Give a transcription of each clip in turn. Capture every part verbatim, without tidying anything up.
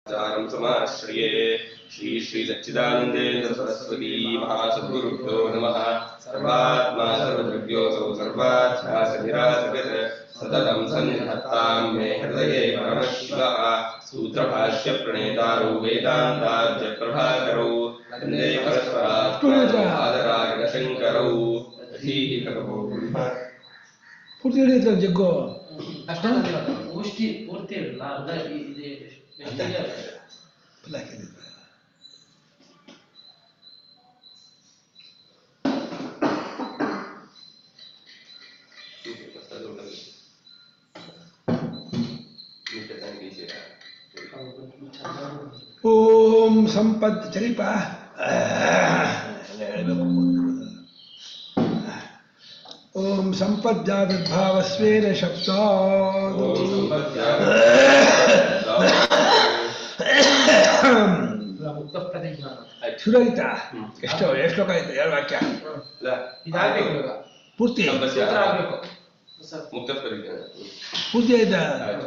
चारं समाश्रये श्री श्री सच्चिदानंदेन्द्र सरस्वती महासद्गुरुभ्यो नमः। सर्वात्मा सर्वद्रव्योऽसौ सर्वाध्यासनिरासगत सततं सन्निधत्तां मे हृदये परमशिवः। सूत्रभाष्य प्रणेतारौ वेदान्तार्य प्रभाकरौ वन्दे परस्परात्मनादरागणशङ्करौ धीः भगवो ब्रह्म ಪೂರ್ತಿ ಹೇಳಿದ್ರೆ ಜಗ್ಗು ಪೂರ್ತಿ ಪೂರ್ತಿ ಇರಲ್ಲ ಅರ್ಧ ಇದೆ ಓಂ ಸಂಪತ್ ಚರಿಪ ಹೇಳಬೇಕು. ಓಂ ಸಂಪದ್ಯಾವಿರ್ಭಾವಸ್ವೇನ ಶಬ್ದಾತ್ ಶುರು ಆಯ್ತಾ? ಎಷ್ಟು ಎಷ್ಟು ಶ್ಲೋಕ ಆಯ್ತು? ಎರಡು ವಾಕ್ಯ ಪೂರ್ತಿ ಪೂರ್ತಿ ಆಯ್ತಾ?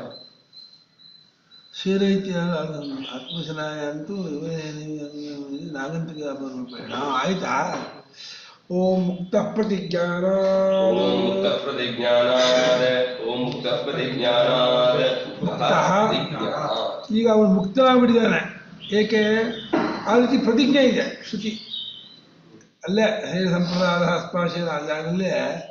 ಸೇರೈತಿ ಆತ್ಮಶನಾಯ ಅಂತೂ ನಾಗಂತಿಗೆ ಬೇಡ ಆಯ್ತಾ? ಓಂ ಮುಕ್ತ ಪ್ರತಿಜ್ಞಾನ ಓಂ ಮುಕ್ತ ಪ್ರತಿಜ್ಞಾನಾದ ಓಂ ಮುಕ್ತ ಪ್ರತಿಜ್ಞಾನಾದ ಈಗ ಅವನು ಮುಕ್ತನಾಗ್ಬಿಟ್ಟಿದ್ದಾನೆ. ಏಕೆ? ಆ ರೀತಿ ಪ್ರತಿಜ್ಞೆ ಇದೆ ಶ್ರುತಿ ಅಲ್ಲೇ ಹೇ ಸಂಪ್ರದಾಯ ಅಸ್ಮಾಶಯ ಅಲ್ಲೇ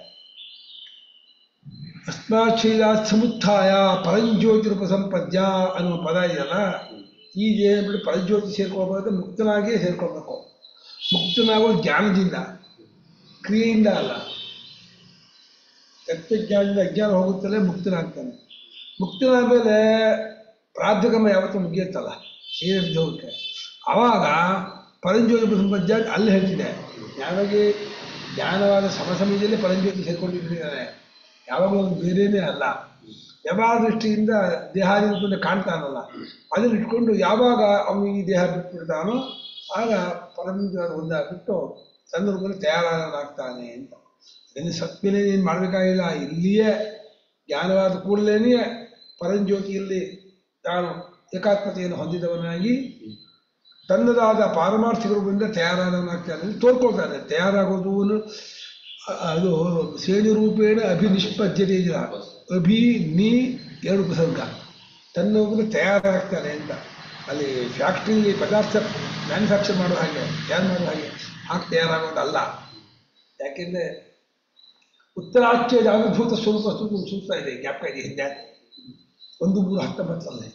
ಅಸ್ಮಾಚ್ಛೇದಾತ್ ಸಮುತ್ಥಾಯ ಪರಂಜ್ಯೋತಿರುಪಸಂಪದ್ಯ ಅನ್ನುವ ಪದ ಇದೆಯಲ್ಲ, ಈಗ ಏನ್ಬಿಟ್ಟು ಪರಂಜ್ಯೋತಿ ಸೇರ್ಕೋಬೇಕು, ಮುಕ್ತನಾಗಿಯೇ ಸೇರ್ಕೋಬೇಕು. ಮುಕ್ತನಾಗೋ ಜ್ಞಾನದಿಂದ, ಕ್ರಿಯೆಯಿಂದ ಅಲ್ಲ. ತತ್ವಜ್ಞಾನದಿಂದ ಅಜ್ಞಾನ ಹೋಗುತ್ತಲೇ ಮುಕ್ತನಾಗ್ತಾನೆ. ಮುಕ್ತನಾದ ಮೇಲೆ ಪ್ರಾರ್ಥಕರ್ಮ ಯಾವತ್ತೂ ಮುಗಿಯುತ್ತಲ್ಲ ಸೇರಿದ್ದೋಗಕ್ಕೆ. ಆವಾಗ ಪರಂಜ್ಯೋತಿ ಉಪಸಂಪದ್ಯ ಅಲ್ಲಿ ಹೇಳ್ತಿದೆ. ಯಾವಾಗ ಜ್ಞಾನವಾದ ಸಮಸಮಯದಲ್ಲಿ ಪರಂಜ್ಯೋತಿ ಸೇರ್ಕೊಂಡಿಟ್ಟಿದ್ದಾನೆ. ಯಾವಾಗಲೂ ಒಂದು ಬೇರೆಯೇ ಅಲ್ಲ. ವ್ಯವಹಾರ ದೃಷ್ಟಿಯಿಂದ ದೇಹಾದಿ ಕಾಣ್ತಾನಲ್ಲ, ಅದನ್ನು ಇಟ್ಕೊಂಡು ಯಾವಾಗ ಅವನು ಈ ದೇಹ ಬಿಟ್ಬಿಡ್ತಾನೋ ಆಗ ಪರಮಜ್ಞಾನ ಒಂದಾಗ್ಬಿಟ್ಟು ಸಂದರ್ಭದಲ್ಲಿ ತಯಾರಾಗ್ತಾನೆ ಅಂತ. ಅದನ್ನು ಸತ್ಮೇಲೆ ಏನು ಮಾಡಬೇಕಾಗಿಲ್ಲ. ಇಲ್ಲಿಯೇ ಜ್ಞಾನವಾದ ಕೂಡಲೇ ಪರಂಜ್ಯೋತಿಯಲ್ಲಿ ತಾನು ಏಕಾತ್ಮತೆಯನ್ನು ಹೊಂದಿದವನಾಗಿ ತನ್ನದಾದ ಪಾರಮಾರ್ಥಿಕ ರೂಪದಿಂದ ತಯಾರಾದವನಾಗ್ತಾನೆ, ತೋರ್ಕೊಳ್ತಾನೆ. ತಯಾರಾಗೋದು ಅದು ಸೇಣಿ ರೂಪೇಣ ಅಭಿನಿಷ್ಪದ್ಯತೆ ಇಲ್ಲ. ಅಭಿ ನೀ ಎರಡು ಉಪಸರ್ಗ. ತನ್ನ ಒಬ್ಬರು ತಯಾರಾಗ್ತಾನೆ ಅಂತ. ಅಲ್ಲಿ ಫ್ಯಾಕ್ಟ್ರಿಲಿ ಪದಾರ್ಥ ಮ್ಯಾನುಫ್ಯಾಕ್ಚರ್ ಮಾಡೋ ಹಾಗೆ, ತಯಾರು ಮಾಡೋ ಹಾಗೆ ಹಾಗೆ ತಯಾರಾಗೋದಲ್ಲ. ಯಾಕೆಂದರೆ ಉತ್ತರಾಚ್ಛೇದ ಅವಿರ್ಭೂತ ಸ್ವರೂಪ ಸೂತ್ರ ಇದೆ, ಜ್ಞಾಪಕ ಇದೆ ಹಿಂದೆ ಒಂದು ಮೂರು ಹತ್ತೊಂಬತ್ತರಲ್ಲಿ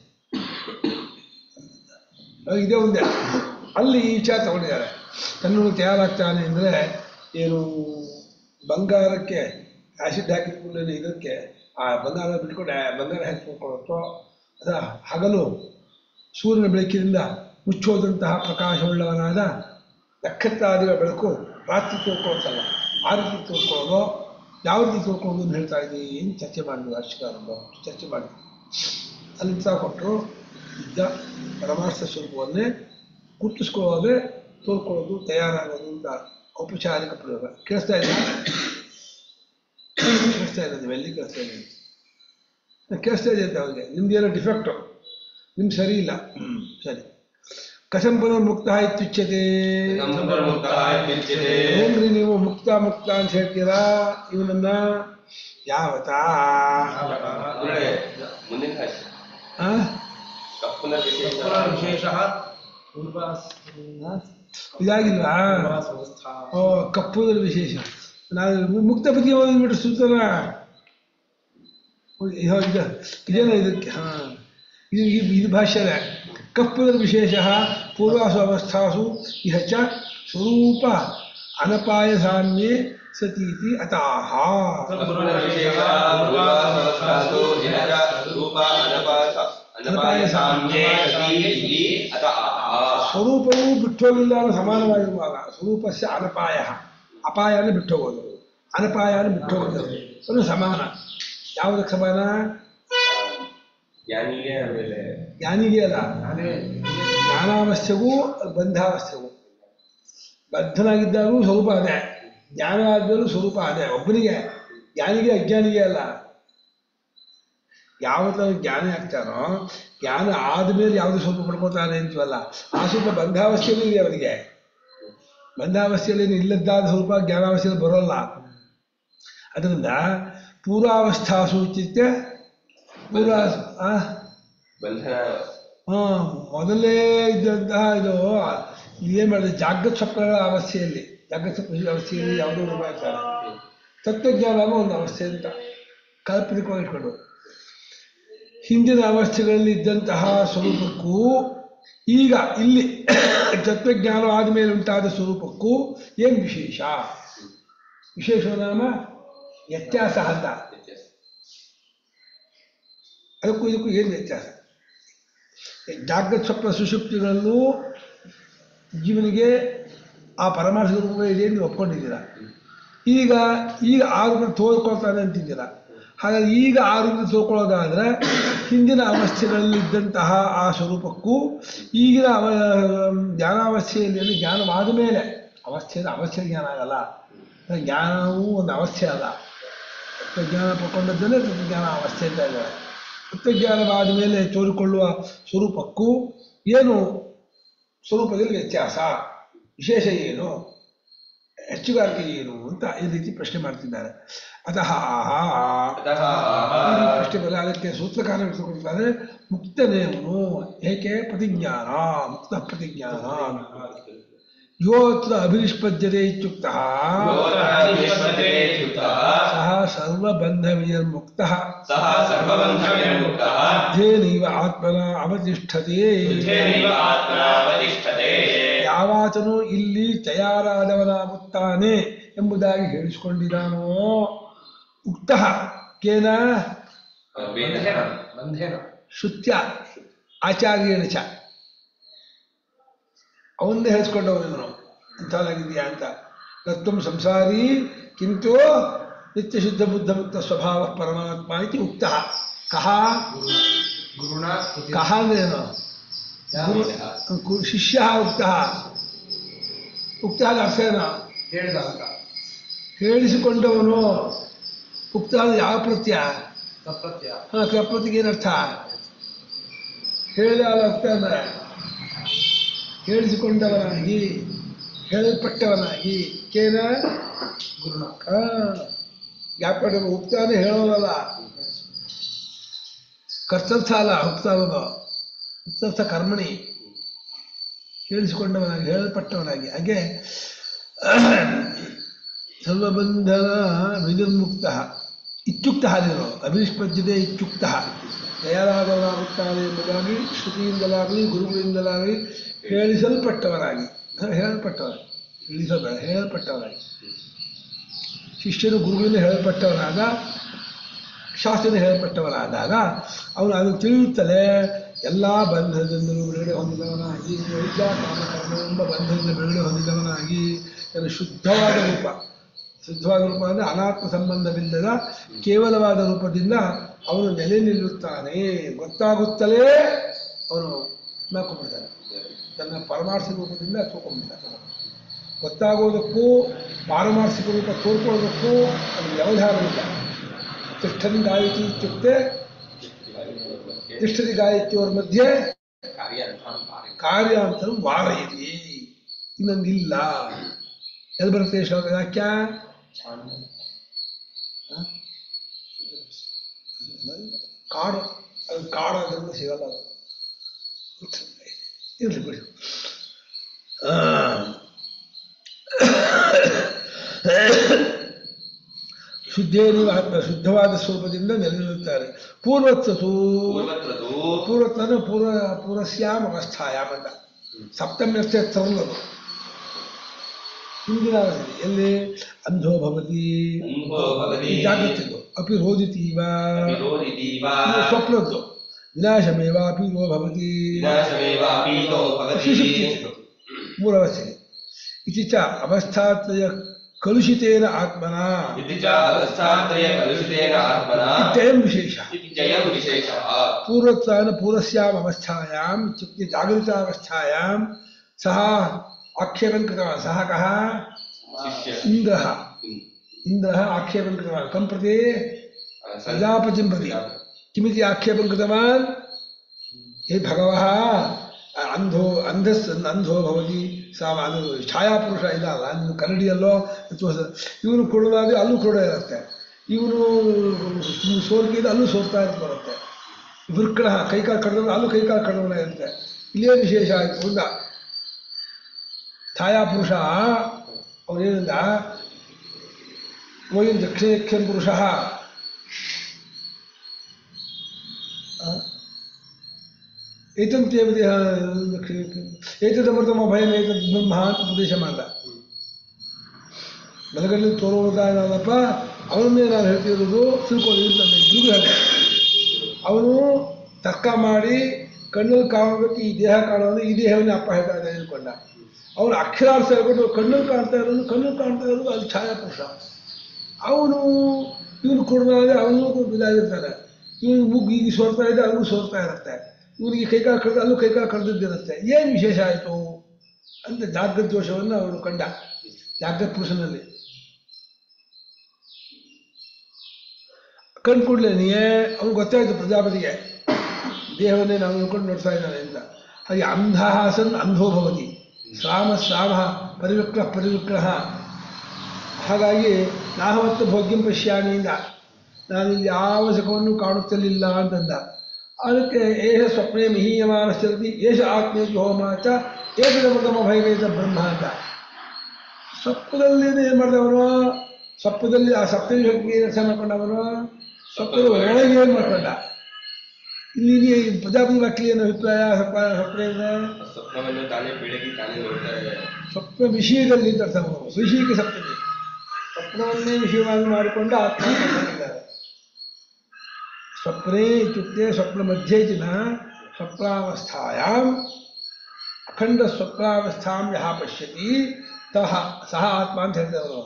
ಇದೇ ಒಂದೇ. ಅಲ್ಲಿ ಈ ವಿಚಾರ ತಗೊಂಡಿದ್ದಾರೆ. ತನ್ನನ್ನು ತಯಾರಾಗ್ತಾನೆ ಅಂದರೆ ಏನು, ಬಂಗಾರಕ್ಕೆ ಆ್ಯಸಿಡ್ ಹಾಕಿದ್ಮೇಲೆ ಇದಕ್ಕೆ ಆ ಬಂಗಾರ ಬಿಟ್ಕೊಂಡು ಬಂಗಾರ ಹಾಕಿಕೊಳ್ತೋ, ಅದ ಹಗಲು ಸೂರ್ಯನ ಬೆಳಕಿನಿಂದ ಮುಚ್ಚೋದಂತಹ ಪ್ರಕಾಶವುಳ್ಳವನಾದ ನಕ್ಷತ್ರಾದಿಗಳ ಬೆಳಕು ರಾತ್ರಿ ತೋರ್ಕೊಳ್ತಲ್ಲ, ಆ ರೀತಿ ತೋರ್ಕೊಳ್ಳೋದು. ಯಾವ ರೀತಿ ತೋರ್ಕೊಳ್ಳೋದು ಅಂತ ಹೇಳ್ತಾ ಇದ್ದೀವಿ ಏನು ಚರ್ಚೆ ಮಾಡಿದ್ವಿ. ಅರ್ಶಿಕಾರಂಭ ಚರ್ಚೆ ಮಾಡಿದ್ವಿ. ಅಲ್ಲಿ ಉತ್ಸಾಹ ಕೊಟ್ಟರು. ಇದ್ದ ಪರಮಾರ್ಥ ಸ್ವರೂಪವನ್ನೇ ಗುರುತಿಸ್ಕೊಳ್ಳೋದೇ ತೋರ್ಕೊಳ್ಳೋದು, ತಯಾರಾಗೋದು ಅಂತ ಔಪಚಾರಿಕ ಪ್ರಯೋಗ. ಕೇಳಿಸ್ತಾ ಇದೆ? ಕೇಳಿಸ್ತಾ ಇದೆ? ನೀವು ಎಲ್ಲಿ ಕೇಳಿಸ್ತಾ ಇದ್ದೀನಿ? ಕೇಳಿಸ್ತಾ ಇದೆ ಅಂತ ಅವ್ರಿಗೆ. ನಿಮ್ದೇನೋ ಡಿಫೆಕ್ಟು, ನಿಮ್ಗೆ ಸರಿ ಇಲ್ಲ. ಹ್ಞೂ ಸರಿ. ಕಸಂಪನ ಮುಕ್ತ ಇತ್ಯುಚ್ಯತೆ. ಏನ್ರಿ ನೀವು ಮುಕ್ತ ಮುಕ್ತ ಅಂತ ಹೇಳ್ತೀರಾ ಇವನನ್ನ? ಯಾವತಾ ಇದಾಗಿಲ್ವಾ? ಓ ಕಪ್ಪುದರ ವಿಶೇಷ. ನಾವು ಮುಕ್ತ ಬಗ್ಗೆ ಓದಿಬಿಟ್ಟು ಸೂತ್ರ ಇದೇನೋ ಇದಕ್ಕೆ. ಹಾಂ, ಇದು ಇದು ಭಾಷ್ಯದ ಕಪ್ಪುದರ ವಿಶೇಷ ಪೂರ್ವಾಸು ಅವಸ್ಥಾಸು ಇಹ ಚ ಸ್ವರೂಪ ಅನಪಾಯ ಸಾಮ್ಯೇ ಸತೀತಿ ಅತಾಹ. ಸ್ವರೂಪವು ಬಿಟ್ಟೋಗಿಲ್ಲ ಅನ್ನೋ ಸಮಾನವಾಗಿರುವಾಗ ಸ್ವರೂಪಸ್ಯ ಅನಪಾಯ, ಅಪಾಯನ ಬಿಟ್ಟೋಗೋದು, ಅನಪಾಯನ ಬಿಟ್ಟೋಗೋದು ಅದು ಸಮಾನ. ಯಾವುದಕ್ಕೆ ಸಮಾನ? ಜ್ಞಾನಿಗೆ ಅಲ್ಲ, ಜ್ಞಾನಾವಸ್ಥೆಗೂ ಬಂಧಾವಸ್ಥೆಗೂ. ಬದ್ಧನಾಗಿದ್ದಾಗೂ ಸ್ವರೂಪ ಅದೇ, ಜ್ಞಾನ ಆದ್ಮೇಲೂ ಸ್ವರೂಪ ಅದೇ. ಒಬ್ಬನಿಗೆ, ಜ್ಞಾನಿಗೆ ಅಜ್ಞಾನಿಗೆ ಅಲ್ಲ. ಯಾವತ್ತೂ ಜ್ಞಾನ ಆಗ್ತಾನೋ ಜ್ಞಾನ ಆದಮೇಲೆ ಯಾವುದು ಸ್ವಲ್ಪ ಪಡ್ಕೊತಾನೆ ಅಂತೀವಲ್ಲ ಆ ಸ್ವಲ್ಪ ಬಂಧಾವಸ್ಥೆಯಲ್ಲೂ ಇದೆ ಅವನಿಗೆ. ಬಂಧಾವಸ್ಥೆಯಲ್ಲಿ ಇಲ್ಲದ್ದಾದ ಸ್ವಲ್ಪ ಜ್ಞಾನಾವಸ್ಥೆಯಲ್ಲಿ ಬರೋಲ್ಲ. ಅದರಿಂದ ಪೂರ್ವಾವಸ್ಥಾ ಸೂಚಿತ ಪೂರ್ವ ಆ ಬಂಧನ ಹಾ ಮೊದಲೇ ಇದ್ದಂತಹ ಇದು ಏನು ಮಾಡಿದೆ ಜಾಗೃತ ಸ್ವಪ್ನಗಳ ಅವಸ್ಥೆಯಲ್ಲಿ ಜಾಗೃತ ಸ್ವಪ್ನ ಅವಸ್ಥೆಯಲ್ಲಿ ಯಾವುದೋ ಮಾಡ್ತಾರೆ. ತತ್ವಜ್ಞಾನ ಅನ್ನೋ ಒಂದು ಅವಸ್ಥೆ ಅಂತ ಕಾಲ್ಪನಿಕವಾಗಿ ಇಟ್ಕೊಂಡು ಹಿಂದಿನ ಅವಸ್ಥೆಗಳಲ್ಲಿ ಇದ್ದಂತಹ ಸ್ವರೂಪಕ್ಕೂ ಈಗ ಇಲ್ಲಿ ತತ್ವಜ್ಞಾನ ಆದಮೇಲೆ ಉಂಟಾದ ಸ್ವರೂಪಕ್ಕೂ ಏನು ವಿಶೇಷ? ವಿಶೇಷ ನಾಮ ವ್ಯತ್ಯಾಸ ಅಂತ. ಅದಕ್ಕೂ ಇದಕ್ಕೂ ಏನು ವ್ಯತ್ಯಾಸ? ಜಾಗೃತ ಸ್ವಪ್ನ ಸುಷುಪ್ತಿಗಳಲ್ಲೂ ಜೀವನಿಗೆ ಆ ಪರಮಾರ್ಥ ರೂಪ ಇದೆ ಎಂದು ಒಪ್ಕೊಂಡಿದ್ದೀರಾ. ಈಗ ಈಗ ಆ ರೂಪ ತೋರ್ಕೊಳ್ತಾನೆ ಅಂತಿದ್ದೀರಾ. ಹಾಗಾಗಿ ಈಗ ಆ ರೂಪ ತೋರ್ಕೊಳ್ಳೋದಾದರೆ ಹಿಂದಿನ ಅವಸ್ಥೆಗಳಲ್ಲಿದ್ದಂತಹ ಆ ಸ್ವರೂಪಕ್ಕೂ ಈಗಿನ ಅವ ಜ್ಞಾನಾವಸ್ಥೆಯಲ್ಲಿ ಜ್ಞಾನವಾದ ಮೇಲೆ ಅವಸ್ಥೆ ಅವಸ್ಥೆ ಜ್ಞಾನ ಆಗಲ್ಲ. ಜ್ಞಾನವೂ ಒಂದು ಅವಸ್ಥೆ ಅಲ್ಲ. ತತ್ವಜ್ಞಾನ ಪಡ್ಕೊಂಡದ್ದನ್ನೇ ತತ್ವಜ್ಞಾನ ಅವಸ್ಥೆ ಅಂತ ಇದ್ದಾರೆ. ತತ್ವಜ್ಞಾನವಾದ ಮೇಲೆ ತೋರಿಕೊಳ್ಳುವ ಸ್ವರೂಪಕ್ಕೂ ಏನು ಸ್ವರೂಪದಲ್ಲಿ ವ್ಯತ್ಯಾಸ, ವಿಶೇಷ ಏನು, ಹೆಚ್ಚುಗಾರಿಕೆ ಏನು ಅಂತ ಈ ರೀತಿ ಪ್ರಶ್ನೆ ಮಾಡ್ತಿದ್ದಾರೆ. ಅತಃ ಪ್ರಶ್ನೆ ಬರ ಅದಕ್ಕೆ ಸೂತ್ರಕಾರ ಕೊಡ್ತಾರೆ. ಮುಕ್ತನೇವನು ಏಕೆ ಪ್ರತಿಜ್ಞಾನ ಮುಕ್ತ ಪ್ರತಿಜ್ಞಾನ ಯೋತ್ರ ಅಭಿನಿಷ್ಪದ್ಯತೆ ಇತ್ಯುಕ್ತಃ ಸಹ ಸರ್ವಬಂಧ ವಿನಿರ್ಮುಕ್ತಃ ಬುದ್ಧೇನೈವ ಆತ್ಮನ ಅವತಿಷ್ಠತೆ. ಯಾವಾತನು ಇಲ್ಲಿ ತಯಾರಾದವನಾಗುತ್ತಾನೆ ಎಂಬುದಾಗಿ ಹೇಳಿಸಿಕೊಂಡಿದ್ದಾನೋ ಉಕ್ತಃ ಕೇನ ಶುತ್ಯ ಆಚಾರ್ಯೇಣ ಚ ಅವನ್ನೇ ಹೇಳಿಸ್ಕೊಂಡವನು ಇಂಥದ್ದಾಗಿದೆಯಾ ಅಂತ. ತತ್ವಂ ಸಂಸಾರಿ ಕಿಂತು ನಿತ್ಯಶುದ್ಧ ಬುದ್ಧ ಮುಕ್ತ ಸ್ವಭಾವ ಪರಮಾತ್ಮ ಇತಿ ಉಕ್ತಃ. ಕಹ ಕಹ ಅಂದ್ರೇನು? ಶಿಷ್ಯ ಉಕ್ತಃ. ಉಕ್ತಃ ಅರ್ಥ ಏನು? ಹೇಳಿಸಿಕೊಂಡವನು. ಉಕ್ತ ಯಾವ ಪ್ರತ್ಯಯ? ಹಾಂ, ಪ್ರತ್ಯಯಕ್ಕೆ ಏನರ್ಥ? ಹೇಳಿದ ಅರ್ಥ ಅಂದರೆ ಹೇಳಿಸಿಕೊಂಡವನಾಗಿ ಹೇಳಲ್ಪಟ್ಟವನಾಗಿ ಕೇನ ಗುರುಣ. ಯಾಪಡ ಉಕ್ತಾನೆ ಹೇಳೋದಲ್ಲ, ಕರ್ತರ್ಥ ಅಲ್ಲ ಉಕ್ತ ಅನ್ನೋದು. ಉಕ್ತರ್ಥ ಕರ್ಮಣಿ. ಹೇಳಿಸಿಕೊಂಡವನಾಗಿ ಹೇಳಲ್ಪಟ್ಟವನಾಗಿ. ಹಾಗೆ ಸರ್ವಬಂಧನ ವಿನಿರ್ಮುಕ್ತ ಇತ್ಯುಕ್ತ ಹಾಲಿರೋ ಅಭಿನಿಷ್ಪದ್ಯತೆ ಇತ್ಯುಕ್ತ ತಯಾರಾದವನಾಗುತ್ತಾನೆ ಎಂಬುದಾಗಿ ಶ್ರುತಿಯಿಂದಲಾಗಲಿ ಗುರುಗಳಿಂದಲಾಗಲಿ ಹೇಳಿಸಲ್ಪಟ್ಟವರಾಗಿ ಹೇಳಲ್ಪಟ್ಟವರಾಗಿ ಹೇಳಿಸಬೇಡ ಹೇಳಲ್ಪಟ್ಟವರಾಗಿ ಶಿಷ್ಯನು ಗುರುಗಳಿಂದ ಹೇಳಲ್ಪಟ್ಟವನಾದ ಶಾಸ್ತ್ರದಿಂದ ಹೇಳಲ್ಪಟ್ಟವನಾದಾಗ ಅವನು ಅದು ತಿಳಿಯುತ್ತಲೇ ಎಲ್ಲ ಬಂಧದಿಂದಲೂ ಬಿಡುಗಡೆ ಹೊಂದಿದವನಾಗಿ ವೈದ್ಯ ಕಾಮಕರ್ಮ ಎಂಬ ಬಂಧದಿಂದ ಬಿಡುಗಡೆ ಹೊಂದಿದವನಾಗಿ ತನ್ನ ಶುದ್ಧವಾದ ರೂಪ ಶುದ್ಧವಾದ ರೂಪ ಅಂದರೆ ಅನಾತ್ಮ ಸಂಬಂಧವಿಲ್ಲದ ಕೇವಲವಾದ ರೂಪದಿಂದ ಅವನು ನೆಲೆ ನಿಲ್ಲುತ್ತಾನೆ. ಗೊತ್ತಾಗುತ್ತಲೇ ಅವನು ನಾಕೊಂಡ್ಬಿಡ್ತಾನೆ. ತನ್ನ ಪಾರಮಾರ್ಥಿಕ ರೂಪದಿಂದ ತೋಕೊಂಡ್ಬಿಡ್ತಾನೆ. ಗೊತ್ತಾಗೋದಕ್ಕೂ ಪಾರಮಾರ್ಥಿಕ ರೂಪ ತೋರ್ಕೊಳ್ಳೋದಕ್ಕೂ ಅದು ವ್ಯವಧಾನವಿಲ್ಲ. ತಿಷ್ಠನ್ ಗಾಯತಿ ಇತ್ಯುಕ್ತೆ ತಿಷ್ಠತಿ ಗಾಯತಿಯವರ ಮಧ್ಯೆ ಕಾರ್ಯಾಂತರ ವಾರಯಿತಿ. ಇನ್ನೊಂದಿಲ್ಲ. ಎಲ್ಲಿ ಬರುತ್ತೆ ಶ್ಲೋಕ ವಾಕ್ಯ? ಕಾಡು. ಅದು ಕಾಡೋದ್ರಿಂದ ಸಿಗಲ್ಲ. ಇರಲಿ ಬಿಡಿ. ಶುದ್ಧೇನು ಆತ್ಮ ಶುದ್ಧವಾದ ಸ್ವರೂಪದಿಂದ ನೆಲೆನಿಲ್ಲುತ್ತಾರೆ. ಪೂರ್ವತ್ವತು ಪೂರ್ವತ್ವ ಪೂರ್ವ ಪೂರ್ವಸ್ಯಾಮ್ ಅವಸ್ಥಾಯಾಮ್ ಅಂತ ಸಪ್ತಮ್ಯರ್ಥೆ ತರುವುದು. ಹಿಂದಿನ ಎಲ್ಲಿ ಅಂಧೋ ಭವತಿ ಜಾಗೃತಿದ್ದು ಅಪಿ ರೋದಿತೀವ ಸ್ವಪ್ನದ್ದು ವಿನಾಶಮೇವ ಅಪೀರೋ ಭವತಿ ಸುಷುಪ್ತಿದ್ದು ಮೂರವಸ್ಥೆಗೆ. ಇತಿ ಚ ಅವಸ್ಥಾತ್ರಯ ಕಲುಷಿತೇನ ಆತ್ಮನ ಇತ್ಯಯಂ ವಿಶೇಷ. ಪೂರ್ವತ್ವಾನ ಪೂರ್ವಸ್ಯಾಮ್ ಅವಸ್ಥಾಯಾಮ್ ಇತ್ಯುಕ್ತೆ ಜಾಗೃತಾವಸ್ಥಾಯಾಮ್ ಸಹ ಆಕ್ಷೇಪಂ ಕೃತವಾನ್. ಸಹ ಕಃ? ಇಂದ್ರಃ. ಇಂದ್ರಃ ಆಕ್ಷೇಪಂ ಕೃತವಾನ್. ಕಂ ಪ್ರತಿ? ಪ್ರಜಾಪತಿಂ ಪ್ರತಿ. किमिति आक्षेपं कृतवान् हे भगवः अंधो अंधस् अंधो भवति सा ಅದು ಛಾಯಾಪುರುಷ ಇದಲ್ಲ ನೀವು ಕನ್ನಡಿಯಲ್ಲೋ ಅಥವಾ ಇವನು ಕೊಡೋದಾದ್ರೆ ಅಲ್ಲೂ ಕೊಡ ಇರುತ್ತೆ ಇವನು ಸೋರ್ಕಿದ ಅಲ್ಲೂ ಸೋರ್ತಾ ಇರುತ್ತೆ ಬರುತ್ತೆ ವೃಕ್ಕಣ ಕೈಕಾಲು ಕಡ್ದವನು ಅಲ್ಲೂ ಕೈಕಾಲು ಕಡ್ದವನ ಇರುತ್ತೆ ಇಲ್ಲೇ ವಿಶೇಷ ಆಯಿತು ಅಂತ ಛಾಯಾಪುರುಷ ಅವನೇನಿಂದ ವಯಂ ದಕ್ಷಿಣೇಕ್ಷಂ ಪುರುಷಃ ಏತಂತೇವ ದೇಹ ಏತದಮೃತಮ ಭಯಂ ಏತದ್ ಬ್ರಹ್ಮ ಅಂತ ಉಪದೇಶ ಮಾಡ್ದ ಬಲಗಲ್ಲಿ ತೋರುವುದಾದಪ್ಪ ಅವನನ್ನೇ ನಾನು ಹೇಳ್ತಿರೋದು ತಿಳ್ಕೊಳ್ಳಿ ಅಂತ ಇಬ್ಬರಿಗೂ ಹೇಳ್ದೆ ಅವನು ತರ್ಕ ಮಾಡಿ ಕಣ್ಣಲ್ಲಿ ಕಾಣೋದಕ್ಕೆ ಈ ದೇಹ ಕಾಣೋದು ಈ ದೇಹವನ್ನೇ ಅಪ್ಪ ಹೇಳ್ತಾ ಇದ್ದಾನೆ ಅಂದ್ಕೊಂಡ ಅವನು ಅಕ್ಷರಾರ್ಥ ಹೇಳ್ಕೊಂಡು ಕಣ್ಣಲ್ಲಿ ಕಾಣ್ತಾ ಇರೋದು ಕಣ್ಣಲ್ಲಿ ಕಾಣ್ತಾ ಇರೋದು ಅದು ಛಾಯಾಪುರುಷ ಅವನು ಇವನು ಕೊಡೋದಾದ್ರೆ ಅವನು ಇದಾಗಿರ್ತಾನೆ ಇವನು ಮುಗ್ಗಿ ಈಗ ಸೋರ್ತಾ ಇದೆ ಅವನು ಸೋರ್ತಾ ಇರುತ್ತೆ ಇವನಿಗೆ ಕೈಕಾಲು ಕಳೆದು ಅಲ್ಲೂ ಕೈಕಾಲು ಕಳೆದಿದ್ದಿರುತ್ತೆ ಏನು ವಿಶೇಷ ಆಯಿತು ಅಂತ ಜಾಗೃತ ದೋಷವನ್ನು ಅವನು ಕಂಡ ಜಾಗೃತ ಪುರುಷನಲ್ಲಿ ಕಂಡುಕೊಡ್ಲೇನೆಯೇ ಅವನು ಗೊತ್ತಾಯಿತು ಪ್ರಜಾಪತಿಗೆ ದೇಹವನ್ನೇ ನಾವು ನೋಡ್ಕೊಂಡು ನೋಡ್ತಾ ಇದ್ದಾನೆ ಅಂತ ಹಾಗೆ ಅಂಧಹಾಸನ್ ಅಂಧೋ ಭವತಿ ಶ್ರಾಮ ಶ್ರಾಮ ಪರಿವಿಕ್ರಹ ಪರಿವಿಕ್ರಹ ಹಾಗಾಗಿ ನಾಹವತ್ತು ಭೋಗ್ಯಂ ಪಶ್ಯಾಮಿಯಿಂದ ನಾನಿಲ್ಲಿ ಯಾವ ಸುಖವನ್ನು ಕಾಣುತ್ತಲಿಲ್ಲ ಅಂತಂದ ಅದಕ್ಕೆ ಏಷ ಸ್ವಪ್ನೇ ಮಿಹೀಯಮಾನಶ್ಚರತಿ ಏಷ ಆತ್ಮೇತಿ ಹೋಮಾಚ ಏಕದಮೃತಮ ಭಯವೇದ ಬ್ರಹ್ಮ ಅಂತ ಸ್ವಪ್ನದಲ್ಲಿ ಏನು ಮಾಡಿದವನು ಸ್ವಪ್ನದಲ್ಲಿ ಆ ಸಪ್ತಮಿ ಶಕ್ತಿ ರಕ್ಷಣೆ ಮಾಡ್ಕೊಂಡವನು ಸ್ವಪ್ನದ ಒಳಗೆ ಏನು ಮಾಡ್ಕೊಂಡ ಇಲ್ಲಿ ಪ್ರಜಾಪತಿ ವಾಕ್ಯ ಏನು ಅಭಿಪ್ರಾಯ ಸ್ವಪ್ನ ಸ್ವಪ್ನ ಸ್ವಪ್ನವನ್ನು ತಾನೇ ಬೆಳಗಿ ತಾನೇ ನೋಡ್ತಾ ಇದೆ ಸ್ವಪ್ನ ವಿಷಯದಲ್ಲಿ ಅಂತ ಅರ್ಥ ವಿಷಯಕ್ಕೆ ಸಪ್ತಮಿ ಸ್ವಪ್ನವನ್ನೇ ವಿಷಯವಾಗಿ ಮಾಡಿಕೊಂಡು ಆತ್ಮ ಮಾಡಿದ್ದಾರೆ ಸ್ವಪ್ನೇ ಇತ್ಯುಕ್ತೆ ಸ್ವಪ್ನ ಮಧ್ಯೇಜಿನ ಸ್ವಪ್ನಾವಸ್ಥಾಯಾಂ ಅಖಂಡ ಸ್ವಪ್ನಾವಸ್ಥಾಂ ಯಹ ಪಶ್ಯತಿ ತಹ ಸಹ ಆತ್ಮ ಅಂತ ಹೇಳಿದವರು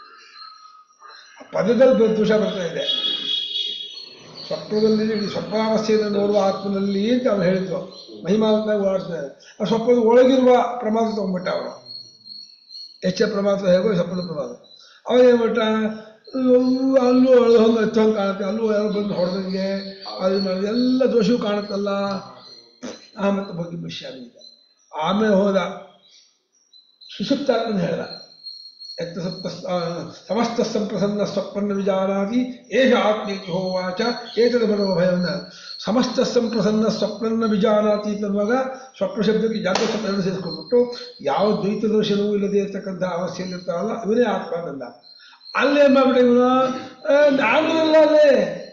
ಪದದಲ್ಲಿ ದೋಷ ಬರ್ತಾ ಇದೆ ಸ್ವಪ್ನದಲ್ಲಿ ಇಡೀ ಸ್ವಪ್ನಾವಸ್ಥೆಯನ್ನು ನೋಡುವ ಆತ್ಮನಲ್ಲಿ ಅಂತ ಅವ್ರು ಹೇಳಿದ್ರು ಮಹಿಮಾವತ್ತಾಗಿ ಓಡಾಡ್ತಾರೆ ಆ ಸ್ವಪ್ನದ ಒಳಗಿರುವ ಪ್ರಮಾದ ತಗೊಂಡ್ಬಿಟ್ಟ ಅವರು ಎಚ್ಚ ಪ್ರಮಾದ ಹೇಗೋ ಸ್ವಪ್ನದ ಪ್ರಮಾದ ಅವಾಗ ಏನು ಬಿಟ್ಟ ಅಲ್ಲೂ ಅಳದಂಗೆ ಎತ್ತಂಗೆ ಕಾಣುತ್ತೆ ಅಲ್ಲೂ ಯಾರು ಬಂದು ಹೊಡೆದಂಗೆ ಅದು ಮಾಡಿದೆ ಎಲ್ಲ ದೋಷವೂ ಕಾಣುತ್ತಲ್ಲ ಆ ಮತ್ತೆ ಬಗ್ಗೆ ವಿಷಯ ಇದೆ ಆಮೇಲೆ ಹೋದ ಸುಸುಪ್ತಾತ್ಮನ ಹೇಳ್ದ ಎತ್ತ ಸಪ್ತ ಸಮಸ್ತ ಸಂಪ್ರಸನ್ನ ಸ್ವಪ್ನ ವಿಜಾನಾತಿ ಏಷ ಆತ್ಮೇತಿ ಹೋವಾಚ ಏತದ ಬರುವ ಭಯವನ್ನ ಸಮಸ್ತ ಸಂಪ್ರಸನ್ನ ಸ್ವಪ್ನ ವಿಜಾನಾತಿ ಅನ್ನುವಾಗ ಸ್ವಪ್ನ ಶಬ್ದಕ್ಕೆ ಜಾಗೃತ ಸ್ವಪ್ನ ಎರಡು ಸೇರಿಸ್ಕೊಂಡ್ಬಿಟ್ಟು ಯಾವ ದ್ವೈತ ದೋಷವೂ ಇಲ್ಲದೆ ಇರ್ತಕ್ಕಂಥ ಅವಸ್ಥೆಯಲ್ಲಿರ್ತಾವಲ್ಲ ಇವನೇ ಆತ್ಮ ಅಂದ ಅಲ್ಲೇ ಮಾಡ್ಬಿಟ್ಟೆ ಇವನು ನಾನು ಇಲ್ಲ ಅಲ್ಲೇ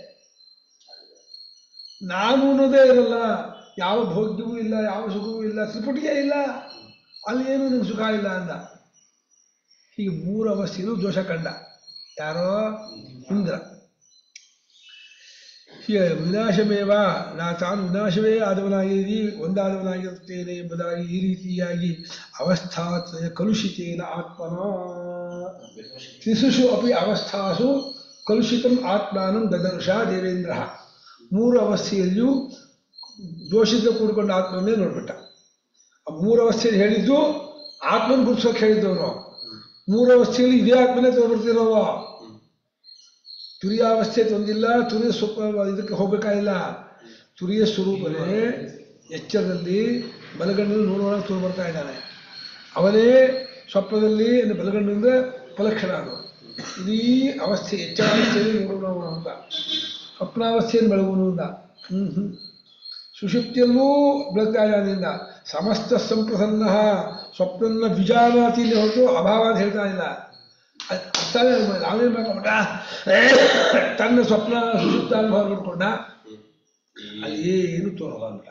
ನಾನು ಅನ್ನೋದೇ ಇರಲ್ಲ ಯಾವ ಭೋಗ್ಯವೂ ಇಲ್ಲ ಯಾವ ಸುಖವೂ ಇಲ್ಲ ತ್ರಿಪುಟಿಗೆ ಇಲ್ಲ ಅಲ್ಲಿ ಏನು ನಿಮ್ಗೆ ಸುಖ ಇಲ್ಲ ಅಂದ ಹೀಗೆ ಮೂರು ಅವಸ್ಥೆಯೂ ದೋಷ ಕಂಡ ಯಾರೋ ಇಂದ್ರ ಹೀಗೆ ವಿನಾಶಮೇವ ನಾ ತಾನು ವಿನಾಶವೇ ಆದವನಾಗಿದ್ದೀ ಒಂದಾದವನಾಗಿರುತ್ತೇನೆ ಎಂಬುದಾಗಿ ಈ ರೀತಿಯಾಗಿ ಅವಸ್ಥಾತ್ರಯ ಕಲುಷಿತೇನ ಆತ್ಮನ ತ್ರಿಸುಷು ಅಪಿ ಅವಸ್ಥಾಸು ಕಲುಷಿತಂ ಆತ್ಮಾನಂ ದದರ್ಶ ದೇವೇಂದ್ರ ಮೂರು ಅವಸ್ಥೆಯಲ್ಲಿಯೂ ದೋಷದಿಂದ ಕೂಡಿಕೊಂಡ ಆತ್ಮನೇ ನೋಡ್ಬಿಟ್ಟ ಆ ಮೂರು ಅವಸ್ಥೆಯಲ್ಲಿ ಹೇಳಿದ್ದು ಆತ್ಮನ ಗುರುತಿಸೋಕೆ ಹೇಳಿದ್ದವನು ಮೂರು ಅವಸ್ಥೆಯಲ್ಲಿ ಇದೇ ಆತ್ಮನೇ ತಗೊಂಡ್ಬಿಡ್ತಿರೋವ ತುರಿಯಾವಸ್ಥೆ ತಂದಿಲ್ಲ ತುರಿಯ ಸ್ವಪ್ನ ಇದಕ್ಕೆ ಹೋಗ್ಬೇಕಾಗಿಲ್ಲ ತುರಿಯ ಸ್ವರೂಪನೇ ಎಚ್ಚರದಲ್ಲಿ ಬಲಗಣ್ಣಿನಲ್ಲಿ ನೋಡುವಾಗ ತೋರು ಬರ್ತಾ ಇದ್ದಾನೆ ಅವನೇ ಸ್ವಪ್ನದಲ್ಲಿ ಬಲಗಣ್ಣಿಂದ ಫಲಕ್ಷಣ ಅದು ಇಡೀ ಅವಸ್ಥೆ ಎಚ್ಚರಾವಸ್ಥೆಯಲ್ಲಿ ನೋಡೋಣ ಅಂತ ಸ್ವಪ್ನಾವಸ್ಥೆಯನ್ನು ಬೆಳಗುವನು ಅಂತ ಹ್ಮ್ ಹ್ಮ್ ಸುಷುಪ್ತಿಯಲ್ಲೂ ಬೆಳಗ್ತಾ ಇದ್ದಾನಿಂದ ಸಮಸ್ತ ಸಂಪ್ರಸನ್ನ ಸ್ವಪ್ನ ವಿಜಾನಾತಿಯಲ್ಲಿ ಹೊರತು ಅಭಾವ ಅಂತ ಹೇಳ್ತಾ ಇಲ್ಲ ಅರ್ಥ ನಾವೇನು ಮಾಡ್ಕೊಂಡ ತನ್ನ ಸ್ವಪ್ನ ಸುಷುಪ್ತ ಅನುಭವ ನೋಡ್ಕೊಂಡ ಅಲ್ಲಿ ಏನು ತೋರಲ್ಲ ಅಂತ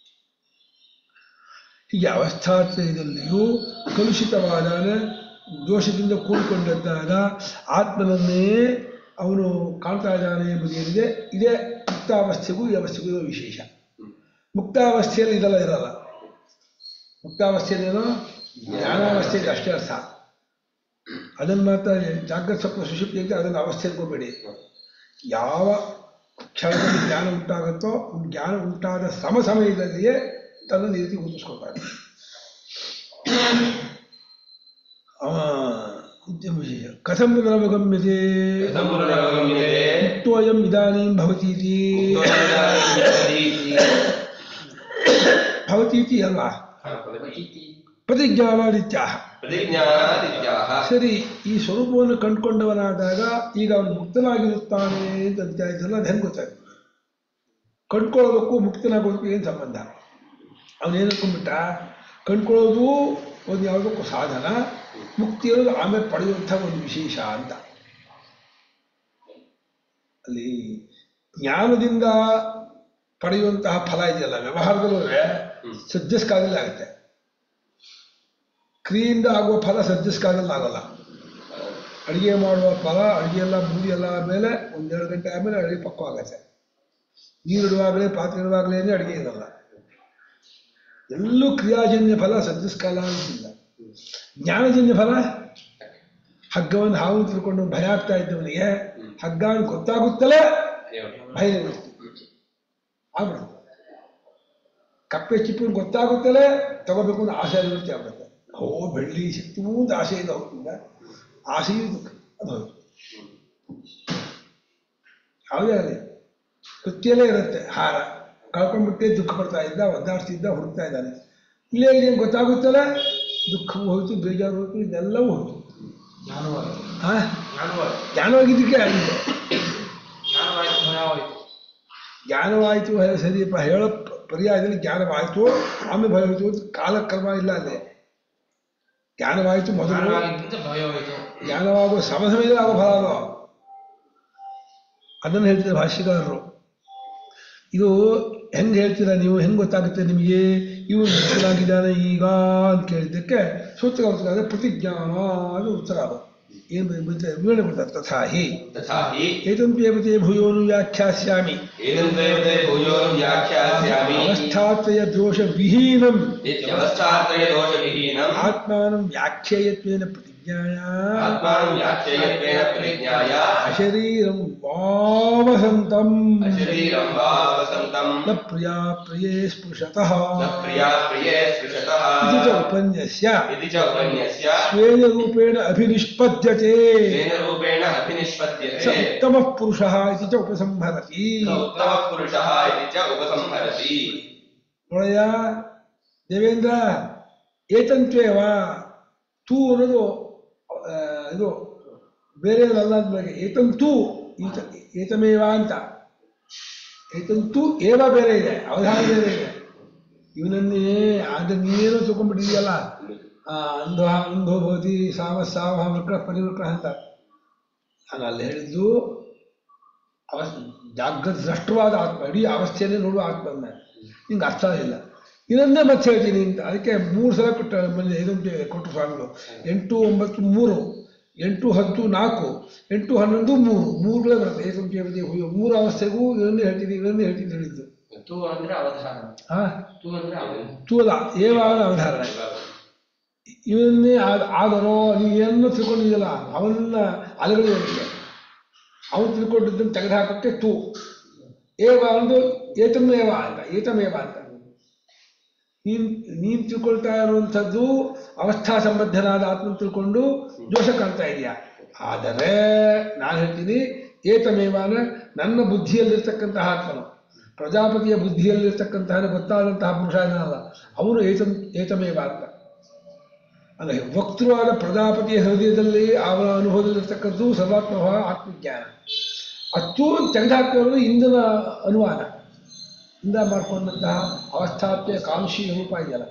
ಹೀಗೆ ಅವಸ್ಥಾತ್ರಯದಲ್ಲಿಯೂ ಕಲುಷಿತವಾದ ದೋಷದಿಂದ ಕೂಡಿಕೊಂಡಂತಾದ ಆತ್ಮನನ್ನೇ ಅವನು ಕಾಣ್ತಾ ಇದ್ದಾನೆ ಎಂಬುದೇನಿದೆ ಇದೇ ಮುಕ್ತಾವಸ್ಥೆಗೂ ಈ ಅವಸ್ಥೆಗೂ ಇರೋ ವಿಶೇಷ ಮುಕ್ತಾವಸ್ಥೆಯಲ್ಲಿ ಇದೆಲ್ಲ ಇರಲ್ಲ ಮುಕ್ತಾವಸ್ಥೆಯಲ್ಲೇನೋ ಜ್ಞಾನಾವಸ್ಥೆಗೆ ಅಷ್ಟೇ ಅರ್ಥ ಅದನ್ನು ಮಾತ್ರ ಜಾಗೃತ ಸ್ವಪ್ನ ಸುಷುಪ್ತಿ ಅಂತ ಅದನ್ನು ಅವಸ್ಥೆ ಅನ್ಕೋಬೇಡಿ ಯಾವ ಕ್ಷಣದಲ್ಲಿ ಜ್ಞಾನ ಉಂಟಾಗುತ್ತೋ ಜ್ಞಾನ ಉಂಟಾದ ಸಮ ಸಮಯದಲ್ಲಿಯೇ ತನ್ನ ರೀತಿ ಗುರುತಿಸ್ಕೊಳ್ತಾರೆ ಕಥಂ ಪುನರವಗಮ್ಯತೆ ಮುಕ್ತೋಯಂ ಇದಾನೀಂ ಭವತೀತಿ ಭವತೀತಿ ಅಲ್ವಾ ಪ್ರತಿಜ್ಞಾನಾದಿತ್ಯಾಹ. ಸರಿ, ಈ ಸ್ವರೂಪವನ್ನು ಕಂಡುಕೊಂಡವನಾದಾಗ ಈಗ ಅವನು ಮುಕ್ತನಾಗಿರುತ್ತಾನೆ ಅಂತ ಅಧ್ಯಾಯದಲ್ಲ, ಅದು ಹೆಂಗೆ ಗೊತ್ತಾಯ್ತು? ಕಂಡ್ಕೊಳ್ಳೋದಕ್ಕೂ ಮುಕ್ತನಾಗೋದಕ್ಕೂ ಏನು ಸಂಬಂಧ? ಅವನೇನು ಅನ್ಕೊಂಡ್ಬಿಟ್ಟ, ಕಂಡ್ಕೊಳ್ಳೋದು ಒಂದು ಯಾವುದಕ್ಕೂ ಸಾಧನ, ಮುಕ್ತಿ ಅನ್ನೋದು ಆಮೇಲೆ ಪಡೆಯುವಂಥ ಒಂದು ವಿಶೇಷ ಅಂತ. ಅಲ್ಲಿ ಜ್ಞಾನದಿಂದ ಪಡೆಯುವಂತಹ ಫಲ ಇದೆಯಲ್ಲ, ವ್ಯವಹಾರದಲ್ಲೂ ಸಜ್ಜಸ್ಕಾದಲ್ಲಿ ಆಗುತ್ತೆ. ಕ್ರಿಯೆಯಿಂದ ಆಗುವ ಫಲ ಸಜ್ಜಸ್ಕಾದಲ್ಲಿ ಆಗೋಲ್ಲ. ಅಡುಗೆ ಮಾಡುವ ಫಲ, ಅಡುಗೆ ಎಲ್ಲ ಬೂದಿ ಎಲ್ಲ ಆದಮೇಲೆ ಒಂದೆರಡು ಗಂಟೆ ಆದಮೇಲೆ ಅಡುಗೆ ಪಕ್ವ ಆಗುತ್ತೆ. ನೀರು ಇಡುವಾಗಲೇ, ಪಾತ್ರೆ ಇಡುವಾಗಲೇ ಅಡುಗೆ ಇರಲ್ಲ. ಎಲ್ಲೂ ಕ್ರಿಯಾಜನ್ಯ ಫಲ ಸಜ್ಜಸ್ಕಾಲ ಅಂತಿಲ್ಲ. ಜ್ಞಾನಜನ್ಯ ಫಲ, ಹಗ್ಗವನ್ನು ಹಾವು ತಿಳ್ಕೊಂಡು ಭಯ ಆಗ್ತಾ ಇದ್ದವನಿಗೆ ಹಗ್ಗ ಗೊತ್ತಾಗುತ್ತಲೇ ಭಯ ಆಗ್ಬಿಡುತ್ತೆ. ಕಪ್ಪೆ ಚಿಪ್ಪು ಗೊತ್ತಾಗುತ್ತಲೇ ತಗೋಬೇಕು ಅಂತ ಆಸೆ ನಿವೃತ್ತಿ ಆಗ್ಬಿಡುತ್ತೆ. ಓ ಬೆಳ್ಳಿ ಸಿಕ್ತು ಅಂತ ಆಸೆಯಿಂದ ಹೋಗ್ತಿದ್ದ, ಆಸೆಯೂ ಅದು ಹೋಯ್ತು. ಯಾವುದೇ ಆಗಲಿ ಕೃತ್ಯಲ್ಲೇ ಇರುತ್ತೆ. ಹಾರ ಕಳ್ಕೊಂಡ್ಬಿಟ್ಟೆ ದುಃಖ ಪಡ್ತಾ ಇದ್ದ, ಒದ್ದಾಡ್ತಿದ್ದ, ಹುಡುಕ್ತಾ ಇದ್ದಾನೆ. ಇಲ್ಲೇ ಏನು ಗೊತ್ತಾಗುತ್ತಲ್ಲ, ದುಃಖವೂ ಹೋಯ್ತು, ಬೇಜಾರು ಹೋಯ್ತು, ಇದೆಲ್ಲವೂ ಹೋಯ್ತು. ಹಾ ಜ್ಞಾನವಾಗಿದ್ದಕ್ಕೆ ಆಗಿದೆ. ಜ್ಞಾನವಾಯಿತು ಸರಿಯಪ್ಪ, ಹೇಳೋ ಪರ್ಯಾಯದಲ್ಲಿ ಜ್ಞಾನವಾಯಿತು, ಆಮೇಲೆ ಭಯ ಹೋಯ್ತು. ಕಾಲಕ್ರಮ ಇಲ್ಲ ಅಲ್ಲೇ. ಜ್ಞಾನವಾಯಿತು ಮೊದಲು, ಜ್ಞಾನವಾಗುವ ಸಮಸಮಯದಲ್ಲಿ ಆಗೋ ಫಲ ಅದು. ಅದನ್ನು ಹೇಳ್ತಿದ್ದಾರೆ ಭಾಷ್ಯಕಾರರು. ಇದು ಹೆಂಗೆ ಹೇಳ್ತೀರಾ ನೀವು, ಹೆಂಗೆ ಗೊತ್ತಾಗುತ್ತೆ ನಿಮಗೆ ಇವನು ಮುಕ್ತನಾಗಿದ್ದಾನೆ ಈಗ ಅಂತ ಕೇಳಿದ್ದಕ್ಕೆ ಸೂತ್ರ ಗೊತ್ತಾಗ ಪ್ರತಿಜ್ಞಾನ ಅದು ಉತ್ತರ. ಏನು ವಿವರಣೆ ಕೊಡ್ತಾರೆ. ತಥಾ ಹಿ ಏತಂತ್ಯೇವತೆ ಭೂಯೋನು ವ್ಯಾಖ್ಯಾಸ್ಯಾಮಿ ಅವಸ್ಥಾತ್ರಯ ದೋಷ ವಿಹೀನಂ ಆತ್ಮಾನಂ ವ್ಯಾಖ್ಯೇಯತ್ವೇನ ಪ್ರತಿಜ್ಞಾಯ ಅಶರೀರಂ ವಾವಸಂತಂ ನ ಪ್ರಿಯಾ ಪ್ರಿಯೇ ಸ್ಪೃಶತಃ ಇತಿ ಚ ಉಪನ್ಯಸ್ಯ ಸ್ವೇನ ರೂಪೇಣ ಅಭಿನಿಷ್ಪದ್ಯತೆ ಸ ಉತ್ತಮಃ ಪುರುಷಃ ಇತಿ ಚ ಉಪಸಂಹರತಿ. ನೋಡಯ್ಯ ದೇವೇಂದ್ರ, ಏತಂತ್ವೇವ ತೂ ಅನ್ನೋದು ಇದು ಬೇರೆಯವರಲ್ಲ ಅಂದ್ಮೇಲೆ ಏತಂತೂ ಈತ ಏತಮೇವ ಅಂತ. ಏತಂತೂ ಏವ ಬೇರೆ ಇದೆ, ಅವಧಾನ ಬೇರೆ ಇದೆ. ಇವನನ್ನೇ ಆಗ ನೀನೇನೋ ತಿಳ್ಕೊಂಡ್ಬಿಟ್ಟಿದೆಯಲ್ಲ, ಅಂಧ ಅಂಧೋ ಭವತಿ ಸಾವ ಸಾವ ವಿಕ್ರಹ ಪರಿವಿಕ್ರಹ ಅಂತ. ನಾನು ಅಲ್ಲಿ ಹೇಳಿದ್ದು ಅವ ಜಾಗೃತ ದೃಷ್ಟವಾದ ಆತ್ಮ, ಇಡೀ ಅವಸ್ಥೆಯನ್ನೇ ನೋಡುವ ಆತ್ಮನ್ನ ನಿಂಗೆ ಅರ್ಥ ಇಲ್ಲ. ಇದನ್ನೇ ಮತ್ತೆ ಹೇಳ್ತೀನಿ ಅಂತ. ಅದಕ್ಕೆ ಮೂರು ಸಲ ಕೊಟ್ಟ ಬಂದಿದೆ ಇದೊಂದು ಕೊಟ್ಟರು ಸ್ವಾಮಿಗಳು. ಎಂಟು ಒಂಬತ್ತು ಮೂರು, ಎಂಟು ಹತ್ತು ನಾಲ್ಕು, ಎಂಟು ಹನ್ನೊಂದು ಮೂರು, ಮೂರುಗಳೇ ಬರುತ್ತೆ. ಏಕಂಠ ಮೂರು ಅವಸ್ಥೆಗೂ ಇದನ್ನೇ ಹೇಳ್ತೀನಿ ಇದನ್ನೇ ಹೇಳ್ತೀನಿ ಹೇಳಿದ್ದು. ಹಾ ತೂ ಅಲ್ಲ, ಏವಾಗ ಅವಧಾರಣ. ಇವನ್ನೇ ಆದರೋ ನೀವೇನೋ ತಿಳ್ಕೊಂಡಿದೆಯಲ್ಲ ಅವನ್ನ ಅಲೆಗಳು ಇರುತ್ತೆ. ಅವನು ತಿಳ್ಕೊಂಡಿದ್ದನ್ನು ತೆಗೆದುಹಾಕಕ್ಕೆ ತೂ. ಏವ ಒಂದು ಏತಮೇವ ಅಂತ, ಏತಮೇವ ಅಂತ. ನೀನ್ ನೀನು ತಿಳ್ಕೊಳ್ತಾ ಇರುವಂಥದ್ದು ಅವಸ್ಥಾ ಸಂಬದ್ಧನಾದ ಆತ್ಮ ತಿಳ್ಕೊಂಡು ದೋಷ ಕಾಣ್ತಾ ಇದೆಯಾ. ಆದರೆ ನಾನು ಹೇಳ್ತೀನಿ ಏತಮೇವಾನ ನನ್ನ ಬುದ್ಧಿಯಲ್ಲಿರ್ತಕ್ಕಂತಹ ಆತ್ಮನು, ಪ್ರಜಾಪತಿಯ ಬುದ್ಧಿಯಲ್ಲಿರ್ತಕ್ಕಂತಹ ಗೊತ್ತಾದಂತಹ ಪುರುಷ ಏನಲ್ಲ ಅವನು ಏತಂ ಏತಮೇವ ಅಂತ. ಅಲ್ಲ, ವಕ್ತೃವಾದ ಪ್ರಜಾಪತಿಯ ಹೃದಯದಲ್ಲಿ ಅವನ ಅನುಭವದಲ್ಲಿರ್ತಕ್ಕಂಥದ್ದು ಸರ್ವಾತ್ಮಭಾವ ಆತ್ಮಜ್ಞಾನ. ಅಷ್ಟು ತೆಗೆದುಹಾಕಿರೋದು ಇಂದಿನ ಅನುವಾದ ಇಂದ ಮಾಡಿಕೊಂಡಂತಹ ಅವಸ್ಥಾತ್ಯ ಕಾಂಕ್ಷಿ ರೂಪ ಇದೆಯಲ್ಲ.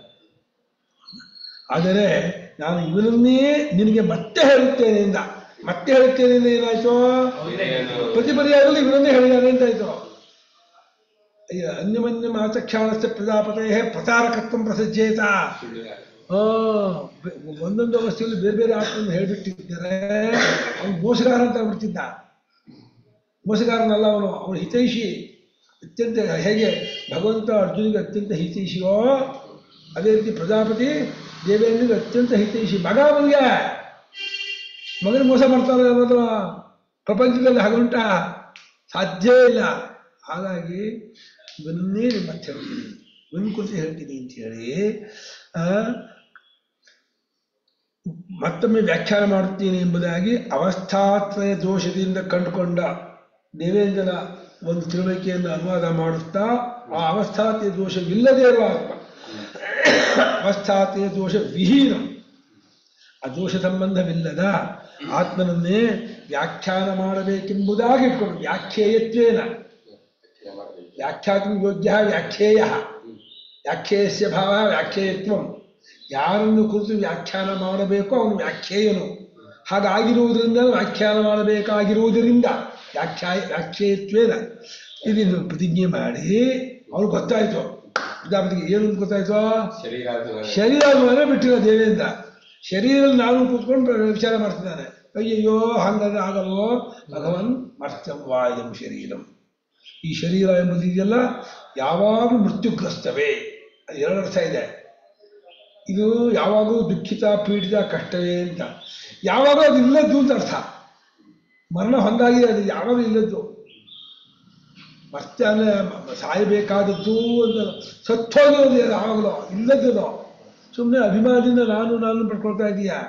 ಆದರೆ ನಾನು ಇವನನ್ನೇ ನಿನಗೆ ಮತ್ತೆ ಹೇಳುತ್ತೇನೆ ಇಂದ ಮತ್ತೆ ಹೇಳುತ್ತೇನೆ ಇಂದ ಏನಾಯ್ತು, ಪ್ರತಿ ಪರ್ಯಾಯದಲ್ಲಿ ಇವನನ್ನೇ ಹೇಳಿದಾನೆ ಅಂತಾಯ್ತು. ಅನ್ಯಮನ್ಯ ಮಾತಕ್ಷಾಣಸ್ಯ ಪ್ರಜಾಪತೆಯ ಪ್ರಚಾರಕತ್ವ ಪ್ರಸಜ್ಜೇತ. ಆ ಒಂದೊಂದು ಅವಸ್ಥೆಯಲ್ಲಿ ಬೇರೆ ಬೇರೆ ಆತ್ಮನ್ನು ಹೇಳಿಬಿಟ್ಟಿದ್ದಾರೆ. ಅವನು ಮೋಸಗಾರ ಅಂತ ಬಿಡ್ತಿದ್ದ. ಮೋಸಗಾರನಲ್ಲ ಅವನು, ಅವನು ಹಿತೈಷಿ. ಅತ್ಯಂತ ಹೇಗೆ ಭಗವಂತ ಅರ್ಜುನಿಗೆ ಅತ್ಯಂತ ಹಿತೈಷಿಯೋ ಅದೇ ರೀತಿ ಪ್ರಜಾಪತಿ ದೇವೇಂದ್ರಿಗೆ ಅತ್ಯಂತ ಹಿತೈಷಿ. ಮಗ ಅವನಿಗೆ ಮಗನ ಮೋಸ ಮಾಡ್ತಾರೆ ಅನ್ನೋದು ಪ್ರಪಂಚದಲ್ಲಿ ಹಾಗುಂಟ ಸಾಧ್ಯ ಇಲ್ಲ. ಹಾಗಾಗಿ ಇವನ್ನೇ ಮತ್ತೆ ಹೇಳ್ತೀನಿ, ಇವನ್ ಕುರಿತು ಹೇಳ್ತೀನಿ ಅಂತ ಹೇಳಿ ಮತ್ತೊಮ್ಮೆ ವ್ಯಾಖ್ಯಾನ ಮಾಡುತ್ತೇನೆ ಎಂಬುದಾಗಿ ಅವಸ್ಥಾತ್ರಯ ದೋಷದಿಂದ ಕಂಡುಕೊಂಡ ದೇವೇಂದ್ರನ ಒಂದು ತಿಳುವಳಿಕೆಯನ್ನು ಅನುವಾದ ಮಾಡುತ್ತಾ ಆ ಅವಸ್ಥಾತೀಯ ದೋಷವಿಲ್ಲದೇ ಇರುವ ಆತ್ಮ, ಅವಸ್ಥಾತೀಯ ದೋಷ ವಿಹೀನ, ಆ ದೋಷ ಸಂಬಂಧವಿಲ್ಲದ ಆತ್ಮನನ್ನೇ ವ್ಯಾಖ್ಯಾನ ಮಾಡಬೇಕೆಂಬುದಾಗಿ ಇಟ್ಕೊಂಡು ವ್ಯಾಖ್ಯೇಯತ್ವೇನ ವ್ಯಾಖ್ಯಾತಂ ಯೋಗ್ಯ ವ್ಯಾಖ್ಯೇಯ ವ್ಯಾಖ್ಯೇಯಸ್ಯ ಭಾವ ವ್ಯಾಖ್ಯೇಯತ್ವಂ. ಯಾರನ್ನು ಕುರಿತು ವ್ಯಾಖ್ಯಾನ ಮಾಡಬೇಕೋ ಅವನು ವ್ಯಾಖ್ಯೇಯನು. ಹಾಗಾಗಿರುವುದರಿಂದ ವ್ಯಾಖ್ಯಾನ ಮಾಡಬೇಕಾಗಿರುವುದರಿಂದ ವ್ಯಾಖ್ಯಾ ವ್ಯಾಖ್ಯೇಯತ್ವೇನ ಇದನ್ನು ಪ್ರತಿಜ್ಞೆ ಮಾಡಿ ಅವ್ರಿಗೆ ಗೊತ್ತಾಯ್ತು. ಪ್ರಜಾಪತಿಗೆ ಏನು ಗೊತ್ತಾಯ್ತು? ಶರೀರ ಮೇಲೆ ಬಿಟ್ಟಿರೋ ದೇವೇಂದ್ರ ಶರೀರ ನಾನು ಕೂತ್ಕೊಂಡು ವಿಚಾರ ಮಾಡ್ತಿದ್ದಾನೆ. ಅಯ್ಯಯ್ಯೋ ಹಂಗಾದ್ರೆ ಆಗಲ್ವೋ, ಭಗವನ್ ಮರ್ತಂ ವಾಯಂ ಶರೀರಂ. ಈ ಶರೀರ ಎಂಬುದು ಇದೆಯಲ್ಲ ಯಾವಾಗಲೂ ಮೃತ್ಯುಗ್ರಸ್ತವೇ. ಅದು ಎರಡು ಅರ್ಥ ಇದೆ. ಇದು ಯಾವಾಗಲೂ ದುಃಖಿತ ಪೀಡಿತ ಕಷ್ಟವೇ ಅಂತ, ಯಾವಾಗಲೂ ಅದು ಇಲ್ಲದ್ದು ಅಂತ ಅರ್ಥ. ಮರಣ ಹೊಂದಾಗಿದೆ, ಅದು ಯಾವಾಗಲೂ ಇಲ್ಲದ್ದು. ಮತ್ತೆ ಅಂದರೆ ಸಾಯಬೇಕಾದದ್ದು ಅಂತ ಸತ್ತೋಗಿರೋದು ಯಾವಾಗಲೂ ಇಲ್ಲದ್ದು. ಸುಮ್ಮನೆ ಅಭಿಮಾನದಿಂದ ನಾನು ನಾನು ಪಡ್ಕೊಳ್ತಾ ಇದೀಯಾ.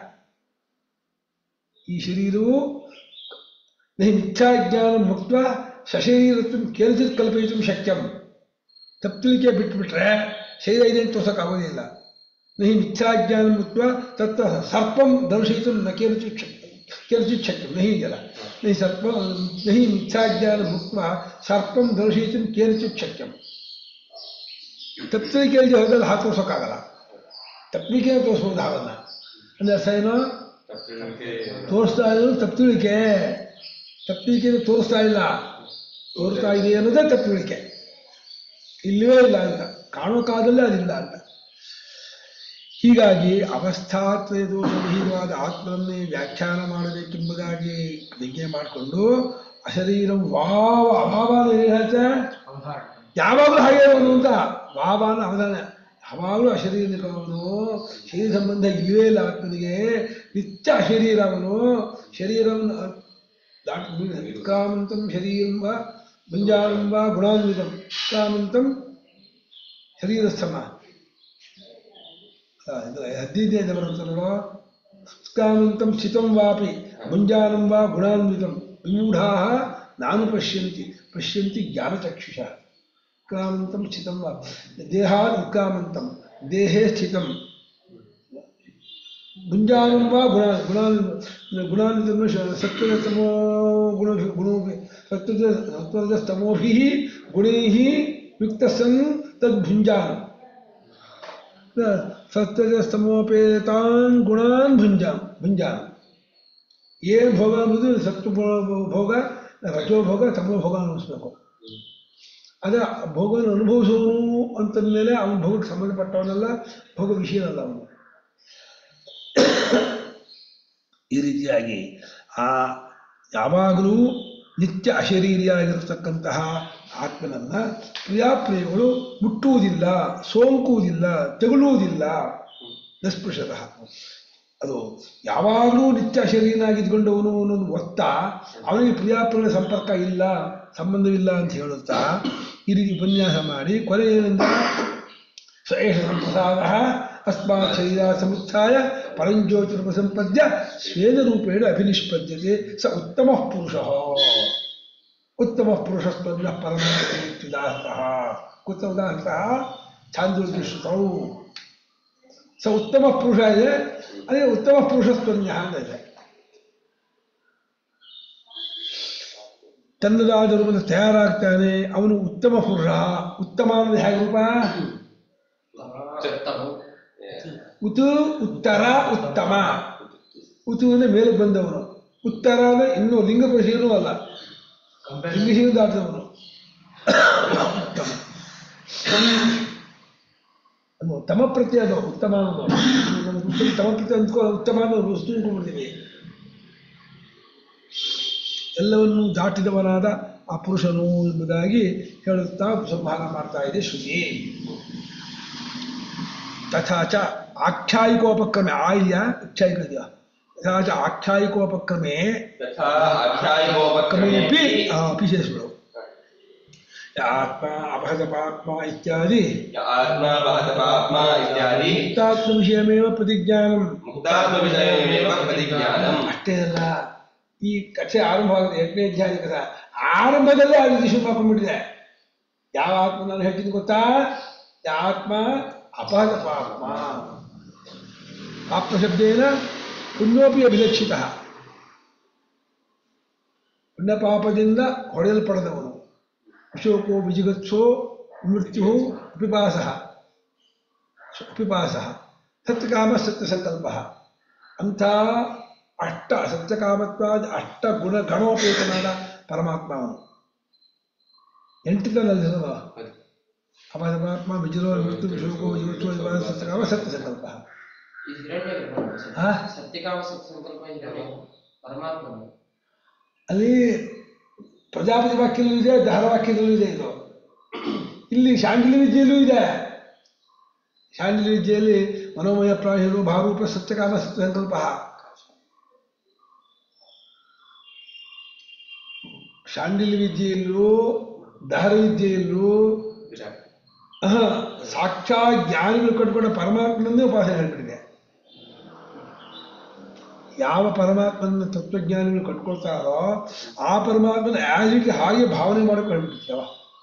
ಈ ಶರೀರವು ನಹಿ ಮಿಥ್ಯಾಜ್ಞಾನ ಮುಕ್ತ ಸಶರೀರತ್ವ ಕೇಳಿಸಿದ ಕಲ್ಪಯಿತು ಶಕ್ಯಂ. ತಪ್ಪುಳಿಕೆ ಬಿಟ್ಬಿಟ್ರೆ ಶರೀರ ಇದೆ ಅಂತ ತೋರ್ಸೋಕ್ಕಾಗೋದಿಲ್ಲ. ನಹಿ ಮಿಥ್ಯಾಜ್ಞಾನ ಮುಕ್ತ ತತ್ವ ಸರ್ಪಂ ದರ್ಶಯಿತು ನ ಕೇಳಿಸಿದ ಶಕ್ಯ ಕೇಳಿಸಿದ ಶಕ್ಯಂ ನಹಿ ಇದೆಯಲ್ಲ. ನಹಿ ಸರ್ಪ ನಹಿ ಮಿಥ್ಯಾಜ್ಞಾನ ಮುಕ್ತ ಸರ್ಪಂ ದರ್ಶಯಿತು ಕೇಳಿಸಿದ ಶಕ್ಯಂ. ತಪ್ಪುಳಿಕೆಯಲ್ಲಿ ಹೋದಲ್ಲಿ ಹಾಕಿ ತೋರ್ಸೋಕ್ಕಾಗಲ್ಲ. ತಪ್ಪಲಿಕೆ ತೋರಿಸ್ಬೋದು ಹಾಗನ್ನ ಅಂದರೆ ಅರ್ಥ ಏನೋ ತೋರಿಸ್ತಾ ಇರೋದು ತಪ್ಪುಳಿಕೆ. ತಪ್ಪಲಿಕೆ ತೋರಿಸ್ತಾ ಇಲ್ಲ, ತೋರಿಸ್ತಾ ಇದೆ ಅನ್ನೋದೇ ತಪ್ಪುಳಿಕೆ. ಇಲ್ಲವೇ ಇಲ್ಲ ಅಂತ ಕಾಣೋ ಕಾಲದಲ್ಲೇ ಅದಿಲ್ಲ ಅಂತ. ಹೀಗಾಗಿ ಅವಸ್ಥಾತ್ವಯ ದೋಷವಿಹೀನವಾದ ಆತ್ಮನನ್ನೇ ವ್ಯಾಖ್ಯಾನ ಮಾಡಬೇಕೆಂಬುದಾಗಿ ಪ್ರತಿಜ್ಞೆ ಮಾಡಿಕೊಂಡು ಅಶರೀರಂ ವಾವ ಅಭಾವಾನ ಏನು ಹೇಳ್ತೆ? ಯಾವಾಗಲೂ ಹಾಗೆ ಅವನು ಅಂತ ವಾವಾನ ಅವಧಾನ. ಯಾವಾಗಲೂ ಅಶರೀರನಿಕವನು, ಶರೀರ ಸಂಬಂಧ ಇಲ್ಲವೇ ಇಲ್ಲ ಆತ್ಮನಿಗೆ. ನಿತ್ಯ ಅಶರೀರ ಅವನು. ಶರೀರವನ್ನು ದಾಟ್ ವಿಕ್ರಾಮಂತಂ ಶರೀರಂ ವಾ ಮುಂಜಾನಂ ವಾ ಗುಣಾನ್ವಿತಂ ವಿಕ್ರಾಮಂತಂ ಶರೀರಸ್ಥಮ ಹದಿನೈದನೇ ಬರುತ್ತೆ ನೋಡೋ. ವಿಕ್ರಾಮಂತಂ ಸ್ಥಿತಂ ವಾಪಿ ಮುಂಜಾನಂ ವಾ ಗುಣಾನ್ವಿತಂ ವಿಮೂಢಾ ನಾನು ಪಶ್ಯಂತಿ ಪಶ್ಯಂತಿ ಜ್ಞಾನಚಕ್ಷುಷ. ಉತ್ಕ್ರಾಮಂತಂ ಸ್ಥಿತಂ ವಾ ದೇಹಾನ್ ಉತ್ಕ್ರಾಮಂತಂ ದೇಹೇ ಸ್ಥಿತಂ ಗುಂಜಾನಂ ವಾ ಗುಣ ಗುಣಾನ್ ಗುಣಾನ್ವಿತಂ ಸತ್ವಜಸ್ತಮೋ ಗುಣ ಗುಣೋ ಸತ್ವಜ ಸತ್ವಜಸ್ತಮೋಭಿಃ ಗುಣೈಃ ಯುಕ್ತಸನ್ ತದ್ಭುಂಜಾನ ಸತ್ವಜಸ್ತಮೋಪೇತಾನ್ ಗುಣಾನ್ ಭುಂಜಾನ ಭುಂಜಾನ. ಏನು ಭೋಗ ಅನ್ನೋದು ಸತ್ವ ಭೋಗ, ರಜೋಭೋಗ, ತಮೋಭೋಗ ಅನ್ನಿಸ್ಬೇಕು. ಅದೇ ಭೋಗವನ್ನು ಅನುಭವಿಸೋನು ಅಂತಂದಮೇಲೆ ಅವನ ಭೋಗಕ್ಕೆ ಸಂಬಂಧಪಟ್ಟವನಲ್ಲ, ಭೋಗ ವಿಷಯನಲ್ಲ ಅವನು. ಈ ರೀತಿಯಾಗಿ ಆ ಯಾವಾಗಲೂ ನಿತ್ಯ ಅಶರೀರಿಯಾಗಿರತಕ್ಕಂತಹ ಆತ್ಮನನ್ನ ಪ್ರಿಯಾಪ್ರಿಯಗಳು ಮುಟ್ಟುವುದಿಲ್ಲ, ಸೋಂಕುವುದಿಲ್ಲ, ತಗುಲುವುದಿಲ್ಲ. ನಸ್ಪೃಶತಃ ಅದು ಯಾವಾಗಲೂ ನಿತ್ಯ ಅಶರೀರನಾಗಿದ್ದುಕೊಂಡವನು ಅನ್ನೋದು ಒತ್ತ ಅವನಿಗೆ ಪ್ರಿಯಾಪ್ರಿಯಗಳ ಸಂಪರ್ಕ ಇಲ್ಲ, ಸಂಬಂಧವಿಲ್ಲ ಅಂತ ಹೇಳುತ್ತಾ ಈ ರೀತಿ ಉಪನ್ಯಾಸ ಮಾಡಿ ಕೊನೆಯಿಂದ ಸ ಏಷ ಸಂಪ್ರಸಾದ ಅಸ್ಮಾತ್ ಶರೀರ ಸಮುತ್ಥಾಯ ಪರಂಜ್ಯೋತಿರುಪಸಂಪದ್ಯ ಸ್ವೇನ ರೂಪೇಣ ಅಭಿನಿಷ್ಪದ್ಯತೆ ಸ ಉತ್ತಮ ಪುರುಷ. ಉತ್ತಮ ಪುರುಷಸ್ತ್ವಜ್ಞ ಪರಮೋದಾಹತಃ ಕುತ ಉದಾಹತಃ ಛಾಂದೋಗ್ಯಶ್ರುತೌ. ಸ ಉತ್ತಮ ಪುರುಷ ಇದೆ, ಅದೇ ಉತ್ತಮ ಪುರುಷಸ್ತ್ವಜ್ಞ ಅಂತಿದೆ. ತನ್ನದಾದ ರೂಪದ ತಯಾರಾಗ್ತಾನೆ ಅವನು ಉತ್ತಮ ಪುರುಷ. ಉತ್ತಮ ಅನ್ನೋದು ಹೇಗೆ ರೂಪ? ಉತು ಉತ್ತರ ಉತ್ತಮ. ಉತು ಅಂದ್ರೆ ಮೇಲೆ ಬಂದವನು, ಉತ್ತರ ಅಂದ್ರೆ ಇನ್ನೂ ಲಿಂಗ ಪರಿಶೀಲನೂ ಅಲ್ಲ, ಲಿಂಗಶೀಲ ದಾಟದವನು ಉತ್ತಮ. ಅನ್ನೋ ತಮ ಪ್ರತ್ಯಯ ಅದು ಉತ್ತಮ ಅನ್ನೋದು. ತಮ ಪ್ರತ್ಯಯ ಅಂದ್ಕೋ ಉತ್ತಮ ಅನ್ನೋದು ವಸ್ತು ಅಂದ್ಕೊಂಡ್ಬಿಡ್ತೀವಿ. ಎಲ್ಲವನ್ನೂ ದಾಟಿದವನಾದ ಆ ಪುರುಷನು ಎಂಬುದಾಗಿ ಹೇಳುತ್ತಾ ಸಂಹಾರ ಮಾಡ್ತಾ ಇದೆ ಶ್ರುತಿ. ತಥಾಚ ಆಖ್ಯಾಯಿಕೋಪಕ್ರಮೆ ಆ ಇದೆಯಾ ಆಖ್ಯಾಯಿಕ ಇದೆಯಾ? ತಥಾಚ ಆಖ್ಯಾಯಿಕೋಪಕ್ರಮೆ ಕ್ರಮೇಪಿ ಅಪಿ ಸೇರಿಸ್ಬಿಡು. ಆತ್ಮ ಅಭದ ಪಾತ್ಮ ಇತ್ಯಾದಿ ಮುಕ್ತಾತ್ಮ ವಿಷಯಮೇವ ಪ್ರತಿಜ್ಞಾನಂ. ಅಷ್ಟೇ ಅಲ್ಲ, ಈ ಕಥೆ ಆರಂಭವಾಗಿದೆ ಎಂಟನೇ ಅಧ್ಯಾಯದ ಕಥೆ ಆರಂಭದಲ್ಲೇ ಆ ರೀತಿ ಶುರು ಮಾಡ್ಕೊಂಡ್ಬಿಟ್ಟಿದೆ. ಯಾವ ಆತ್ಮ ನಾನು ಹೇಳ್ತೀನಿ ಗೊತ್ತಾ? ಆತ್ಮ ಅಪಹತ ಪಾಪ ಪಾಪ ಶಬ್ದೇನ ಪುಣ್ಯೋಪಿ ಅಭಿಲಕ್ಷಿತ. ಪುಣ್ಯ ಪಾಪದಿಂದ ಹೊಡೆಯಲ್ಪಡೆದವನು. ಅಶೋಕೋ ವಿಜಿಗತ್ಸೋ ಮೃತ್ಯು ಪಿಪಾಸ ಪಿಪಾಸ ಸತ್ಯಕಾಮ ಸತ್ಯಸಂಕಲ್ಪ ಅಂಥ ಅಷ್ಟ ಸತ್ಯಕಾಮತ್ವಾದ ಅಷ್ಟ ಗುಣ ಗಣೋಪೇತನಾದ ಪರಮಾತ್ಮ ಅವನು. ಎಂಟುದಲ್ಲಲ್ವ ಅಪ ಪರಮಾತ್ಮ ವಿಜರೋ ಮೃತ್ಯು ಶೋಕೋ ವಿಜಿಗತ್ಸೋ ಸತ್ಯಕಾಮ ಸತ್ಯಸಂಕಲ್ಪ. ಸತ್ಯಕಾಮ ಸತ್ಯಸಂಕಲ್ಪ ಪರಮಾತ್ಮ ಅಲ್ಲಿ ಪ್ರಜಾಪತಿ ವಾಕ್ಯದಲ್ಲೂ ಇದೆ, ದಹರ ವಾಕ್ಯದಲ್ಲೂ ಇದೆ. ಇದು ಇಲ್ಲಿ ಶಾಂಡಿಲ್ಯ ವಿದ್ಯೆಯಲ್ಲೂ ಇದೆ. ಶಾಂಡಿಲ್ಯ ವಿದ್ಯೆಯಲ್ಲಿ ಮನೋಮಯ ಪ್ರಾಣಿಗಳು ಭಾವರೂಪ ಸತ್ಯಕಾಮ ಸತ್ಯ ಸಂಕಲ್ಪ. ಶಾಂಡಿಲ್ಯ ವಿದ್ಯೆಯಲ್ಲೂ ದಹರ ವಿದ್ಯೆಯಲ್ಲೂ ಸಾಕ್ಷಾತ್ ಜ್ಞಾನಿಗಳು ಕಟ್ಕೊಂಡ ಪರಮಾತ್ಮನನ್ನೇ ಉಪಾಸನೆ ಹೇಳ್ಬಿಟ್ಟಿದೆ. ಯಾವ ಪರಮಾತ್ಮನ ತತ್ವಜ್ಞಾನಿಗಳು ಕಟ್ಕೊಳ್ತಾರೋ ಆ ಪರಮಾತ್ಮನ ಆಸ್ ಇಟ್ ಹಾಗೆ ಭಾವನೆ ಮಾಡೋಕೆ ಹೇಳ್ಬಿಡ್ತೇವ.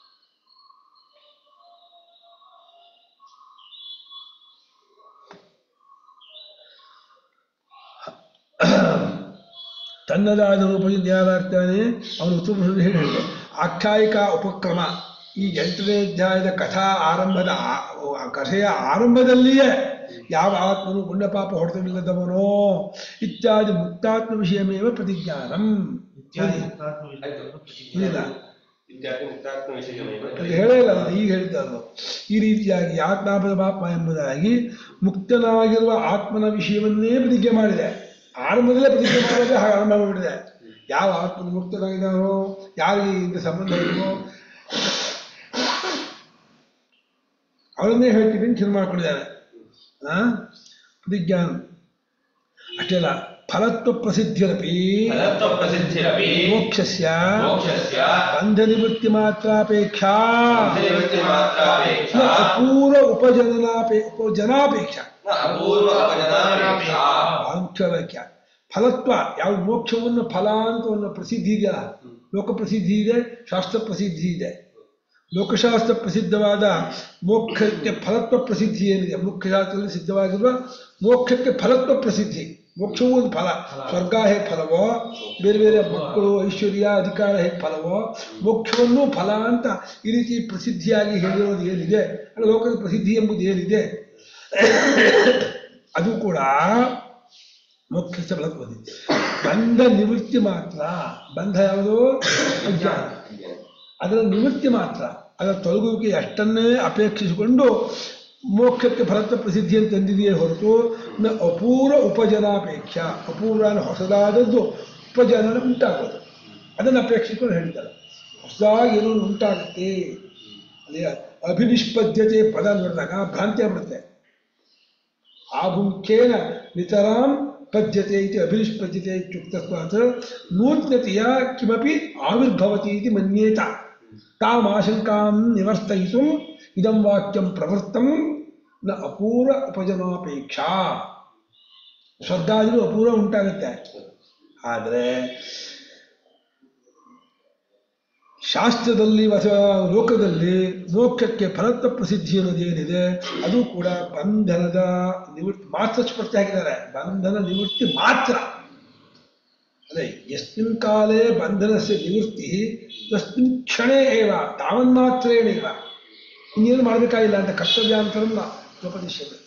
ತನ್ನದಾದ ರೂಪದಿಂದ ಯಾರಾಗ್ತಾನೆ ಅವನು ಉತ್ತಮ ಹೇಳಿ ಹೇಳಿದೆ. ಆಖ್ಯಾಯಿಕ ಉಪಕ್ರಮ ಈ ಎಂಟನೇ ಅಧ್ಯಾಯದ ಕಥಾ ಆರಂಭದ ಕಥೆಯ ಆರಂಭದಲ್ಲಿಯೇ ಯಾವ ಆತ್ಮನು ಪುಣ್ಯಪಾಪ ಹೊಡೆತವಿಲ್ಲದವನೋ ಇತ್ಯಾದಿ ಮುಕ್ತಾತ್ಮ ವಿಷಯಮೇವ ಪ್ರತಿಜ್ಞಾನಂ ಹೇಳಲ್ಲ, ಈಗ ಹೇಳ್ತಾರೋ ಈ ರೀತಿಯಾಗಿ ಆತ್ಮಾಪದ ಪಾಪ ಎಂಬುದಾಗಿ ಮುಕ್ತನಾಗಿರುವ ಆತ್ಮನ ವಿಷಯವನ್ನೇ ಪ್ರತಿಜ್ಞೆ ಮಾಡಿದೆ. ಆರಂಭದಲ್ಲೇ ಪ್ರತಿಜ್ಞೆ ಮಾಡೋದೇ ಹಾಗೆ ಆರಂಭ ಮಾಡಿಬಿಟ್ಟಿದೆ. ಯಾವ ಆತ್ಮನು ಮುಕ್ತನಾಗಿದ್ದಾನೋ, ಯಾರಿಗೆ ಇಂಥ ಸಂಬಂಧ ಇಲ್ವೋ ಅವರನ್ನೇ ಹೇಳ್ತೀನಿ ಶುರು ಮಾಡ್ಕೊಂಡಿದ್ದಾರೆ. ಆ ಪ್ರತಿಜ್ಞಾನ ಅಷ್ಟೇ ಅಲ್ಲ, ಫಲತ್ವ ಪ್ರಸಿದ್ಧಿರಪಿ ಮೋಕ್ಷಸ್ಯ ಬಂಧ ನಿವೃತ್ತಿ ಮಾತ್ರಾಪೇಕ್ಷಾ ಅಪೂರ್ವ ಉಪಜನಾಪೇ ಉಪಜನಾಪೇಕ್ಷಾ ಮುಖ್ಯವಾಕ್ಯ. ಫಲತ್ವ ಯಾವುದು ಮೋಕ್ಷವನ್ನು ಫಲ ಅಂತ ಒಂದು ಪ್ರಸಿದ್ಧಿ ಇದೆಯಲ್ಲ, ಲೋಕ ಪ್ರಸಿದ್ಧಿ ಇದೆ, ಶಾಸ್ತ್ರ ಪ್ರಸಿದ್ಧಿ ಇದೆ. ಲೋಕಶಾಸ್ತ್ರ ಪ್ರಸಿದ್ಧವಾದ ಮೋಕ್ಷಕ್ಕೆ ಫಲತ್ವ ಪ್ರಸಿದ್ಧಿ ಏನಿದೆ, ಮುಖ್ಯಶಾಸ್ತ್ರದಲ್ಲಿ ಸಿದ್ಧವಾಗಿರುವ ಮೋಕ್ಷಕ್ಕೆ ಫಲತ್ವ ಪ್ರಸಿದ್ಧಿ. ಮೋಕ್ಷವೂ ಒಂದು ಫಲ. ಸ್ವರ್ಗ ಹೇಗೆ ಫಲವೋ, ಬೇರೆ ಬೇರೆ ಮಕ್ಕಳು ಐಶ್ವರ್ಯ ಅಧಿಕಾರ ಹೇಗೆ ಫಲವೋ, ಮೋಕ್ಷವನ್ನು ಫಲ ಅಂತ ಈ ರೀತಿ ಪ್ರಸಿದ್ಧಿಯಾಗಿ ಹೇಳಿರೋದು ಏನಿದೆ, ಲೋಕದ ಪ್ರಸಿದ್ಧಿ ಎಂಬುದು ಏನಿದೆ ಅದು ಕೂಡ ಮೋಕ್ಷ ಫಲತ್ವದಿ. ಬಂಧ ನಿವೃತ್ತಿ ಮಾತ್ರ. ಬಂಧ ಯಾವುದು? ಅಜ್ಞಾನ. ಅದರ ನಿವೃತ್ತಿ ಮಾತ್ರ, ಅದರ ತೊಲಗುವಿಕೆ ಅಷ್ಟನ್ನೇ ಅಪೇಕ್ಷಿಸಿಕೊಂಡು ಮೋಕ್ಷಕ್ಕೆ ಫಲತ್ವ ಪ್ರಸಿದ್ಧಿ ಅಂತ ತಂದಿದೆಯೇ ಹೊರತು ನ ಅಪೂರ್ವ ಉಪಜನಾಪೇಕ್ಷ. ಅಪೂರ್ವ ಹೊಸದಾದದ್ದು ಉಪಜನ ಉಂಟಾಗೋದು, ಅದನ್ನು ಅಪೇಕ್ಷಿಸಿಕೊಂಡು ಹೇಳ್ತಾರೆ. ಹೊಸದಾಗಿ ಏನೋ ಉಂಟಾಗುತ್ತೆ. ಅಲ್ಲಿ ಅಭಿನಿಷ್ಪದ್ಯತೆ ಪದ ನೋಡಿದಾಗ ಭ್ರಾಂತಿ ಆಗ್ಬಿಡುತ್ತೆ. ಆಭುಂಖ್ಯೇನ ನಿತರಾಂ ಪದ್ಯತೆ ಇತಿ ಅಭಿನಿಷ್ಪದ್ಯತೆ ಇತ್ಯುಕ್ತತ್ವಾತ್ ನೂತನತೆಯ ಕಿಮಪಿ ಆವಿರ್ಭವತಿ ಇತಿ ಮನ್ಯೇತ. ತಾಮ್ ಆಶಂಕಾಂ ನಿವರ್ತಯಿತು ಇದಂ ವಾಕ್ಯಂ ಪ್ರವೃತ್ತಂ ನ ಅಪೂರ್ವ ಉಪಜನಾಪೇಕ್ಷಾ. ಸ್ವರ್ಗಾದಿಗಳು ಅಪೂರ್ವ ಉಂಟಾಗುತ್ತೆ. ಆದರೆ ಶಾಸ್ತ್ರದಲ್ಲಿ ಅಥವಾ ಲೋಕದಲ್ಲಿ ಮೋಕ್ಷಕ್ಕೆ ಫಲತ್ವ ಪ್ರಸಿದ್ಧಿ ಅನ್ನೋದೇನಿದೆ ಅದು ಕೂಡ ಬಂಧನದ ನಿವೃತ್ತಿ ಮಾತ್ರ ಸ್ಪರ್ಧೆ ಹಾಕಿದ್ದಾರೆ. ಬಂಧನ ನಿವೃತ್ತಿ ಮಾತ್ರ. ಅದೇ ಯಸ್ಮಿನ್ ಕಾಲೇ ಬಂಧನಸ್ಯ ನಿವೃತ್ತಿ ತಸ್ಮಿನ್ ಕ್ಷಣೇ ಏವ ತಾವನ್ಮಾತ್ರೇಣೇವ. ಇನ್ನೇನು ಮಾಡಬೇಕಾಗಿಲ್ಲ ಅಂತ ಕರ್ತವ್ಯಾಂತರಂ ಉಪದಿಶ್ಯತೆ.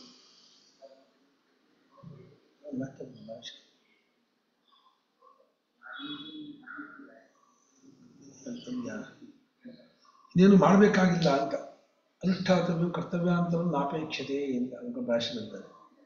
ಇನ್ನೇನು ಮಾಡಬೇಕಾಗಿಲ್ಲ ಅಂತ. ಅನುಷ್ಠಾತವ್ಯ ಕರ್ತವ್ಯಾಂತರ ನಾಪೇಕ್ಷತೆ ಅಂತ ಅದಕ್ಕೆ ಭಾಷೆ ಬರ್ತದೆ.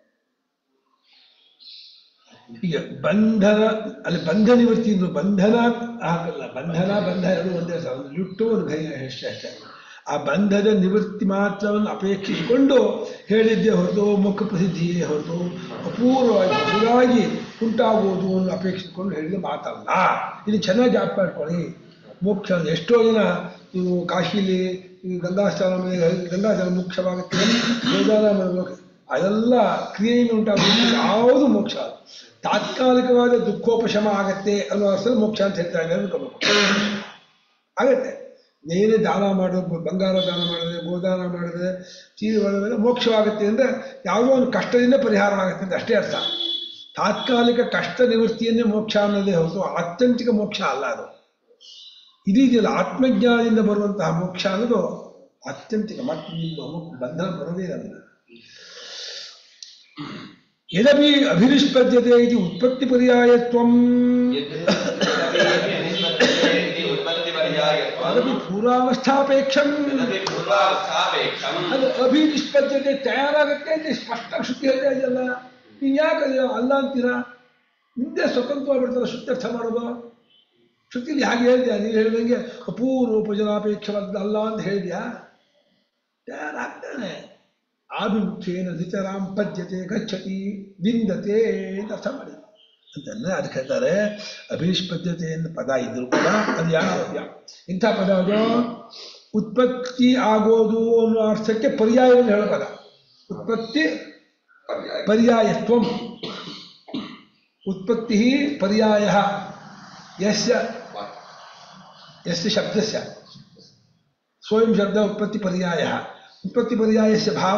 ಈಗ ಬಂಧನ ಅಲ್ಲಿ ಬಂಧ ನಿವೃತ್ತಿ ಇದ್ರು ಬಂಧನ ಹಾಕಲ್ಲ. ಬಂಧನ ಬಂಧ ಎರಡು ಒಂದೇ ಸಹ, ಒಂದು ಲುಟ್ಟು ಒಂದು ಗೈ ಅಷ್ಟೇ ಅಷ್ಟೇ. ಆ ಬಂಧದ ನಿವೃತ್ತಿ ಮಾತ್ರವನ್ನು ಅಪೇಕ್ಷಿಸಿಕೊಂಡು ಹೇಳಿದ್ದೇ ಹೊರತು ಮುಖ್ಯ ಪ್ರಸಿದ್ಧಿಯೇ ಹೊರತು ಅಪೂರ್ವವಾಗಿ ಹೊಸದಾಗಿ ಉಂಟಾಗುವುದು ಒಂದು ಅಪೇಕ್ಷಿಸಿಕೊಂಡು ಹೇಳಿದ ಮಾತಲ್ಲ. ಇದು ಚೆನ್ನಾಗಿ ಜ್ಞಾಪಕ ಮಾಡ್ಕೊಳ್ಳಿ. ಮೋಕ್ಷ ಎಷ್ಟೋ ಜನ ನೀವು ಕಾಶಿಲಿ ಗಂಗಾಸ್ಥಾನ ಮೇಲೆ ಗಂಗಾಸ್ಥಾನ ಮುಖ್ಯವಾಗುತ್ತೆ, ವೇದಾನ ಅದೆಲ್ಲ ಕ್ರಿಯೆಯನ್ನು ಉಂಟಾಗುತ್ತೆ. ಯಾವುದು ಮೋಕ್ಷ ತಾತ್ಕಾಲಿಕವಾದ ದುಃಖೋಪಶಮ ಆಗತ್ತೆ ಅನ್ನೋ ಅರ್ಥದಲ್ಲಿ ಮೋಕ್ಷ ಅಂತ ಹೇಳ್ತಾ ಇದ್ದಾರೆ ಅನ್ಕೋಬೇಕು. ಆಗತ್ತೆ. ಏನೇ ದಾನ ಮಾಡೋದು, ಬಂಗಾರ ದಾನ ಮಾಡಿದ್ರೆ, ಗೋದಾನ ಮಾಡಿದ್ರೆ, ಚೀರು ಮಾಡಿದ್ರೆ ಮೋಕ್ಷವಾಗುತ್ತೆ ಅಂದರೆ ಯಾವುದೋ ಒಂದು ಕಷ್ಟದಿಂದ ಪರಿಹಾರವಾಗುತ್ತೆ ಅಂತ ಅಷ್ಟೇ ಅರ್ಥ. ತಾತ್ಕಾಲಿಕ ಕಷ್ಟ ನಿವೃತ್ತಿಯನ್ನೇ ಮೋಕ್ಷ ಅನ್ನೋದೇ ಹೊರತು ಆತ್ಯಂತಿಕ ಮೋಕ್ಷ ಅಲ್ಲ ಅದು. ಇದೀದಿಲ್ಲ ಆತ್ಮಜ್ಞಾನದಿಂದ ಬರುವಂತಹ ಮೋಕ್ಷ ಅನ್ನೋದು ಆತ್ಯಂತಿಕ, ಮತ್ತೆ ಬಂಧನ ಬರೋದೇ ಇಲ್ಲ. ಯದಪಿ ಅಭಿನಿಷ್ಪದ್ಯತೆ ಇದು ಉತ್ಪತ್ತಿ ಪರ್ಯಾಯತ್ವಂ ಅದಪಿ ಪೂರ್ವಾವಸ್ಥಾಪೇಕ್ಷಂ ಅದು ಅಭಿನಿಷ್ಪದ್ಯತೆ ತಯಾರಾಗುತ್ತೆ ಅಂತ ಸ್ಪಷ್ಟ ಶ್ರುತಿ ಹೇಳ್ತಾ ಇದೆಯಲ್ಲ. ನೀವು ಯಾಕೆ ಅಲ್ಲ ಅಂತೀರಾ? ನಿಂದೆ ಸ್ವತಂತ್ರವಾಗಿರ್ತಾರ ಶ್ರುತ್ಯರ್ಥ ಮಾಡೋದು. ಶ್ರುತಿಲಿ ಹಾಗೆ ಹೇಳಿದ್ಯಾ? ನೀವು ಹೇಳಿದಂಗೆ ಅಪೂರ್ವೋಪಜನಾಪೇಕ್ಷವಾದ ಅಲ್ಲ ಅಂತ ಹೇಳಿದ್ಯಾ? ತಯಾರಾಗ್ತಾನೆ. ಆಭಿಮುಖ್ಯೇನ ನಿತರಾಂ ಪದ್ಯತೆ ಗಚ್ಚತಿ ವಿಂದತೆ ಅಂತ ಅರ್ಥ ಮಾಡಿ ಅಂತಂದ್ರೆ ಅದಕ್ಕೆ ಹೇಳ್ತಾರೆ ಅಭಿನಿಷ್ಪದ್ಯತೆ ಎಂದ ಪದ ಇದ್ರು ಕೂಡ ಅದು ಯಾವ ಇಂಥ ಪದ ಅದು ಉತ್ಪತ್ತಿ ಆಗೋದು ಅನ್ನೋ ಅರ್ಥಕ್ಕೆ ಪರ್ಯಾಯವನ್ನು ಹೇಳೋ ಪದ. ಉತ್ಪತ್ತಿ ಪರ್ಯಾಯತ್ವಂ ಉತ್ಪತ್ತಿ ಪರ್ಯಾಯ ಯಸ್ಯ ಯಸ್ಯ ಶಬ್ದಸ್ಯ ಸ್ವಯಂ ಶಬ್ದ ಉತ್ಪತ್ತಿ ಪರ್ಯಾಯ ಉತ್ಪತ್ತಿ ಪರ್ಯಾಯಸ್ಯ ಭಾವ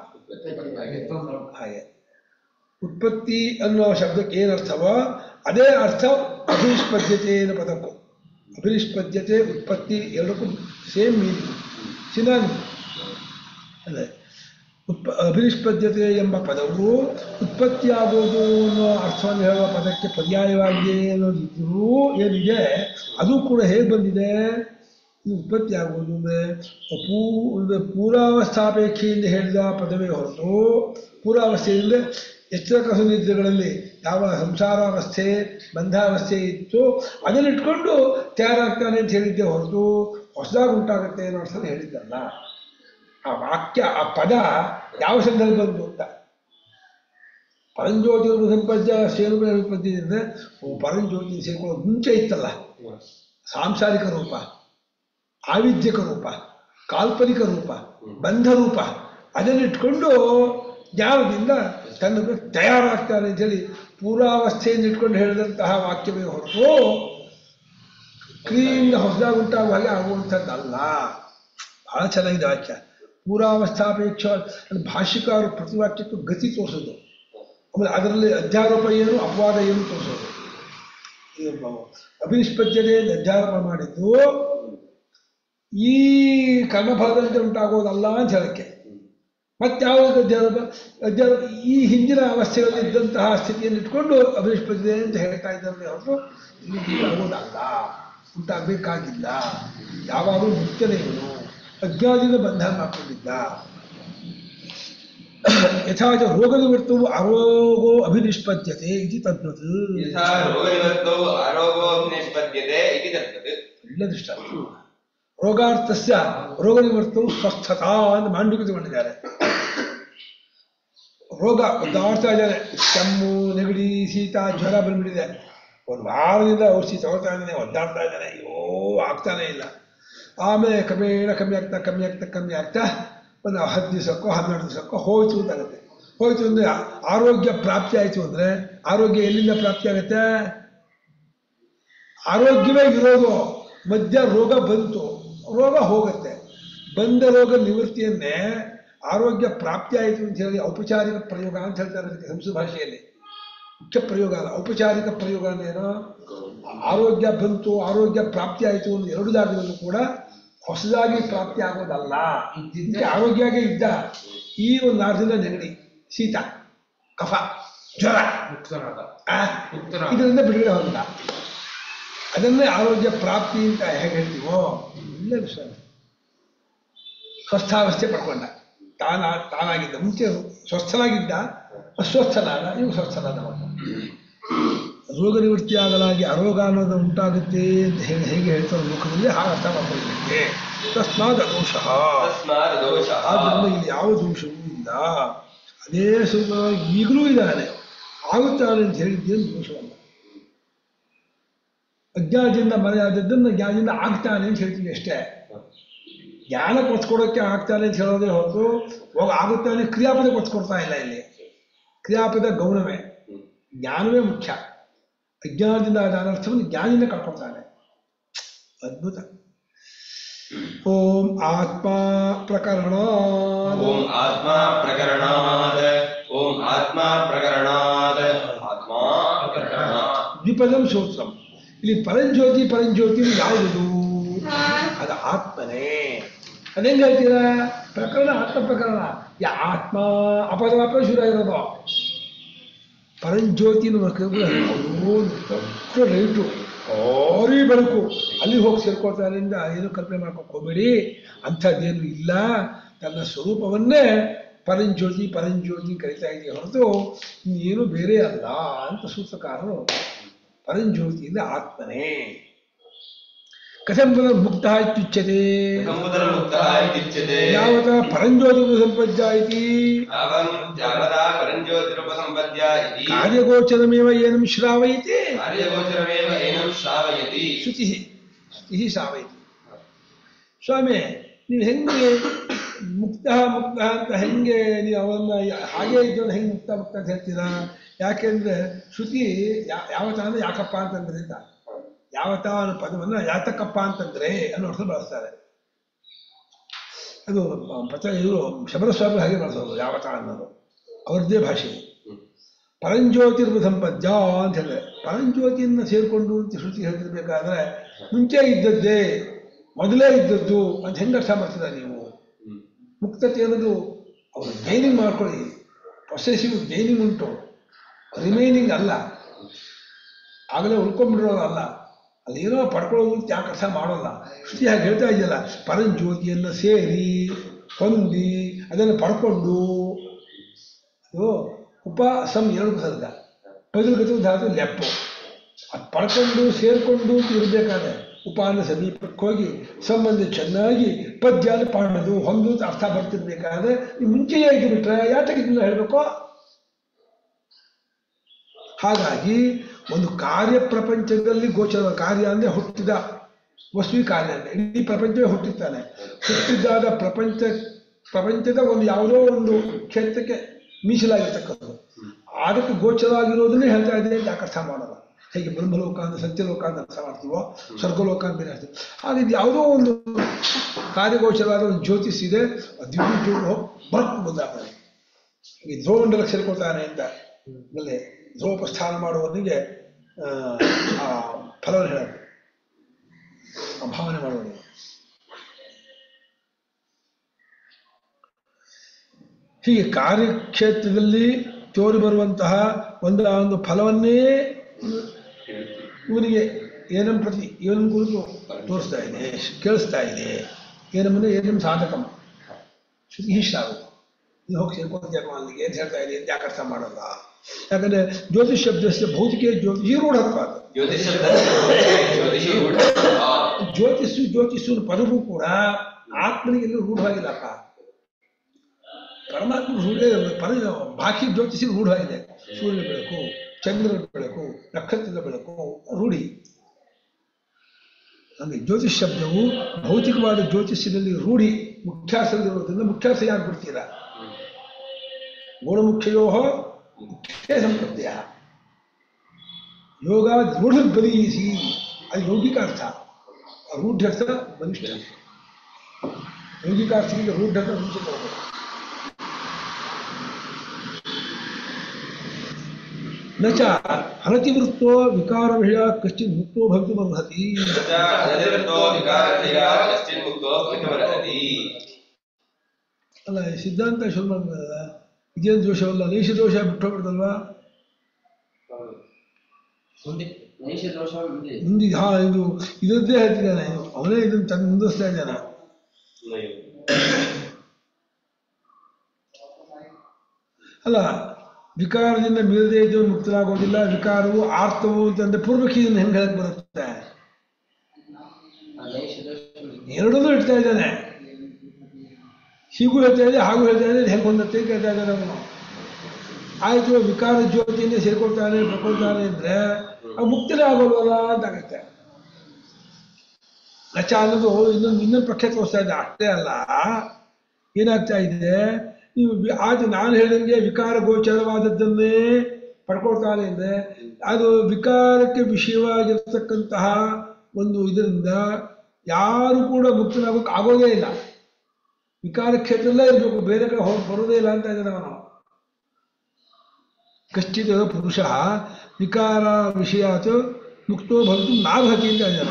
ಹಾಗೆ ಉತ್ಪತ್ತಿ ಅನ್ನೋ ಶಬ್ದಕ್ಕೆ ಏನರ್ಥವೋ ಅದೇ ಅರ್ಥ ಅಭಿನಿಷ್ಪದ್ಯತೆ ಅನ್ನೋ ಪದಕ್ಕೂ. ಅಭಿನಿಷ್ಪದ್ಯತೆ ಉತ್ಪತ್ತಿ ಎರಡಕ್ಕೂ ಸೇಮ್ ಮೀನಿಂಗ್, ಸಿನಾನಿಮ್ ಅದೇ. ಉತ್ಪ ಅಭಿನಿಷ್ಪದ್ಯತೆ ಎಂಬ ಪದವು ಉತ್ಪತ್ತಿಯಾಗೋದು ಅನ್ನೋ ಅರ್ಥವನ್ನು ಹೇಳುವ ಪದಕ್ಕೆ ಪರ್ಯಾಯವಾಗಿದೆ ಅನ್ನೋದಿದ್ರೂ ಏನಿದೆ ಅದು ಕೂಡ ಹೇಗೆ ಬಂದಿದೆ? ಉತ್ಪತ್ತಿ ಆಗುವುದು ಅಂದರೆ ಪೂ ಪೂರ್ವಾವಸ್ಥಾಪೇಕ್ಷೆಯಿಂದ ಹೇಳಿದ ಪದವೇ ಹೊರತು ಪೂರ್ವಾವಸ್ಥೆಯಿಂದ ಎಚ್ಚರ ಕಸು ನಿದ್ರೆಗಳಲ್ಲಿ ಯಾವ ಸಂಸಾರಾವಸ್ಥೆ ಬಂಧಾವಸ್ಥೆ ಇತ್ತು ಅದನ್ನಿಟ್ಕೊಂಡು ತಯಾರಾಗ್ತಾನೆ ಅಂತ ಹೇಳಿದ್ದೆ ಹೊರತು ಹೊಸದಾಗಿ ಉಂಟಾಗುತ್ತೆ ಅನ್ನೋ ಅರ್ಥದಲ್ಲಿ ಹೇಳಿದ್ದಲ್ಲ. ಆ ವಾಕ್ಯ ಆ ಪದ ಯಾವ ಸಂದರ್ಭ ಬಂತು ಅಂತ ಪರಂಜ್ಯೋತಿ ಸಂಪರ್ಜ ಸೇರುಗಳ ಪದ್ಯದಿಂದ ಪರಂಜ್ಯೋತಿ ಸೇರ್ಕೊಳ್ಳೋ ಮುಂಚೆ ಇತ್ತಲ್ಲ ಸಾಂಸಾರಿಕ ರೂಪ, ಆವಿದ್ಯಕ ರೂಪ, ಕಾಲ್ಪನಿಕ ರೂಪ, ಬಂಧ ರೂಪ, ಅದನ್ನಿಟ್ಕೊಂಡು ಜ್ಞಾನದಿಂದ ತನ್ನ ತಯಾರಾಗ್ತಾನೆ ಅಂತೇಳಿ ಪೂರ್ವಾವಸ್ಥೆಯಿಂದ ಇಟ್ಕೊಂಡು ಹೇಳಿದಂತಹ ವಾಕ್ಯವೇ ಹೊರತು ಕ್ರಿಯೆಯಿಂದ ಹೊಸದಾಗಿ ಉಂಟಾಗುವ ಹಾಗೆ ಆಗುವಂಥದ್ದಲ್ಲ. ಬಹಳ ಚೆನ್ನಾಗಿದೆ ವಾಕ್ಯ. ಪೂರ್ವಾವಸ್ಥಾಪೇಕ್ಷ ಭಾಷ್ಯಕಾರರು ಪ್ರತಿವಾಕ್ಯಕ್ಕೂ ಗತಿ ತೋರಿಸೋದು, ಆಮೇಲೆ ಅದರಲ್ಲಿ ಅಧ್ಯಾರೋಪ ಏನು ಅಪವಾದ ಏನು ತೋರಿಸೋದು. ಅಭಿನಿಷ್ಪದ್ಯತೆ ಅಧ್ಯಾರೋಪ ಮಾಡಿದ್ದು ಈ ಕರ್ಮಫಲದಂತೆ ಉಂಟಾಗೋದಲ್ಲ ಅಂತ ಹೇಳಕ್ಕೆ. ಮತ್ತಾವುದು ಅಧ್ಯಾರೋಪ? ಅಧ್ಯಾರೋಪ ಈ ಹಿಂದಿನ ಅವಸ್ಥೆಗಳಲ್ಲಿ ಇದ್ದಂತಹ ಸ್ಥಿತಿಯನ್ನು ಇಟ್ಕೊಂಡು ಅಭಿನಿಷ್ಪದ್ಯತೆ ಅಂತ ಹೇಳ್ತಾ ಇದ್ದಾರೆ ಹೊರತು ಇಲ್ಲಿ ಆಗೋದಲ್ಲ, ಉಂಟಾಗಬೇಕಾಗಿಲ್ಲ. ಯಾವಾಗಲೂ ಮುಕ್ತನೇವನು ಅಜ್ಞಾನದಿಂದ ಬಂಧನ ಮಾಡಿಕೊಂಡಿದ್ದ. ಯಥಾಚ ರೋಗ ನಿವೃತ್ತವು ಅರೋಗೋ ಅಭಿನಿಷ್ಪದ್ಯತೆ ಇತಿ ತದ್ವತ್. ಒಳ್ಳೆ ದೃಷ್ಟ. ರೋಗಾರ್ಥಸ್ಯ ರೋಗ ನಿವೃತ್ತವು ಸ್ವಸ್ಥತಾ ಅಂತ ಮಾಂಡುಕ್ಯ ತಗೊಂಡಿದ್ದಾರೆ. ರೋಗ ಒದ್ದಾಡ್ತಾ ಇದ್ದಾನೆ, ಕೆಮ್ಮು, ನೆಗಡಿ, ಶೀತ, ಜ್ವರ ಬಂದ್ಬಿಟ್ಟಿದೆ. ಒಂದು ವಾರದಿಂದ ಔಷಧಿ ತಗೊಳ್ತಾ ಇದ್ದಾನೆ, ಒದ್ದಾಡ್ತಾ ಇದ್ದಾನೆ, ಅಯ್ಯೋ ಆಗ್ತಾನೆ ಇಲ್ಲ. ಆಮೇಲೆ ಕ್ರಮೇಣ ಕಮ್ಮಿ ಆಗ್ತಾ ಕಮ್ಮಿ ಆಗ್ತಾ ಕಮ್ಮಿ ಆಗ್ತಾ ಒಂದು ಹತ್ತು ದಿವಸಕ್ಕೋ ಹನ್ನೆರಡು ದಿವಸಕ್ಕೋ ಹೋಯ್ತು ಅಂತಾಗುತ್ತೆ. ಹೋಯ್ತು ಅಂದರೆ ಆರೋಗ್ಯ ಪ್ರಾಪ್ತಿ ಆಯಿತು ಅಂದರೆ ಆರೋಗ್ಯ ಎಲ್ಲಿಂದ ಪ್ರಾಪ್ತಿ ಆಗುತ್ತೆ? ಆರೋಗ್ಯವೇ ಇರೋದು, ಮಧ್ಯ ರೋಗ ಬಂತು, ರೋಗ ಹೋಗುತ್ತೆ. ಬಂದ ರೋಗ ನಿವೃತ್ತಿಯನ್ನೇ ಆರೋಗ್ಯ ಪ್ರಾಪ್ತಿ ಆಯಿತು ಅಂತ ಹೇಳಿ ಔಪಚಾರಿಕ ಪ್ರಯೋಗ ಅಂತ ಹೇಳ್ತಾರೆ ಅದಕ್ಕೆ ಸಂಸ್ಕೃತ ಭಾಷೆಯಲ್ಲಿ. ಮುಖ್ಯ ಪ್ರಯೋಗ ಅಲ್ಲ, ಔಪಚಾರಿಕ ಪ್ರಯೋಗ ಅಂದೇನೋ ಆರೋಗ್ಯ ಬಂತು, ಆರೋಗ್ಯ ಪ್ರಾಪ್ತಿ ಆಯಿತು ಅನ್ನೋ ಎರಡು ಜಾಗದಲ್ಲೂ ಕೂಡ ಹೊಸದಾಗಿ ಪ್ರಾಪ್ತಿ ಆಗೋದಲ್ಲ. ಇದ್ದಿದ್ದೆ ಆರೋಗ್ಯವಾಗೇ ಇದ್ದ, ಈ ಒಂದು ಆರದಿಂದ ನೆಗಡಿ, ಶೀತ, ಕಫ, ಜ್ವರ, ಇದರಿಂದ ಬಿಡುಗಡೆ ಹೊಂದ. ಅದನ್ನೇ ಆರೋಗ್ಯ ಪ್ರಾಪ್ತಿ ಅಂತ ಹೇಗೆ ಹೇಳ್ತೀವೋ ಇಲ್ಲ ವಿಷಯ. ಸ್ವಸ್ಥಾವಸ್ಥೆ ಪಡ್ಕೊಂಡ, ತಾನ ತಾನಾಗಿದ್ದ, ಮುಂಚೆ ಸ್ವಸ್ಥನಾಗಿದ್ದ, ಅಸ್ವಸ್ಥನಾದ, ಇವು ಸ್ವಸ್ಥನಾದ. ರೋಗ ನಿವೃತ್ತಿ ಆಗಲಾಗಿ ಅರೋಗ ಅನ್ನೋದು ಉಂಟಾಗುತ್ತೆ ಅಂತ ಹೇಳಿ ಹೇಗೆ ಹೇಳ್ತಾರೆ ಲೋಕದಲ್ಲಿ ಹಾಗೆ ಅರ್ಥ ಮಾಡ್ಕೊಳ್ಳಬೇಕು. ತಸ್ಮಾದ್ ದೋಷ, ಆದ್ದರಿಂದ ಇಲ್ಲಿ ಯಾವ ದೋಷವೂ ಇಲ್ಲ. ಅದೇ ಸ್ವಲ್ಪ ಈಗಲೂ ಇದ್ದಾನೆ, ಆಗುತ್ತಾನೆ ಅಂತ ಹೇಳಿದ್ದೇನು ದೋಷವಲ್ಲ. ಅಜ್ಞಾನದಿಂದ ಮರೆಯಾದದ್ದನ್ನು ಜ್ಞಾನದಿಂದ ಆಗ್ತಾನೆ ಅಂತ ಹೇಳ್ತೀವಿ ಅಷ್ಟೇ. ಜ್ಞಾನ ಕೊಚ್ಕೊಡೋಕ್ಕೆ ಆಗ್ತಾನೆ ಅಂತ ಹೇಳೋದೇ ಹೊರತು ಹೋಗ ಆಗುತ್ತಾನೆ ಕ್ರಿಯಾಪದ ಕೊಚ್ಕೊಡ್ತಾ ಇಲ್ಲ. ಇಲ್ಲಿ ಕ್ರಿಯಾಪದ ಗೌಣವೇ, ಜ್ಞಾನವೇ ಮುಖ್ಯ. ಅಜ್ಞಾನದಿಂದ ಆದ ಅನರ್ಥವನ್ನು ಜ್ಞಾನಿಂದ ಕಳ್ಕೊಳ್ತಾನೆ. ಅದ್ಭುತ. ಓಂ ಆತ್ಮ ಪ್ರಕರಣ ಓಂ ಆತ್ಮ ಪ್ರಕರಣಾದ ಓಂ ಆತ್ಮ ಪ್ರಕರಣಾದ ಆತ್ಮ ಪ್ರಕರಣ ದ್ವಿಪದಂ ಸೂತ್ರಂ. ಇಲ್ಲಿ ಪರಂಜ್ಯೋತಿ ಪರಂಜ್ಯೋತಿ ಯಾವುದು? ಅದು ಆತ್ಮನೇ. ಅದೇನು ಹೇಳ್ತೀರಾ? ಪ್ರಕರಣ ಆತ್ಮ ಪ್ರಕರಣ. ಯಾ ಆತ್ಮ ಅಪದ ಮಾತ್ರ ಶುರು ಆಗಿರೋದು. ಪರಂಜ್ಯೋತಿ ದೊಡ್ಡ ಲೈಟು ಭಾರಿ ಬೆಳಕು, ಅಲ್ಲಿ ಹೋಗಿ ಸೇರ್ಕೊಳ್ತಾರಿಂದ ಏನು ಕಲ್ಪನೆ ಮಾಡ್ಕೊಂಡು ಹೋಗಬೇಡಿ. ಅಂಥದ್ದೇನು ಇಲ್ಲ. ತನ್ನ ಸ್ವರೂಪವನ್ನೇ ಪರಂಜ್ಯೋತಿ ಪರಂಜ್ಯೋತಿ ಕರಿತಾ ಇದೆಯೇ ಹೊರತು ಇನ್ನೇನು ಬೇರೆ ಅಲ್ಲ ಅಂತ ಸೂತ್ರಕಾರರು. ಪರಂಜ್ಯೋತಿಯಿಂದ ಆತ್ಮನೇ. ಕಥಂಬುದ ಮುಕ್ತ ಇತ್ಯುಚ್ಯತೆ. ಕಂಬುದರ ಮುಕ್ತಃ ಇತ್ಯುಚ್ಯತೆ. ಯಾವತ ಪರಂಜ್ಯೋತಿರುಪಸಂಪದ್ಯ ಇತಿ ಯಾವದಾ ಪರಂಜ್ಯೋತಿರುಪಸಂಪದ್ಯ ಇತಿ ಕಾರ್ಯಗೋಚರಮೇವ ಏನಂ ಶ್ರಾವಯತಿ ಕಾರ್ಯಗೋಚರಮೇವ ಏನಂ ಶ್ರಾವಯತಿ ಶುಚಿ ಶ್ರುತಿ ಶ್ರಾವಯತಿ. ಸ್ವಾಮಿ, ನೀವು ಹೆಂಗೆ ಮುಕ್ತ ಮುಕ್ತ ಅಂತ ಹೆಂಗೆ ನೀವು ಅವನ್ನ ಹಾಗೇ ಇದ್ದವನ್ನ ಹೆಂಗೆ ಮುಕ್ತ ಮುಕ್ತ ಅಂತ ಹೇಳ್ತೀರಾ? ಯಾಕೆಂದ್ರೆ ಶ್ರುತಿ ಯಾವತ ಅಂದ್ರೆ ಯಾಕಪ್ಪ ಅಂತಂದ್ರಿಂದ ಯಾವತ ಅನ್ನೋ ಪದವನ್ನ ಯಾತಕಪ್ಪ ಅಂತಂದ್ರೆ ಅನ್ನೋ ಅರ್ಥ ಬಳಸ್ತಾರೆ. ಅದು ಪಥ ಇವರು ಶಬರಸ್ವಾಮಿ ಹಾಗೆ ಬಳಸೋದು ಯಾವತ ಅನ್ನೋದು ಅವ್ರದ್ದೇ ಭಾಷೆ. ಪರಂಜ್ಯೋತಿರ್ವ ಸಂಪದ್ಯ ಅಂತ ಹೇಳಿದ್ರೆ ಪರಂಜ್ಯೋತಿಯನ್ನು ಸೇರಿಕೊಂಡು ಅಂತ ಶ್ರುತಿ ಹೇಳ್ತಿರ್ಬೇಕಾದ್ರೆ ಮುಂಚೆ ಇದ್ದದ್ದೇ, ಮೊದಲೇ ಇದ್ದದ್ದು ಅಂತ ಹೆಂಗೆ ಅರ್ಥ ಮಾಡ್ತೀರಾ ನೀವು? ಮುಕ್ತತೆ ಅನ್ನೋದು ಅವರು ಗೈನಿಂಗ್ ಮಾಡ್ಕೊಳ್ಳಿ. ಪೊಸೆಸಿವ್ ಗೈನಿಂಗ್ ಉಂಟು, ರಿಮೈನಿಂಗ್ ಅಲ್ಲ. ಆಗಲೇ ಉಳ್ಕೊಂಡ್ಬಿಡೋದಲ್ಲ, ಅಲ್ಲಿ ಏನೋ ಪಡ್ಕೊಳ್ಳೋದು ಅಂತ ಯಾಕೆ ಅರ್ಥ ಮಾಡೋಲ್ಲ. ಶ್ರುತಿ ಹಾಗೆ ಹೇಳ್ತಾ ಇದೆಯಲ್ಲ, ಪರಂಜ್ಯೋತಿಯನ್ನು ಸೇರಿ ಹೊಂದಿ ಅದನ್ನು ಪಡ್ಕೊಂಡು. ಅದು ಉಪ ಸಂ ಎರಡು ಸರ್ಗ ಬದಲುಗತ ಧಾತು ಲೆಪ್ಪು. ಅದು ಪಡ್ಕೊಂಡು ಸೇರಿಕೊಂಡು ಇರಬೇಕಾದ್ರೆ ಉಪಾನ ಸಮೀಪಕ್ಕೆ ಹೋಗಿ ಸಂಬಂಧ ಚೆನ್ನಾಗಿ ಪದ್ಯ ಪಾಡೋದು ಹೊಂದು ಅರ್ಥ ಬರ್ತಿರ್ಬೇಕಾದ್ರೆ ನೀವು ಮುಂಚೆಯೇ ಇದ್ದು ಬಿಟ್ರೆ ಯಾತಕ್ಕೆ ಇದನ್ನ ಹೇಳಬೇಕು? ಹಾಗಾಗಿ ಒಂದು ಕಾರ್ಯ ಪ್ರಪಂಚದಲ್ಲಿ ಗೋಚರ ಕಾರ್ಯ ಅಂದರೆ ಹುಟ್ಟಿದ ವಸ್ತುವಿ ಕಾರ್ಯ ಅಂದರೆ ಇಡೀ ಪ್ರಪಂಚವೇ ಹುಟ್ಟಿರ್ತಾನೆ. ಹುಟ್ಟಿದ್ದಾದ ಪ್ರಪಂಚ ಪ್ರಪಂಚದ ಒಂದು ಯಾವುದೋ ಒಂದು ಕ್ಷೇತ್ರಕ್ಕೆ ಮೀಸಲಾಗಿರ್ತಕ್ಕಂಥದ್ದು. ಅದಕ್ಕೆ ಗೋಚರವಾಗಿರೋದನ್ನೇ ಹೇಳ್ತಾ ಇದೆ ಅಂತ ಯಾಕೆ ಅರ್ಥ ಮಾಡೋಲ್ಲ. ಹೇಗೆ ಬ್ರಹ್ಮಲೋಕ ಅಂತ ಸತ್ಯಲೋಕ ಅಂತ ಅರ್ಥ ಮಾಡ್ತೀವೋ, ಸ್ವರ್ಗಲೋಕ ಅಂತ ಬೇರೆ ಹೇಳ್ತೀವಿ. ಹಾಗೆ ಇದು ಯಾವುದೋ ಒಂದು ಕಾರ್ಯಗೋಚರವಾದ ಒಂದು ಜ್ಯೋತಿಷ್ ಇದೆ, ದಿವ್ಯ ಜ್ಯೋತಿ ಬರ್ಕ್ ಬಂದಾಗ್ತದೆ. ಈ ಧ್ರುವಮಂಡಲ ಸೇರ್ಕೊಳ್ತಾನೆ ಅಂತ ಆಮೇಲೆ ಧ್ರುವೋಪಸ್ಥಾನ ಮಾಡುವವನಿಗೆ ಆ ಫಲವನ್ನು ಹೇಳೋದು, ಆ ಭಾವನೆ ಮಾಡುವವನಿಗೆ. ಹೀಗೆ ಕಾರ್ಯಕ್ಷೇತ್ರದಲ್ಲಿ ತೋರಿ ಬರುವಂತಹ ಒಂದು ಒಂದು ಫಲವನ್ನೇ ಇವನಿಗೆ ಏನಂ ಪ್ರತಿ ಇವನ ಕುರಿತು ತೋರಿಸ್ತಾ ಇದೆ, ಕೇಳಿಸ್ತಾ ಇದೆ. ಏನಮ್ಮನೆ ಏನಂ ಸಾಧಕಂ ಶ್ರುತಿ ಶ್ರಾವತಿ. ಇದು ಹೋಗಿ ಸೇರ್ಕೊಂತ ಅಲ್ಲಿಗೆ ಏನು ಹೇಳ್ತಾ ಇದೆ ಅಂತ ಯಾಕೆ ಅರ್ಥ ಮಾಡಲ್ಲ. ಯಾಕಂದ್ರೆ ಜ್ಯೋತಿಷ್ ಶಬ್ದಸ್ಯ ಭೌತಿಕ ಜ್ಯೋತಿಷಿ ರೂಢತ್ವ. ಜ್ಯೋತಿಷು ಜ್ಯೋತಿಷು ಪದವೂ ಕೂಡ ಆತ್ಮನಿಗೆ ಎಲ್ಲೂ ರೂಢವಾಗಿಲ್ಲಪ್ಪ. ಪರಮಾತ್ಮ ರೂಢ ಪರ ಬಾಕಿ ಜ್ಯೋತಿಷಿಗೆ ರೂಢವಾಗಿದೆ. ಸೂರ್ಯನ ಬೆಳಕು, ಚಂದ್ರನ ಬೆಳಕು, ನಕ್ಷತ್ರದ ಬೆಳಕು ರೂಢಿ. ಅಂದರೆ ಜ್ಯೋತಿಷ್ ಶಬ್ದವು ಭೌತಿಕವಾದ ಜ್ಯೋತಿಷ್ಯದಲ್ಲಿ ರೂಢಿ ಮುಖ್ಯಾಸದಲ್ಲಿರೋದ್ರಿಂದ ಮುಖ್ಯಾಸ ಯಾಕೆ ಬಿಡ್ತೀರಾ? ಗುಣಮುಖ್ಯೋ ಮುಖ್ಯ ಸಂಪತ್ಯ ಯೋಗ ರೂಢ ಬಲೀಸಿ. ಅದು ಯೌಗಿಕ ಅರ್ಥ. ರೂಢ್ಯರ್ಥ ಬಲಿಷ್ಠ. ಯೌಗಿಕ ಅರ್ಥಕ್ಕೆ ರೂಢ್ಯರ್ಥ ಮುಂಚೆ ಬರಬೇಕು. ನ ಚ ಅನತಿವೃತ್ತೋ ವಿಕಾರ ವಿಷಯ ಕಶ್ಚಿತ್ ಮುಕ್ತೋ ಭವಿತುಮರ್ಹತಿ. ಅಲ್ಲ, ಸಿದ್ಧಾಂತ ಶುರು ಮಾಡಿದ ಇದೇನು ದೋಷವಲ್ಲ, ನೈಷ ದೋಷ ಬಿಟ್ಟೋಗ್ಬಿಡ್ತಲ್ವಾ? ಮುಂದೆ ಹಾ ಇದು ಇದರದ್ದೇ ಹೇಳ್ತಿದ್ದಾನೆ, ಅವನೇ ಇದನ್ನು ತಂದು ಮುಂದಿಸ್ತಾ ಇದ್ದಾನೆ. ಅಲ್ಲ, ವಿಕಾರದಿಂದ ಮೀರದೇ ಇದ್ದವನು ಮುಕ್ತರಾಗೋದಿಲ್ಲ. ವಿಕಾರವು ಆರ್ತವು ಅಂತಂದ್ರೆ ಪೂರ್ವಕ್ಕೆ ಇದನ್ನು ಹೆಂಗೆ ಹೇಳಕ್ ಬರುತ್ತೆ? ಎರಡನ್ನೂ ಇಡ್ತಾ ಇದ್ದಾನೆ. ಹೀಗೂ ಹೇಳ್ತಾ ಇದೆ, ಹಾಗೂ ಹೇಳ್ತಾ ಇದೆ. ಹೆಂಗೆ ಹೊಂದತ್ತೆ ಕೇಳ್ತಾ ಇದ್ದಾನೆ ಅವನು. ಆಯ್ತು, ವಿಕಾರ ಜ್ಯೋತಿಯನ್ನೇ ಸೇರ್ಕೊಳ್ತಾನೆ ಪಡ್ಕೊಳ್ತಾನೆ ಅಂದ್ರೆ ಅವು ಮುಕ್ತನೇ ಆಗೋಲ್ವಲ್ಲ ಅಂತಾಗತ್ತೆ. ನಚ ಅನ್ನೋದು ಇನ್ನೊಂದು ಇನ್ನೊಂದು ಪಕ್ಷ ತೋರಿಸ್ತಾ ಇದೆ. ಅಷ್ಟೇ ಅಲ್ಲ, ಏನಾಗ್ತಾ ಇದೆ, ನೀವು ಆದ ನಾನು ಹೇಳಿದಂಗೆ ವಿಕಾರ ಗೋಚರವಾದದ್ದನ್ನೇ ಪಡ್ಕೊಳ್ತಾನೆ ಅಂದರೆ ಅದು ವಿಕಾರಕ್ಕೆ ವಿಷಯವಾಗಿರ್ತಕ್ಕಂತಹ ಒಂದು ಇದರಿಂದ ಯಾರು ಕೂಡ ಮುಕ್ತನಾಗೋಕೆ ಆಗೋದೇ ಇಲ್ಲ. ವಿಕಾರ ಕ್ಷೇತ್ರದಲ್ಲೇ ಇರಬೇಕು, ಬೇರೆ ಕಡೆ ಹೋಗಿ ಬರೋದೇ ಇಲ್ಲ ಅಂತ ಇದ್ದಾನೆ ಅವನು. ಕಶ್ಚಿತ್ ಪುರುಷ ವಿಕಾರ ವಿಷಯಾತ್ ಮುಕ್ತೋ ಭವಿತು ನಾರ್ಹತಿ ಅಂತ ಇದ್ದಾನೆ.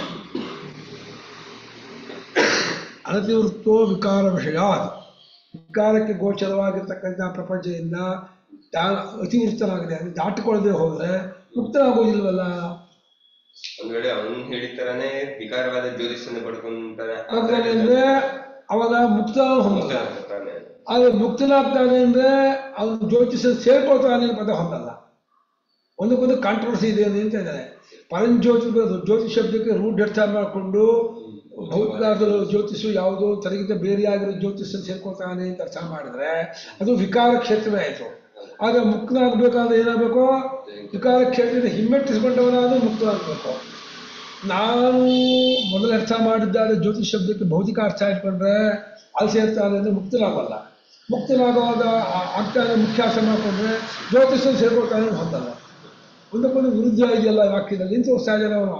ಅನತಿವೃತ್ತೋ ವಿಕಾರ ವಿಷಯಾತ್, ವಿಕಾರಕ್ಕೆ ಗೋಚರವಾಗಿರ್ತಕ್ಕಂಥ ಪ್ರಪಂಚದಿಂದ ಅತಿವೃತ್ತನಾಗಿದೆ, ಅದು ದಾಟಿಕೊಳ್ಳದೆ ಹೋದರೆ ಮುಕ್ತನಾಗೋದಿಲ್ವಲ್ಲ. ಒಂದ್ ವೇಳೆ ಅವನು ಹೇಳಿತರನೇ ವಿಕಾರವಾದ ಜ್ಯೋತಿಷನ್ನು ಪಡ್ಕೊಂತಾನೆ ಅಂದ್ರೆ ಅವಾಗ ಮುಕ್ತ ಮುಕ್ತನಾಗ್ತಾನೆ. ಆದ್ರೆ ಮುಕ್ತನಾಗ್ತಾನೆ ಅಂದ್ರೆ ಅವನು ಜ್ಯೋತಿಷ ಸೇರ್ಕೊಳ್ತಾನೆ ಪದ ಹೊಂದಲ್ಲ. ಒಂದಕ್ಕೊಂದು ಕಾಂಟ್ರವರ್ಸಿ ಇದೆ ಅಂತ ಇದ್ದಾರೆ. ಪರಂಜ್ಯೋತಿ ಜ್ಯೋತಿಷ ಶಬ್ದಕ್ಕೆ ರೂಢ ಅರ್ಥ ಮಾಡಿಕೊಂಡು ಭೌತಿಕ ಜ್ಯೋತಿಷು ಯಾವುದೋ ತನಗಿಂತ ಬೇರೆಯಾಗಿರೋ ಜ್ಯೋತಿಷ ಸೇರ್ಕೊಳ್ತಾನೆ ಅಂತ ಅರ್ಥ ಮಾಡಿದ್ರೆ ಅದು ವಿಕಾರ ಕ್ಷೇತ್ರವೇ ಆಯಿತು. ಆಗ ಮುಕ್ತನಾಗಬೇಕಾದ್ರೆ ಏನಾಗಬೇಕು? ವಿಕಾರ ಕ್ಷೇತ್ರದಿಂದ ಹಿಮ್ಮೆಟ್ಟಿಸಿಕೊಂಡವನಾದ್ರೂ ಮುಕ್ತನಾಗಬೇಕು. ನಾನು ಮೊದಲು ಅರ್ಥ ಮಾಡಿದ್ದಾದ್ರೆ ಜ್ಯೋತಿಷ್ ಶಬ್ದಕ್ಕೆ ಭೌತಿಕ ಅರ್ಥ ಇಟ್ಕೊಂಡ್ರೆ ಅಲ್ಲಿ ಸೇರ್ತಾನೆ ಅಂದರೆ ಮುಕ್ತನಾಗಲ್ಲ. ಮುಕ್ತನಾಗುವಾಗ ಆಗ್ತಾನೆ ಮುಖ್ಯ ಅರ್ಥ ಮಾಡಿಕೊಂಡ್ರೆ ಜ್ಯೋತಿಷ ಸೇರ್ಕೊಳ್ತಾನೆ ಹೊಂದಲ್ಲ. ಒಂದಕ್ಕೊಂದು ವಿರುದ್ಧ ಇದೆಯಲ್ಲ ವಾಕ್ಯದಲ್ಲಿ ಇಂಥ ಸಹಜ ಅವನು.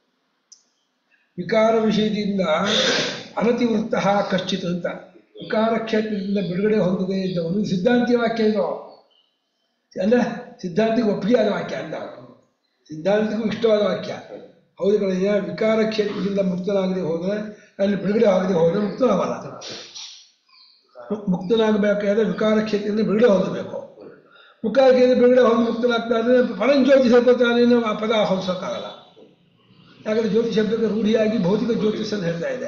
ವಿಕಾರ ವಿಷಯದಿಂದ ಅನತಿವೃತ್ತ ಕಶ್ಚಿತ್ ಅಂತ ವಿಕಾರ ಕ್ಷೇತ್ರದಿಂದ ಬಿಡುಗಡೆ ಹೊಂದದೇ ಇದ್ದವನು ಸಿದ್ಧಾಂತಿಯ ವಾಕ್ಯ ಇದು. ಅಂದರೆ ಸಿದ್ಧಾಂತಿಗೆ ಒಪ್ಪಿಗೆ ಆದ ವಾಕ್ಯ ಅಂತ, ಸಿದ್ಧಾಂತಿಗೂ ಇಷ್ಟವಾದ ವಾಕ್ಯ. ಹೌದು ಕಡೆಯ ವಿಕಾರ ಕ್ಷೇತ್ರದಿಂದ ಮುಕ್ತನಾಗದೆ ಹೋದರೆ ಅಲ್ಲಿ ಬಿಡುಗಡೆ ಆಗದೆ ಹೋದರೆ ಮುಕ್ತನಾಗಲ್ಲ. ಮುಕ್ತನಾಗಬೇಕಾದ್ರೆ ವಿಕಾರ ಕ್ಷೇತ್ರದಿಂದ ಬಿಡುಗಡೆ ಹೊಂದಬೇಕು. ವಿಕಾರ ಕ್ಷೇತ್ರ ಬಿಡುಗಡೆ ಹೊಂದು ಮುಕ್ತನಾಗ್ತಾ ಇದ್ರೆ ಪರಂಜ್ಯೋತಿ ಸೇರ್ಕೊಳ್ತಾನೆ ಆ ಪದ ಹೊಂದಿಸೋಕ್ಕಾಗಲ್ಲ. ಯಾಕಂದ್ರೆ ಜ್ಯೋತಿ ಶಬ್ದಕ್ಕೆ ರೂಢಿಯಾಗಿ ಭೌತಿಕ ಜ್ಯೋತಿಷನ್ನು ಹೇಳ್ತಾ ಇದೆ.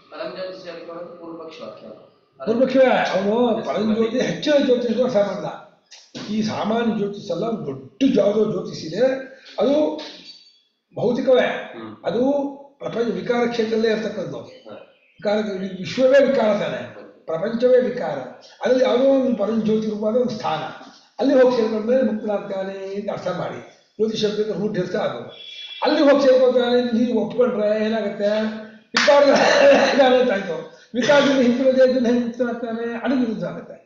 ಪೂರ್ವಪಕ್ಷವೇ ಅವನು ಪರಂಜ್ಯೋತಿ ಹೆಚ್ಚಿನ ಜ್ಯೋತಿಷ ಅರ್ಥ ಮಾಡಲ್ಲ. ಈ ಸಾಮಾನ್ಯ ಜ್ಯೋತಿಷ ಅಲ್ಲ, ದೊಡ್ಡ ಯಾವುದೋ ಜ್ಯೋತಿಷಿದೆ, ಅದು ಭೌತಿಕವೇ, ಅದು ಪ್ರಪಂಚ ವಿಕಾರ ಕ್ಷೇತ್ರದಲ್ಲೇ ಇರ್ತಕ್ಕಂಥದ್ದು. ವಿಕಾರ ವಿಶ್ವವೇ ವಿಕಾರ ತಾನೆ, ಪ್ರಪಂಚವೇ ವಿಕಾರ. ಅದರಲ್ಲಿ ಯಾವುದೋ ಒಂದು ಪರಂಜ್ಯೋತಿ ರೂಪವಾದ ಒಂದು ಸ್ಥಾನ, ಅಲ್ಲಿ ಹೋಗಿ ಸೇರ್ಕೊಂಡ್ಮೇಲೆ ಮುಕ್ತನಾಗ್ತಾನೆ ಅಂತ ಅರ್ಥ ಮಾಡಿ ಜ್ಯೋತಿಷ ಶಬ್ದಕ್ಕೆ ರೂಢ ಇರ್ತಾ ಅದು. ಅಲ್ಲಿ ಹೋಗಿ ಸೇರ್ಕೊಳ್ತಾನೆ ನೀವು ಒಪ್ಕೊಂಡ್ರೆ ಏನಾಗುತ್ತೆ? ವಿಕಾರ ಆಯ್ತು, ವಿಕಾರದಿಂದ ಹಿಂದಿರೋದೇ ಇದನ್ನು ಹೆಂಗೆ ಮುಕ್ತನಾಗ್ತಾನೆ? ಅದು ವಿರುದ್ಧ ಆಗುತ್ತೆ.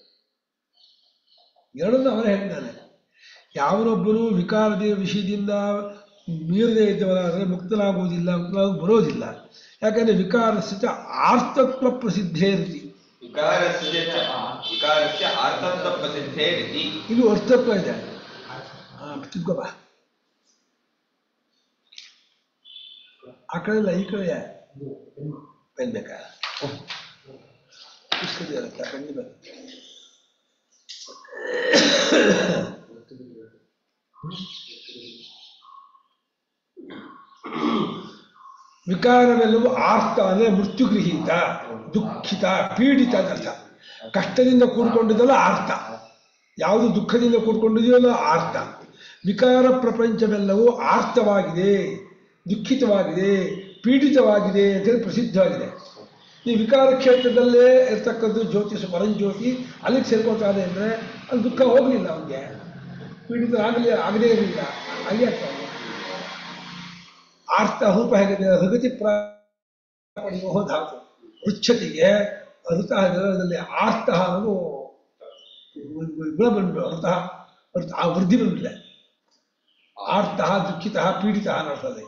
ಎರಡನ್ನೂ ಅವನೇ ಹೇಳ್ತಾನೆ. ಯಾವನೊಬ್ಬನು ವಿಕಾರದ ವಿಷಯದಿಂದ ಮೀರದೇ ಇದ್ದವರಾದರೆ ಮುಕ್ತನಾಗುವುದಿಲ್ಲ, ಮುಕ್ತನಾಗ ಬರೋದಿಲ್ಲ. ಯಾಕಂದ್ರೆ ವಿಕಾರ ಸ್ಥಿತ ಆರ್ತತ್ವ ಪ್ರಸಿದ್ಧೇ ರೀತಿ, ಇದು ಅರ್ಥತ್ವ ಇದೆ. ತಿಳ್ಕೊಬ ಆ ಕಡೆ ಇಲ್ಲ, ಈ ಕಡೆ ಪೆನ್ ಬೇಕಾ? ಪೆನ್ ಬೇಕು. ವಿಕಾರವೆಲ್ಲವೂ ಆರ್ತ ಅಂದರೆ ಮೃತ್ಯುಗೃಹೀತ, ದುಃಖಿತ, ಪೀಡಿತ ಅಂತ. ಕಷ್ಟದಿಂದ ಕೂಡಿಕೊಂಡಿದ್ದಲ್ಲ ಆರ್ತ, ಯಾವುದು ದುಃಖದಿಂದ ಕೂಡಿಕೊಂಡಿದೆಯಲ್ಲ ಆರ್ತ. ವಿಕಾರ ಪ್ರಪಂಚವೆಲ್ಲವೂ ಆರ್ತವಾಗಿದೆ, ದುಃಖಿತವಾಗಿದೆ, ಪೀಡಿತವಾಗಿದೆ ಅಂತೇಳಿ ಪ್ರಸಿದ್ಧವಾಗಿದೆ. ಈ ವಿಕಾರ ಕ್ಷೇತ್ರದಲ್ಲೇ ಇರ್ತಕ್ಕಂಥ ಜ್ಯೋತಿಷ ಪರಂಜ್ಯೋತಿ ಅಲ್ಲಿಗೆ ಸೇರ್ಕೊಳ್ತಾನೆ ಅಂದರೆ ಅಲ್ಲಿ ದುಃಖ ಹೋಗಲಿಲ್ಲ, ಅವನಿಗೆ ಪೀಡಿತ ಆಗಲಿ ಆಗದೇ ಇರಲಿಲ್ಲ, ಹಾಗೆ ಆಗ್ತಾನೆ. ಆರ್ತ ರೂಪ ಹೇಗಿದೆ? ಹೃಗತಿ ಪ್ರಾಪಣಿಯೋ ಧಾತು, ರುಚ್ಛತಿಗೆ ಋತ ಅದರಲ್ಲಿ ಆರ್ತ ಅನ್ನೋದು ಗುಣ ಬಂದ್ಬಿಡು, ಋತ ಋತ ಆ ವೃದ್ಧಿ ಬಂದ್ಬಿಟ್ಟಿದೆ. ಆರ್ತ ದುಃಖಿತ ಪೀಡಿತ ಅನ್ನೋರ್ತದೆ.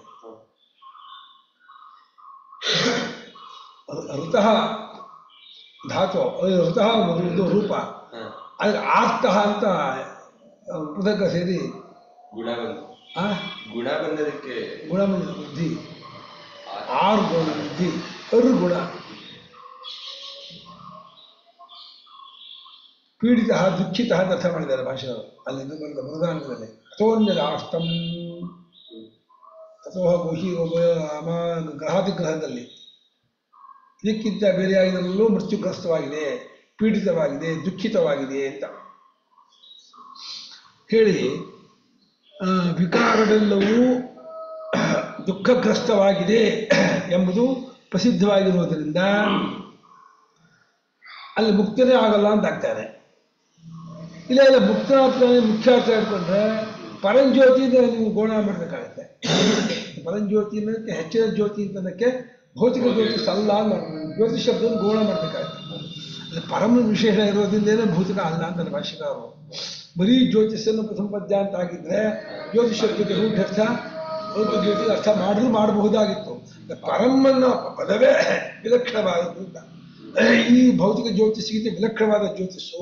ಋತಃ ಧಾತು, ಋತಃ ಒಂದು ರೂಪ, ಆದರೆ ಆರ್ತಃ ಅಂತ ಪೃಥಕ್ ಸೇರಿ ಗುಣ ಬಂದು ಆ ಗುಣ ಬಂದದಕ್ಕೆ ಗುಣ ಬಂದ ವೃದ್ಧಿ, ಆರು ಗುಣ ವೃದ್ಧಿ, ಅರು ಗುಣ. ಪೀಡಿತ ದುಃಖಿತ ಅಂತ ಅರ್ಥ ಮಾಡಿದ್ದಾರೆ ಭಾಷೆಯವರು. ಅಲ್ಲಿ ಬಂದ ಮೃದಾಂಗದಲ್ಲಿ ಅಥೋನ್ಯರಾಷ್ಟಂ ಅಥವಾ ಗುಹಿ ಗ್ರಹಾದಿ ಗ್ರಹದಲ್ಲಿ ಇದಕ್ಕಿಂತ ಬೇರೆಯಾಗಿರಲು ಮೃತ್ಯುಗ್ರಸ್ತವಾಗಿದೆ, ಪೀಡಿತವಾಗಿದೆ, ದುಃಖಿತವಾಗಿದೆ ಅಂತ ಹೇಳಿ ವಿಕಾರವೆಲ್ಲವೂ ದುಃಖಗ್ರಸ್ತವಾಗಿದೆ ಎಂಬುದು ಪ್ರಸಿದ್ಧವಾಗಿರುವುದರಿಂದ ಅಲ್ಲಿ ಮುಕ್ತನೇ ಆಗಲ್ಲ ಅಂತ ಆಗ್ತಾನೆ. ಇಲ್ಲ ಇಲ್ಲ ಮುಕ್ತನಾಗ್ತಾನೆ ಮುಖ್ಯ ಅರ್ಥ ಹೇಳ್ಕೊಂಡ್ರೆ ಪರಂಜ್ಯೋತಿಯಿಂದ ನೀವು ಗೋಣ ಮಾಡಬೇಕಾಗತ್ತೆ. ಪರಂಜ್ಯೋತಿ ಅನ್ನೋದಕ್ಕೆ ಹೆಚ್ಚಿನ ಜ್ಯೋತಿ ಅಂತನಕ್ಕೆ ಭೌತಿಕ ಜ್ಯೋತಿ ಅಲ್ಲ ಅಂತ ಜ್ಯೋತಿ ಶಬ್ದವನ್ನು ಗೋಣ ಮಾಡಬೇಕಾಗುತ್ತೆ. ಅದು ಪರಮ ವಿಶೇಷ ಇರೋದ್ರಿಂದೇನೆ ಭೌತಿಕ ಅಲ್ಲ ಅಂತ ಭಾಷಿಕರು. ಬರೀ ಜ್ಯೋತಿಷನ್ನು ಪ್ರಥಮ ಪದ್ಯ ಅಂತ ಆಗಿದ್ರೆ ಜ್ಯೋತಿಷ ಜೊತೆ ರೂಢ ಅರ್ಥ ಒಂದು ಜ್ಯೋತಿಷ ಅರ್ಥ ಮಾಡಿದ್ರು ಮಾಡಬಹುದಾಗಿತ್ತು. ಪರಮನ್ನ ಪದವೇ ವಿಲಕ್ಷಣವಾದದ್ದು ಅಂತ. ಈ ಭೌತಿಕ ಜ್ಯೋತಿಷಿಗಿಂತ ವಿಲಕ್ಷಣವಾದ ಜ್ಯೋತಿಷು.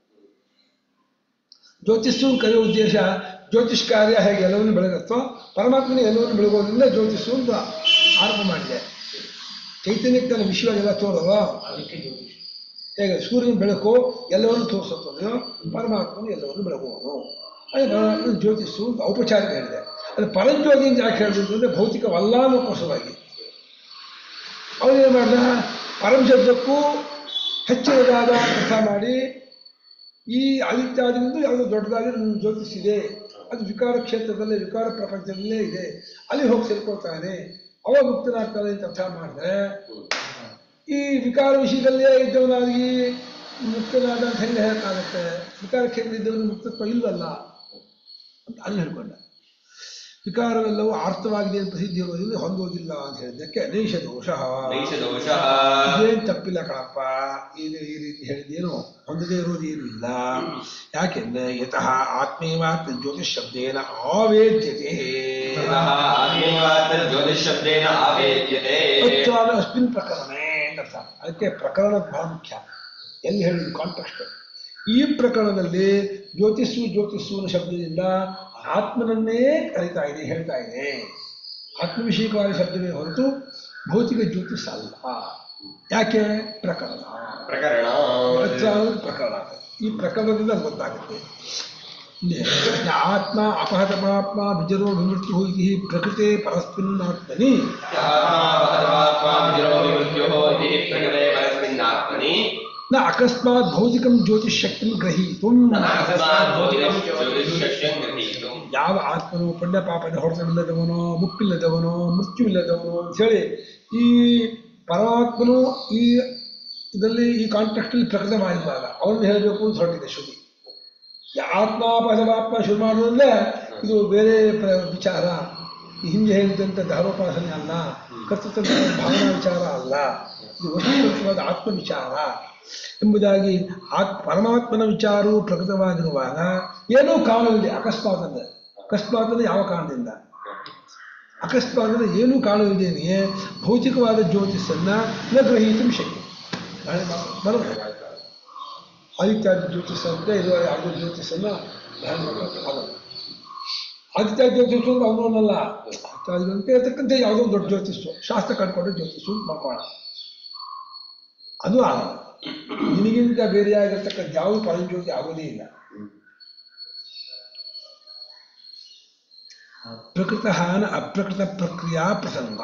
ಜ್ಯೋತಿಷು ಕರೆಯುವ ಉದ್ದೇಶ ಜ್ಯೋತಿಷ್ ಕಾರ್ಯ ಹೇಗೆ ಎಲ್ಲವನ್ನು ಬೆಳಗುತ್ತೋ ಪರಮಾತ್ಮನ ಎಲ್ಲವನ್ನು ಬೆಳಗೋದ್ರಿಂದ ಜ್ಯೋತಿಷು ಅಂತ ಆರಂಭ ಮಾಡಿದೆ. ಚೈತನ್ಯಕ್ಕೆ ತನ್ನ ವಿಷಯವಾಗೆಲ್ಲ ತೋರೋದು ಅದಕ್ಕೆ ಜ್ಯೋತಿಷ. ಹೇಗೆ ಸೂರ್ಯನ ಬೆಳಕು ಎಲ್ಲವನ್ನು ತೋರಿಸುತ್ತದೆಯೋ ಪರಮಾತ್ಮನು ಎಲ್ಲವನ್ನು ಬೆಳಗುವನು. ಅದೇ ಪರಮಾತ್ಮನ ಜ್ಯೋತಿಷು ಅಂತ ಔಪಚಾರಿಕ ಹೇಳಿದೆ. ಅದು ಪರಂಜ್ಯೋತಿ ಅಂತ ಯಾಕೆ ಹೇಳಿದ್ರು ಅಂದರೆ ಭೌತಿಕವಲ್ಲ ಅನ್ನೋಕ್ಕೋಸ್ಕರವಾಗಿ. ಅವನೇನು ಮಾಡಿದ ಪರಂ ಶಬ್ದಕ್ಕೂ ಹೆಚ್ಚಿನದಾದ ಅರ್ಥ ಮಾಡಿ ಈ ಆದಿತ್ಯಾದಿಗಳಿಂದ ಯಾವುದೋ ದೊಡ್ಡದಾಗಿ ನನ್ನ ಜ್ಯೋತಿಷಿದೆ, ಅದು ವಿಕಾರ ಕ್ಷೇತ್ರದಲ್ಲೇ ವಿಕಾರ ಪ್ರಪಂಚದಲ್ಲೇ ಇದೆ, ಅಲ್ಲಿ ಹೋಗಿ ಸೇರ್ಕೊಳ್ತಾನೆ, ಅವ ಮುಕ್ತನಾಗ್ತಾನೆ ಅಂತ ಅರ್ಥ ಮಾಡಿದ್ರೆ ಈ ವಿಕಾರ ವಿಷಯದಲ್ಲೇ ಇದ್ದವನಾಗಿ ಮುಕ್ತನಾದ ಅಂತ ಹೆಂಗೆ ಹೇಳಕ್ಕಾಗತ್ತೆ? ವಿಕಾರ ಕ್ಷೇತ್ರ ಇದ್ದವನು ಮುಕ್ತತ್ವ ಇಲ್ವಲ್ಲ ಅಂತ ಅಲ್ಲಿ ಹೇಳ್ಕೊಂಡ. ವಿಕಾರವೆಲ್ಲವೂ ಆರ್ತವಾಗಿದೆ ಅಂತ ಪ್ರಸಿದ್ಧಿ ಇರೋದ್ರಿಂದ ಹೊಂದೋದಿಲ್ಲ ಅಂತ ಹೇಳಿದ್ದಕ್ಕೆ ನೈಷ ದೋಷ, ಇದೇನು ತಪ್ಪಿಲ್ಲ ಕಣಪ್ಪ, ಇದು ಈ ರೀತಿ ಹೇಳಿದೇನು ಹೊಂದದೇ ಇರೋದೇನು ಇಲ್ಲ. ಯಾಕೆಂದ್ರೆ ಯತಃ ಆತ್ಮೇವಾತ್ಮ ಜ್ಯೋತಿಷ್ ಶಬ್ದೇನ ಆವೇದ್ಯತೆ ಅಸ್ಮಿನ್ ಪ್ರಕರಣೇ ಅಂತ. ಅದಕ್ಕೆ ಪ್ರಕರಣ ಬಹಳ ಮುಖ್ಯ. ಎಲ್ಲಿ ಹೇಳಿದ್ದು ಕಾಂಟೆಕ್ಸ್ಟ್. ಈ ಪ್ರಕರಣದಲ್ಲಿ ಜ್ಯೋತಿಷು ಜ್ಯೋತಿಷುವಿನ ಶಬ್ದದಿಂದ ಆತ್ಮನನ್ನೇ ಕರೀತಾ ಇದೆ, ಹೇಳ್ತಾ ಇದೆ. ಆತ್ಮವಿಷಯಕವಾದ ಶಬ್ದವೇ ಹೊರತು ಭೌತಿಕ ಜ್ಯೋತಿಷ ಅಲ್ಲ. ಯಾಕೆ? ಪ್ರಕರಣ ಪ್ರಕರಣ ಪ್ರಕರಣ. ಈ ಪ್ರಕರಣದಿಂದ ಅದು ಗೊತ್ತಾಗುತ್ತೆ. ಆತ್ಮ ಅಪಹತ ಪಾತ್ಮ ವಿಜರೋ ವಿಮೃತ್ಯು ಇತಿ ಪ್ರಕೃತೆ ಪರಸ್ಮಿನ್ ಆತ್ಮನಿ ನ ಅಕಸ್ಮಾತ್ ಭೌತಿಕಂ ಜ್ಯೋತಿಷ್ ಶಕ್ತಿಂ ಗ್ರಹೀತುಂ. ಯಾವ ಆತ್ಮನು ಪುಣ್ಯ ಪಾಪದ ಹೊಡೆತವಿಲ್ಲದವನೋ ಮುಪ್ಪಿಲ್ಲದವನೋ ಮೃತ್ಯುವಿಲ್ಲದವನೋ ಅಂಥೇಳಿ ಈ ಪರಮಾತ್ಮನು ಈ ಇದರಲ್ಲಿ ಈ ಕಾಂಟೆಕ್ಸ್ಟಲ್ಲಿ ಪ್ರಕಟವಾಗಿದ್ದಾಗ ಅವನು ಹೇಳಬೇಕು ಅಂತ ಹೊರಟಿದೆ ಶ್ರುತಿ. ಆತ್ಮ ಪರಮಾತ್ಮ ಶುರು ಮಾಡೋದ್ರಲ್ಲೇ ಇದು ಬೇರೆ ವಿಚಾರ, ಈ ಹಿಂದೆ ಹೇಳಿದಂಥ ಧರ್ಮೋಪಾಸನೆ ಅಲ್ಲ, ಕರ್ತೃತ್ವ ಭಾವನಾ ವಿಚಾರ ಅಲ್ಲ, ಇದು ವಸ್ತುನಿಷ್ಠವಾದ ಆತ್ಮ ವಿಚಾರ ಎಂಬುದಾಗಿ ಆತ್ ಪರಮಾತ್ಮನ ವಿಚಾರವು ಪ್ರಕಟವಾಗಿರುವಾಗ ಏನೂ ಕಾರಣವಿದೆ. ಅಕಸ್ಮಾತ್ ಅಂದರೆ ಅಕಸ್ಮಾತ್ ಅಂದರೆ ಯಾವ ಕಾರಣದಿಂದ? ಅಕಸ್ಮಾತ್ ಅಂದರೆ ಏನೂ ಕಾರಣವಿದೇನೆಯೇ ಭೌತಿಕವಾದ ಜ್ಯೋತಿಷನ್ನು ನ ಗ್ರಹಿಸಲು ಶಕ್ಯ ಬರೋದು. ಆದಿತ್ಯಾದಿ ಜ್ಯೋತಿಷ ಅಂತ ಇರುವ ಯಾವುದೋ ಜ್ಯೋತಿಷನ್ನು ಧ್ಯಾನ ಮಾಡೋದು ಆಗೋದು. ಆದಿತ್ಯಾದಿ ಜ್ಯೋತಿಷ ಅಂದ್ರೆ ಅವನಲ್ಲ, ಅಂತ ಇರತಕ್ಕಂಥ ಯಾವುದೋ ದೊಡ್ಡ ಜ್ಯೋತಿಷು ಶಾಸ್ತ್ರ ಕಂಡುಕೊಂಡು ಜ್ಯೋತಿಷು ಮಾಡ್ಕೋಣ, ಅದು ಆಗೋದು. ನಿನಗಿಂತ ಬೇರೆಯಾಗಿರ್ತಕ್ಕಂಥ ಯಾವ ಪರಂಜ್ಯೋತಿ ಆಗೋದೇ ಇಲ್ಲ. ಪ್ರಕೃತಹಾನ ಅಪ್ರಕೃತ ಪ್ರಕ್ರಿಯಾ ಪ್ರಸಂಗ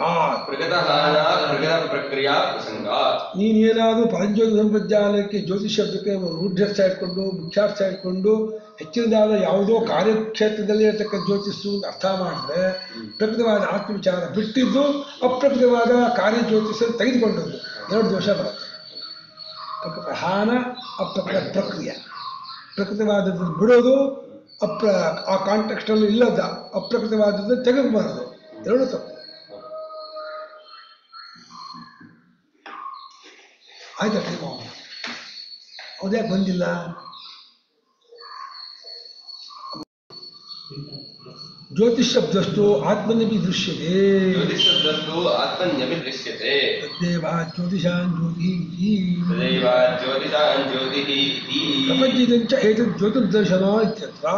ನೀನೇನಾದರೂ ಪರಂಜ್ಯೋತಿ ಸಂಪ್ರಜ್ಞಾನಕ್ಕೆ ಜ್ಯೋತಿಷ್ ಶಬ್ದಕ್ಕೆ ರೂಢ್ಯರ್ಥ ಇಟ್ಕೊಂಡು ಮುಖ್ಯಾರ್ಥ ಇಟ್ಕೊಂಡು ಹೆಚ್ಚಿನದಾದ ಯಾವುದೋ ಕಾರ್ಯಕ್ಷೇತ್ರದಲ್ಲಿ ಇರತಕ್ಕ ಜ್ಯೋತಿಷು ಅರ್ಥ ಮಾಡಿದ್ರೆ ಪ್ರಕೃತವಾದ ಆತ್ಮವಿಚಾರ ಬಿಟ್ಟಿದ್ದು ಅಪ್ರಕೃತವಾದ ಕಾರ್ಯ ಜ್ಯೋತಿಷ ತೆಗೆದುಕೊಂಡದ್ದು ಎರಡು ದೋಷ ಬರುತ್ತೆ. ಪ್ರಕೃತಹಾನ ಅಪ್ರಕೃತ ಪ್ರಕ್ರಿಯೆ. ಪ್ರಕೃತವಾದದ್ದು ಬಿಡೋದು, ಅಪ್ರ ಆ ಕಾಂಟೆಕ್ಸ್ಟಲ್ಲಿ ಇಲ್ಲದ ಅಪ್ರಕೃತವಾದದ್ದು ತೆಗೆದುಬಾರದು, ಎರಡು ತಪ್ಪು. ಆಯ್ತಾ ಟೈಮು? ಅವ್ದ್ಯಾಕೆ ಬಂದಿಲ್ಲ? ಜ್ಯೋತಿಷ್ ಶಬ್ದಷ್ಟು ಆತ್ಮನ್ಯಪಿ ದೃಶ್ಯತೆ. ತದೇವ ಜ್ಯೋತಿಷಾನ್ ಜ್ಯೋತಿಃ ಪ್ರಪಂಚಿತಂಚ ಏತದ್ ಜ್ಯೋತಿರ್ದರ್ಶನ ಇತ್ಯತ್ರ.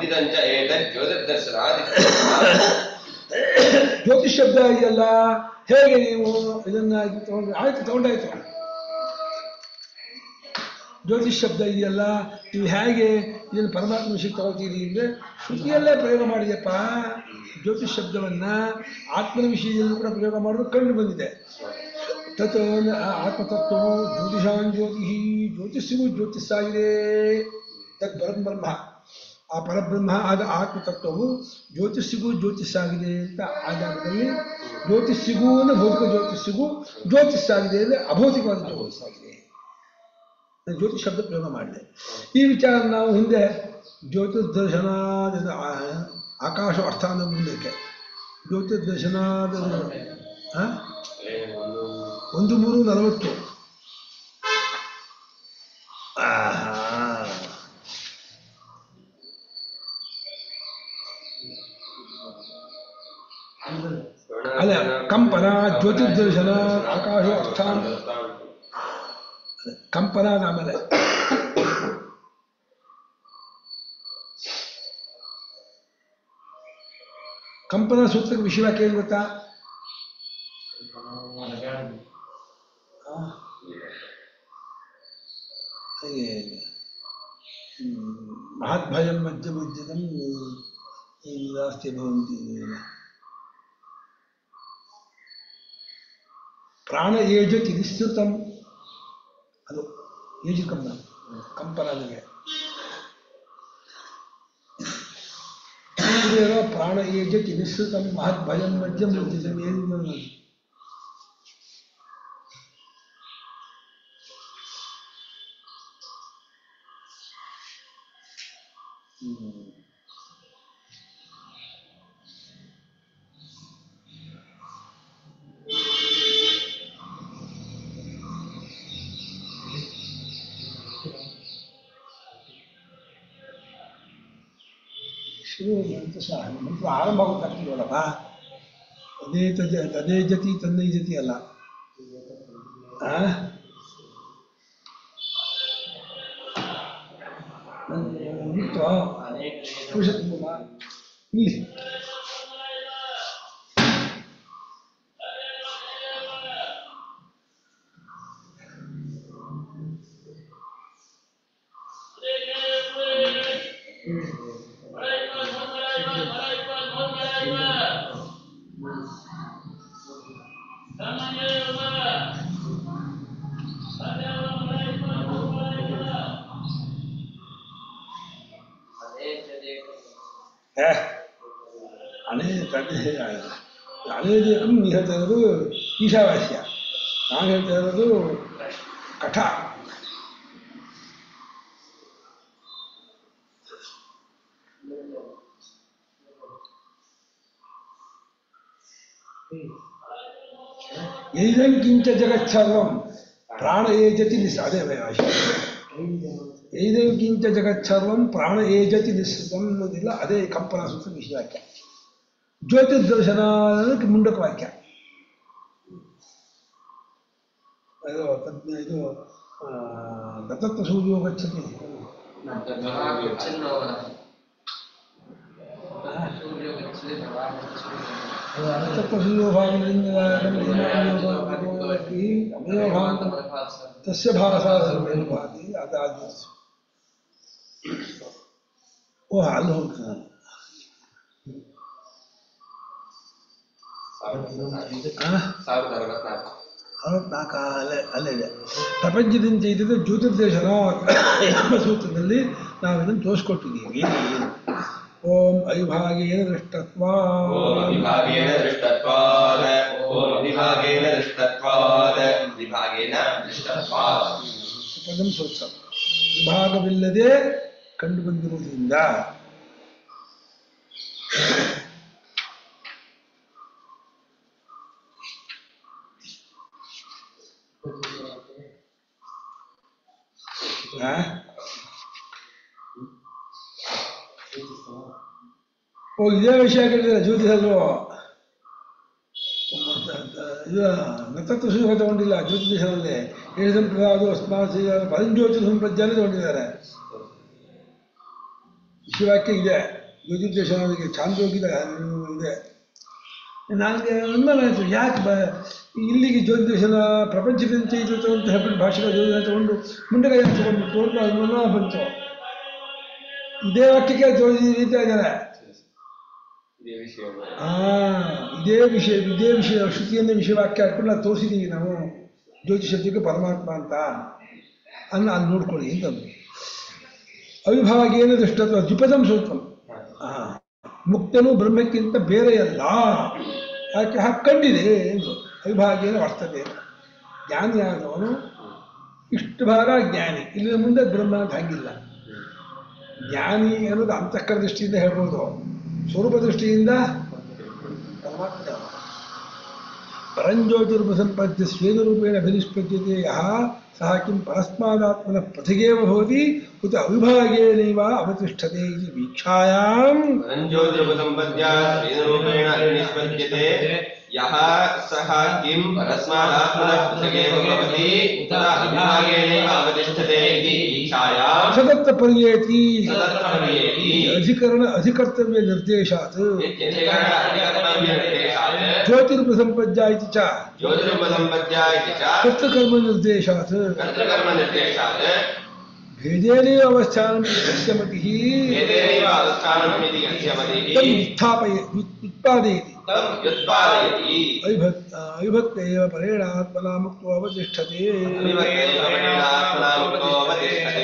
ಜ್ಯೋತಿಷ್ ಶಬ್ದ ಇದೆಯಲ್ಲ, ಹೇಗೆ ನೀವು ಇದನ್ನ ತಗೊಂಡ್ರೆ? ಆಯ್ತು, ತಗೊಂಡಾಯ್ತು. ಜ್ಯೋತಿಷ್ ಶಬ್ದ ಇದೆಯಲ್ಲ, ನೀವು ಹೇಗೆ ಇದನ್ನು ಪರಮಾತ್ಮ ವಿಷಯಕ್ಕೆ ತಗೊಳ್ತೀರಿ ಅಂದರೆ ಶ್ರುತಿಯಲ್ಲೇ ಪ್ರಯೋಗ ಮಾಡಿದೆಪ್ಪ. ಜ್ಯೋತಿಷ್ ಶಬ್ದವನ್ನ ಆತ್ಮನ ವಿಷಯದಲ್ಲೂ ಕೂಡ ಪ್ರಯೋಗ ಮಾಡೋದು ಕಂಡು ಬಂದಿದೆ. ತತ್ ಆತ್ಮತತ್ವವು ಜ್ಯೋತಿಷಾನ್ ಜ್ಯೋತಿ, ಜ್ಯೋತಿಷಿಗೂ ಜ್ಯೋತಿಷಾಗಿದೆ. ತತ್ ಪರಬ್ರಹ್ಮ, ಆ ಪರಬ್ರಹ್ಮ ಆದ ಆತ್ಮತತ್ವವು ಜ್ಯೋತಿಷಿಗೂ ಜ್ಯೋತಿಷಾಗಿದೆ ಅಂತ ಆ ಜಾಗದಲ್ಲಿ ಜ್ಯೋತಿಷಿಗೂ ಅಂದರೆ ಭೌತಿಕ ಜ್ಯೋತಿಷಿಗೂ ಜ್ಯೋತಿಷಾಗಿದೆ ಅಂದರೆ ಅಭೌತಿಕವಾದ ಜ್ಯೋತಿಷಾಗಿದೆ. ಜ್ಯೋತಿಷ್ ಶಬ್ದ ಪ್ರಯೋಗ ಮಾಡಿದೆ. ಈ ವಿಚಾರ ನಾವು ಹಿಂದೆ ಜ್ಯೋತಿರ್ದರ್ಶನ ಆಕಾಶ ಅರ್ಥಾನ ಮುಂದಕ್ಕೆ ಜ್ಯೋತಿರ್ದರ್ಶನದ ಒಂದು ಮೂರು ನಲವತ್ತು ಅಲ್ಲ ಕಂಪನ ಜ್ಯೋತಿರ್ದರ್ಶನ ಆಕಾಶ ಅರ್ಥಾನ್ ಕಂಪನ ಆಮೇಲೆ ಕಂಪನ ಸೂತ್ರಕ್ಕೆ ವಿಷಯವಾಕ್ಯ ಏನು ಗೊತ್ತಾ? ಮಹದ್ಭಯಂ ಮಧ್ಯ ಮಧ್ಯದಂ ಜಾಸ್ತಿ ಭವಂತಿ. ಪ್ರಾಣ ಏಜತಿ ನಿಶ್ಚಿತಂ, ಅದು ಏಜು ಕಂಪನ ಕಂಪನ ನನಗೆ ಪ್ರಾಣ ಏಜತಿ ನಿಶ್ಚಿತಂ ಮಹದ್ಭಯಂ ಮಧ್ಯ ಮಧ್ಯದಂ ಏನು ಮಂತ್ರ ಸಹ ಮಂತ್ರ ಆರಂಭ ಗೊತ್ತಾಗ್ತಿಲ್ವಲ್ಲಪ್ಪ. ಅದೇ ತದ ತದೇ ಜತಿ ತನ್ನೈ ಜತಿ ಅಲ್ಲ. ಪುರುಷ ಇಲ್ಲಿ ಅನೇ ತಂದೆ ಅನೇದೇ ನೀವು ಹೇಳ್ತಾ ಇರೋದು ಈಶಾವಾಸ್ಯ, ನಾನು ಹೇಳ್ತಾ ಇರೋದು ಕಠ. ಏದಂ ಕಿಂಚ ಜಗತ್ಸರ್ವಂ ಪ್ರಾಣ ಏಜತಿ ನಿಸ್ ಅದೇ ಏದಂ ಕಿಂಚ ಜಗತ್ಸರ್ವಂ ಪ್ರಾಣ ಏಜತಿ ನಿಸ್ಸೃತಂ ಅನ್ನೋದಿಲ್ಲ, ಅದೇ ಕಂಪನ ಸೂತ್ರ ವಿಷಯವಾಕ್ಯ. ಜ್ಯೋತಿರ್ದರ್ಶನ ಅನ್ನೋದಕ್ಕೆ ಮುಂಡಕ ವಾಕ್ಯ. ಇದು ತಜ್ಞ ಇದು ದತ್ತತ್ವ ಸೂರ್ಯೋ ಗಚ್ಚತಿ ದತ್ತತ್ವ ಸೂರ್ಯೋಭಾವದಿಂದ ತಸ್ಯ ಭಾಷಾ ಸರ್ವೇನು ಭಾತಿ ಅದಾದ ಓ ಅಲ್ಲಿ ಹೋಗ್ತದೆ. ಅರವತ್ನಾಲ್ಕು ಅಲ್ಲೇ ಅಲ್ಲೇ ಇದೆ. ಪ್ರಪಂಚದಿಂದ ಇದ್ದಿದ್ದು ಜ್ಯೋತಿರ್ದರ್ಶನ ಎಂಬ ಸೂತ್ರದಲ್ಲಿ ನಾವು ಇದನ್ನು ತೋರಿಸ್ಕೊಟ್ಟಿದ್ದೀವಿ. ಓಂ ಅವಿಭಾಗೇನ ದೃಷ್ಟತ್ವಾತ್ ವಿಭಾಗೇನ ದೃಷ್ಟತ್ವಾತ್ ಓಂ ವಿಭಾಗೇನ ದೃಷ್ಟತ್ವಾತ್ ವಿಭಾಗೇನ ದೃಷ್ಟತ್ವಾತ್ ಪದಂ ಸೂತ್ರ ವಿಭಾಗವಿಲ್ಲದೆ ಕಂಡು ಬಂದಿರುವುದರಿಂದ ಓ ಇದೇ ವಿಷಯ ಕೇಳಿದ್ರೆ ಜ್ಯೋತಿಷಲ್ಲೂ ಇದು ನತ್ತತ್ವ ಸುಖ ತಗೊಂಡಿಲ್ಲ. ಜ್ಯೋತಿಷದಲ್ಲಿ ಏಳು ಸಂಪ್ರದಾಯ ಅಸ್ಮಾತ್ ಪರಂಜ್ಯೋತಿ ಸಂಪ್ರಜ್ಞಾನ ತಗೊಂಡಿದ್ದಾರೆ. ವಿಷಯವಾಕ್ಯ ಇದೆ ಜ್ಯೋತಿರ್ದರ್ಶನಕ್ಕೆ ಚಾಂದೋಗಿದ ಇದೆ. ನನಗೆ ಅನುಮಾನ ಆಯಿತು, ಯಾಕೆ ಬ ಇಲ್ಲಿಗೆ ಜ್ಯೋತಿರ್ದರ್ಶನ ಪ್ರಪಂಚದಂತೆ ಇದು ಅಂತ ಹೇಳ್ಬಿಟ್ಟು ಭಾಷೆಗಳ ಜ್ಯೋತಿಷ ತಗೊಂಡು ಮುಂದೆ ಯಾಕೆ ತಗೊಂಡ್ಬಿಟ್ಟು ಅಂತ ಅನುಮಾನ ಬಂತು. ಇದೇ ವಾಕ್ಯಕ್ಕೆ ಜ್ಯೋತಿಷ ರೀತಾ ಇದ್ದಾರೆ. ಹಾ ಇದೇ ವಿಷಯ ಇದೇ ವಿಷಯ ಶ್ರುತಿಯನ್ನೇ ವಿಷಯವಾಕ್ಯ ಹಾಕೊಂಡು ನಾವು ತೋರಿಸಿದ್ದೀವಿ. ನಾವು ಜ್ಯೋತಿಷಕ್ಕೆ ಪರಮಾತ್ಮ ಅಂತ ಅನ್ನ ಅಲ್ಲಿ ನೋಡ್ಕೊಳ್ಳಿ ಅಂತಂದು. ಅವಿಭಾಗೇನ ದೃಷ್ಟತ್ವ ದ್ವಿಪದಂ ಸೂತ್ರಂ. ಹಾ ಮುಕ್ತನು ಬ್ರಹ್ಮಕ್ಕಿಂತ ಬೇರೆಯಲ್ಲ, ಯಾಕೆ ಹಾಗೆ ಕಂಡಿದೆ ಎಂದು. ಅವಿಭಾಗೇನ ವರ್ತದೆ. ಜ್ಞಾನಿಯಾದವನು ಇಷ್ಟು ಭಾಗ ಜ್ಞಾನಿ, ಇಲ್ಲಿನ ಮುಂದೆ ಬ್ರಹ್ಮ ಅಂತ ಹಾಗಿಲ್ಲ. ಜ್ಞಾನಿ ಅನ್ನೋದು ಅಂತಃಕರ ದೃಷ್ಟಿಯಿಂದ ಹೇಳ್ಬೋದು, ಸ್ವರೂಪ ದೃಷ್ಟಿಯಿಂದ ಪರಮಾತ್ಮ. ಪರಂಜ್ಯೋತಿರ್ಪಸಂಪದ್ಯ ಸ್ವೇದರೂಪೇಣ ಅಭಿನಿಷ್ಪದ್ಯತೆ ಯಃ ಸಹ ಕಿಂ ಪರಸ್ಮಾದಾತ್ಮನಃ ಪೃಥಗೇವ ಭವತಿ ಉತ ಅವಿಭಾಗೇನೈವ ಅವತಿಷ್ಠತೆ ಇತಿ ವೀಕ್ಷಾಯಾಂ ಪರಂಜ್ಯೋತಿರ್ಪಸಂಪದ್ಯ ಸ್ವೇದರೂಪೇಣ ಅಭಿನಿಷ್ಪದ್ಯತೆ ಯಃ ಸಹ ಕಿಂ ಪರಸ್ಮಾದಾತ್ಮನಃ ಪೃಥಗೇವ ಭವತಿ ಉತ ಅವಿಭಾಗೇನೈವ ಅವತಿಷ್ಠತೆ ಇತಿ ವೀಕ್ಷಾಯಾಂ ಸತತ್ರ ಪರ್ಯೇತಿ ಸತತ್ರ ಪರ್ಯೇತಿ ಅಧಿಕರಣ ಅಧಿಕರ್ತವ್ಯ ನಿರ್ದೇಶಾತ್ ಇತ್ಯಧಿಕರಣ ಅಧಿಕರ್ತವ್ಯ ನಿರ್ದೇಶಾತ್ ಜ್ಯೋತಿರ್ಪಸಂಪದ್ಯ ಇತಿ ಚ ಜ್ಯೋತಿರುಪಸಂಪದ್ಯ ಇತಿ ಚ ಕರ್ತಕರ್ಮ ನಿರ್ದೇಶಾತ್ ಕರ್ತಕರ್ಮ ನಿರ್ದೇಶಾತ್ ಭೇದೇನೈವ ಅವಸ್ಥಾನಂ ಯಸ್ಯ ಮತಿಃ ಏತೇನೈವ ಅವಸ್ಥಾನಂ ಇತಿ ಯಸ್ಯ ಮತಿಃ ತಂ ಉತ್ಥಾಪಯ ಉತ್ಪಾದಯತಿ ತಂ ವ್ಯುತ್ಪಾದಯತಿ ಅವಿಭಕ್ತ ಅವಿಭಕ್ತ ಏವ ಪರೇಣ ಆತ್ಮನಾ ಮುಕ್ತೋ ಅವತಿಷ್ಠತೆ ಅವಿಭಕ್ತೈವ ಪರೇಣಾತ್ಮನಾ ಮುಕ್ತೋ ಅವತಿಷ್ಠತೆ.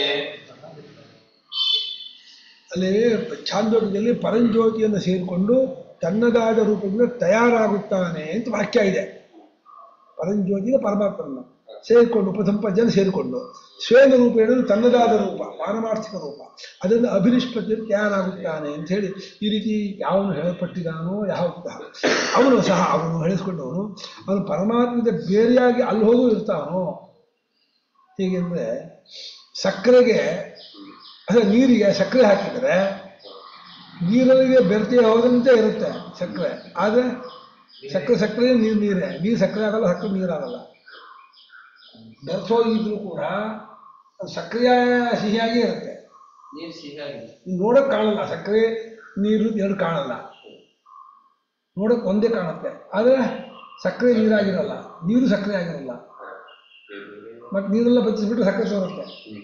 ಅಲ್ಲಿ ಛಾಂದೋಗ್ಯದಲ್ಲಿ ಪರಂಜ್ಯೋತಿಯನ್ನು ಸೇರಿಕೊಂಡು ತನ್ನದಾದ ರೂಪದಿಂದ ತಯಾರಾಗುತ್ತಾನೆ ಅಂತ ವಾಕ್ಯ ಇದೆ. ಪರಂಜ್ಯೋತಿಯ ಪರಮಾತ್ಮನ ಸೇರಿಕೊಂಡು ಉಪಸಂಪದ್ಯನ ಸೇರಿಕೊಂಡು ಸ್ವೇನ ರೂಪ ಹೇಳೋದು ತನ್ನದಾದ ರೂಪ ಪಾರಮಾರ್ಥಿಕ ರೂಪ ಅದನ್ನು ಅಭಿನಿಷ್ಪತ್ತಿಯಲ್ಲಿ ತಯಾರಾಗುತ್ತಾನೆ ಅಂತ ಹೇಳಿ ಈ ರೀತಿ ಯಾವನು ಹೇಳಲ್ಪಟ್ಟಿದ್ದಾನೋ ಯಾವ ಅವನು ಸಹ ಅವನು ಹೇಳಿಸ್ಕೊಂಡವನು ಅವನು ಪರಮಾತ್ಮದ ಬೇರೆಯಾಗಿ ಅಲ್ಲಿ ಹೋಗೂ ಇರ್ತಾನೋ. ಹೇಗೆಂದರೆ ಸಕ್ಕರೆಗೆ ಅದೇ ನೀರಿಗೆ ಸಕ್ಕರೆ ಹಾಕಿದರೆ ನೀರಿಗೆ ಬೆರೆತೇ ಹೋದಂತೆ ಇರುತ್ತೆ ಸಕ್ಕರೆ. ಆದರೆ ಸಕ್ಕರೆ ಸಕ್ಕರೆ ನೀರು ನೀರೇ ನೀರು ಸಕ್ಕರೆ ಆಗಲ್ಲ, ಸಕ್ಕರೆ ನೀರಾಗಲ್ಲ. ಬೆರೆಸೋಗಿದ್ರು ಕೂಡ ಅದು ಸಕ್ಕರೆಯ ಸಿಹಿಯಾಗಿ ಇರುತ್ತೆ. ನೀರು ಸಿಹಿಯಾಗಿದೆ. ನೋಡೋಕೆ ಕಾಣಲ್ಲ, ಸಕ್ಕರೆ ನೀರು ಎರಡು ಕಾಣಲ್ಲ, ನೋಡೋಕೆ ಒಂದೇ ಕಾಣುತ್ತೆ. ಆದರೆ ಸಕ್ಕರೆ ನೀರಾಗಿರಲ್ಲ, ನೀರು ಸಕ್ಕರೆ ಆಗಿರಲ್ಲ. ಮತ್ತು ನೀರೆಲ್ಲ ಬಚ್ಚಿಸ್ಬಿಟ್ಟು ಸಕ್ಕರೆ ತೋರುತ್ತೆ.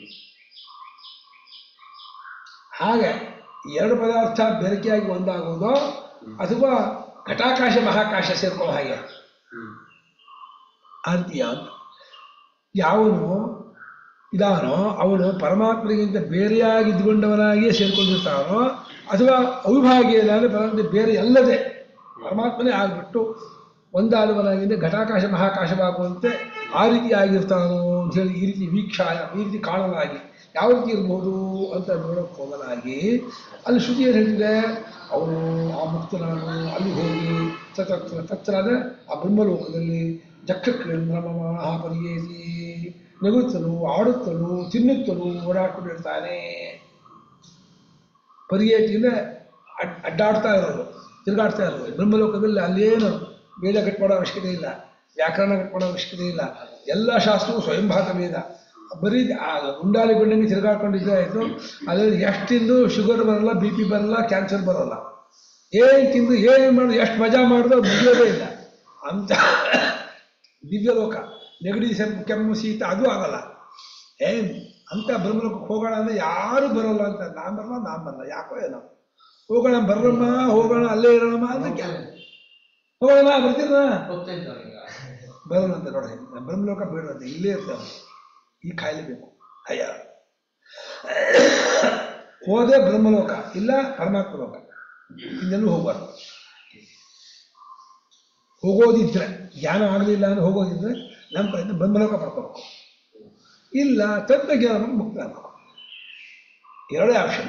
ಹಾಗೆ ಎರಡು ಪದಾರ್ಥ ಬೆರಕೆಯಾಗಿ ಒಂದಾಗೋದು ಅಥವಾ ಘಟಾಕಾಶ ಮಹಾಕಾಶ ಸೇರ್ಕೊಳ್ಳೋ ಹಾಗೆ ಆ ರೀತಿಯ ಯಾವನು ಇದಾನೋ ಅವನು ಪರಮಾತ್ಮನಿಗಿಂತ ಬೇರೆಯಾಗಿ ಇದ್ದುಕೊಂಡವನಾಗಿಯೇ ಸೇರ್ಕೊಂಡಿರ್ತಾನೋ ಅಥವಾ ಅವಿಭಾಗಿಯಲ್ಲ ಅಂದರೆ ಪರಮಾತ್ಮ ಬೇರೆ ಅಲ್ಲದೆ ಪರಮಾತ್ಮನೇ ಆಗಿಬಿಟ್ಟು ಒಂದಾದವನಾಗಿಂದ ಘಟಾಕಾಶ ಮಹಾಕಾಶವಾಗುವಂತೆ ಆ ರೀತಿ ಆಗಿರ್ತಾನೋ ಅಂಥೇಳಿ ಈ ರೀತಿ ವೀಕ್ಷಾಯ ಈ ರೀತಿ ಕಾಣಲಾಗಿ ಯಾವ ರೀತಿ ಇರ್ಬೋದು ಅಂತ ನೋಡೋಕ್ಕೆ ಹೋಗಲಾಗಿ ಅಲ್ಲಿ ಶ್ರುತಿ ಏನು ಹೇಳ್ತಿದೆ, ಅವನು ಆ ಮುಕ್ತನಾನು ಅಲ್ಲಿ ಹೋಗಿ ತತ್ರ ತತ್ರ ಅಂದರೆ ಆ ಬ್ರಹ್ಮಲೋಕದಲ್ಲಿ ಜಕ್ಷಕ್ರಮ ಪರಿಯೇತಿ ನಗುತ್ತನು ಆಡುತ್ತನು ತಿನ್ನುತ್ತನು ಓಡಾಡ್ಕೊಂಡಿರ್ತಾನೆ. ಪರಿಯೇತಿ ಅಂದರೆ ಅಡ್ ಅಡ್ಡಾಡ್ತಾ ಇರೋದು, ತಿರುಗಾಡ್ತಾ ಇರೋದು. ಬ್ರಹ್ಮಲೋಕದಲ್ಲಿ ಅಲ್ಲೇನು ವೇದ ಕಟ್ಮಾಡೋ ಅವಶ್ಯಕತೆ ಇಲ್ಲ, ವ್ಯಾಕರಣ ಕಟ್ಮಾಡೋ ಅವಶ್ಯಕತೆ ಇಲ್ಲ. ಎಲ್ಲ ಶಾಸ್ತ್ರವು ಸ್ವಯಂಭಾತ ವೇದ. ಬರೀ ಆ ಗುಂಡಾಲಿ ಗುಂಡಂಗಿ ತಿರುಗಾಡ್ಕೊಂಡಿದ್ದರೆ ಆಯಿತು. ಅದರಲ್ಲಿ ಎಷ್ಟು ತಿಂದು ಶುಗರ್ ಬರಲ್ಲ, ಬಿ ಪಿ ಬರಲ್ಲ, ಕ್ಯಾನ್ಸರ್ ಬರಲ್ಲ. ಏನು ತಿಂದು ಏನು ಮಾಡೋದು, ಎಷ್ಟು ಮಜಾ ಮಾಡಿದ್ರು ಮುಗಿಯೋದೇ ಇಲ್ಲ ಅಂತ ದಿವ್ಯಲೋಕ. ನೆಗಡಿ ಕೆಮ್ಮು ಶೀತ ಅದು ಆಗಲ್ಲ. ಏನು ಅಂತ ಬ್ರಹ್ಮಲೋಕಕ್ಕೆ ಹೋಗೋಣ ಅಂದರೆ ಯಾರು ಬರೋಲ್ಲ ಅಂತ. ನಾನು ಬರಲ್ಲ ನಾನು ಬರಲ್ಲ ಯಾಕೋ ಏನೋ ಹೋಗೋಣ ಬರ್ರಮ್ಮ ಹೋಗೋಣ ಅಲ್ಲೇ ಇರೋಣಮ್ಮ ಅದಕ್ಕೆ ಹೋಗೋಣ ಬರ್ತೀರ ಬರೋಣ ಅಂತ ನೋಡಿ. ಬ್ರಹ್ಮಲೋಕ ಬೇಡಂತೆ, ಇಲ್ಲೇ ಇರ್ತಾವೆ. ಈ ಕಾಯಿಲೆ ಬೇಕು ಅಯ್ಯ ಹೋದೆ ಬ್ರಹ್ಮಲೋಕ ಇಲ್ಲ ಪರಮಾತ್ಮ ಲೋಕ, ಇನ್ನೆಲ್ಲೂ ಹೋಗಬಾರ್ದು. ಹೋಗೋದಿದ್ರೆ ಜ್ಞಾನ ಆಗಲಿಲ್ಲ ಅಂದ್ರೆ ಹೋಗೋದಿದ್ರೆ ನಮ್ಮ ಕಡೆಯಿಂದ ಬ್ರಹ್ಮಲೋಕ ಪಡ್ಕೋಬೇಕು, ಇಲ್ಲ ತತ್ವಜ್ಞಾನ ಮುಕ್ತ ಆಗಬೇಕು. ಎರಡೇ ಆಪ್ಷನ್.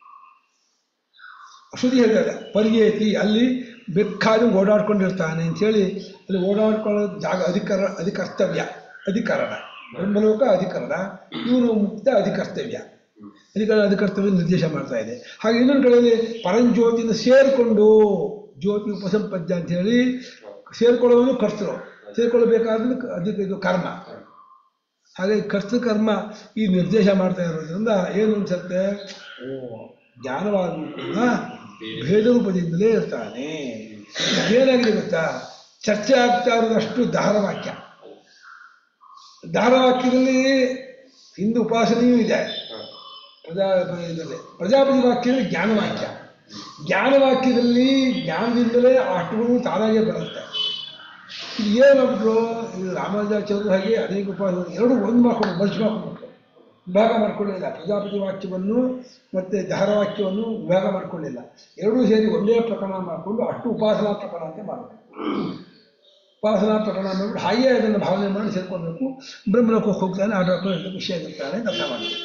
ಶ್ರುತಿ ಹೇಳ್ತಾರೆ ಪರಿಯೇತಿ ಅಲ್ಲಿ ಬೇಕಾದ ಓಡಾಡ್ಕೊಂಡಿರ್ತಾನೆ ಅಂಥೇಳಿ ಅಲ್ಲಿ ಓಡಾಡ್ಕೊಳ್ಳೋ ಜಾಗ ಅಧಿಕಾರ ಅಧಿಕರ್ತವ್ಯ ಅಧಿಕರಣ. ಬ್ರಹ್ಮಲೋಕ ಅಧಿಕರಣ, ಇವನು ಮುಕ್ತ ಅಧಿಕರ್ತವ್ಯ. ಅಧಿಕರಣ ಅಧಿಕರ್ತವ್ಯ ನಿರ್ದೇಶ ಮಾಡ್ತಾ ಇದೆ. ಹಾಗೆ ಇನ್ನೊಂದು ಕಡೆಯಲ್ಲಿ ಪರಂಜ್ಯೋತಿನ ಸೇರಿಕೊಂಡು ಜ್ಯೋತಿ ಉಪಸಂಪದ್ಯ ಅಂತ ಹೇಳಿ ಸೇರ್ಕೊಳ್ಳೋನು ಕರ್ತೃ, ಸೇರ್ಕೊಳ್ಬೇಕಾದ್ರೆ ಅಧಿಕ ಇದು ಕರ್ಮ. ಹಾಗೆ ಕರ್ತೃ ಕರ್ಮ ಈ ನಿರ್ದೇಶ ಮಾಡ್ತಾ ಇರೋದ್ರಿಂದ ಏನು ಅನ್ಸುತ್ತೆ, ಓ ಜ್ಞಾನವಾದರೂ ಕೂಡ ಭೇದ ರೂಪದಿಂದಲೇ ಇರ್ತಾನೆ. ಏನಾಗಿದೆ ಗೊತ್ತಾ, ಚರ್ಚೆ ಆಗ್ತಾ ಇರೋದಷ್ಟು ಧಾರವಾಕ್ಯ. ಧಾರವಾಕ್ಯದಲ್ಲಿ ಹಿಂದೂ ಉಪಾಸನೆಯೂ ಇದೆ, ಪ್ರಜಾ ಇದರಲ್ಲಿ ಪ್ರಜಾಪತಿ ವಾಕ್ಯದಲ್ಲಿ ಜ್ಞಾನವಾಕ್ಯ. ಜ್ಞಾನವಾಕ್ಯದಲ್ಲಿ ಜ್ಞಾನದಿಂದಲೇ ಅಷ್ಟುಗಳು ತಾನಾಗೇ ಬರುತ್ತೆ. ಇದು ಏನಾಗ್ಬಿಟ್ರು, ಇದು ರಾಮಾನುಜಾಚಾರ್ಯರು ಹಾಗೆ ಅನೇಕ ಉಪಾಸನೆ ಎರಡು ಒಂದು ಮಾಡ್ಕೊಂಡು ಮರ್ಜ್ ಮಾಡ್ಕೊಂಡ್ಬಿಟ್ರು, ವಿಭಾಗ ಮಾಡ್ಕೊಳ್ಳಿಲ್ಲ. ಪ್ರಜಾಪತಿ ವಾಕ್ಯವನ್ನು ಮತ್ತು ಧಾರವಾಕ್ಯವನ್ನು ವಿಭಾಗ ಮಾಡ್ಕೊಳ್ಳಿಲ್ಲ, ಎರಡೂ ಸೇರಿ ಒಂದೇ ಪ್ರಕರಣ ಮಾಡಿಕೊಂಡು ಅಷ್ಟು ಉಪಾಸನಾ ಪ್ರಕರಣ ಅಂತ ಮಾಡಬೇಕು. ಉಪಾಸನಾ ಪ್ರಕರಣ ಮಾಡಿಬಿಟ್ಟು ಹಾಗೆ ಅದನ್ನು ಭಾವನೆ ಮಾಡಿ ಸೇರ್ಕೊಳ್ಬೇಕು. ಬ್ರಹ್ಮಲೋಕಕ್ಕೆ ಹೋಗ್ತಾನೆ, ಆ ಡಾಕ್ಟರ್ ಅಂತ ವಿಷಯ ಇರ್ತಾನೆ ಅಂತ ಅರ್ಥ ಮಾಡಬೇಕು.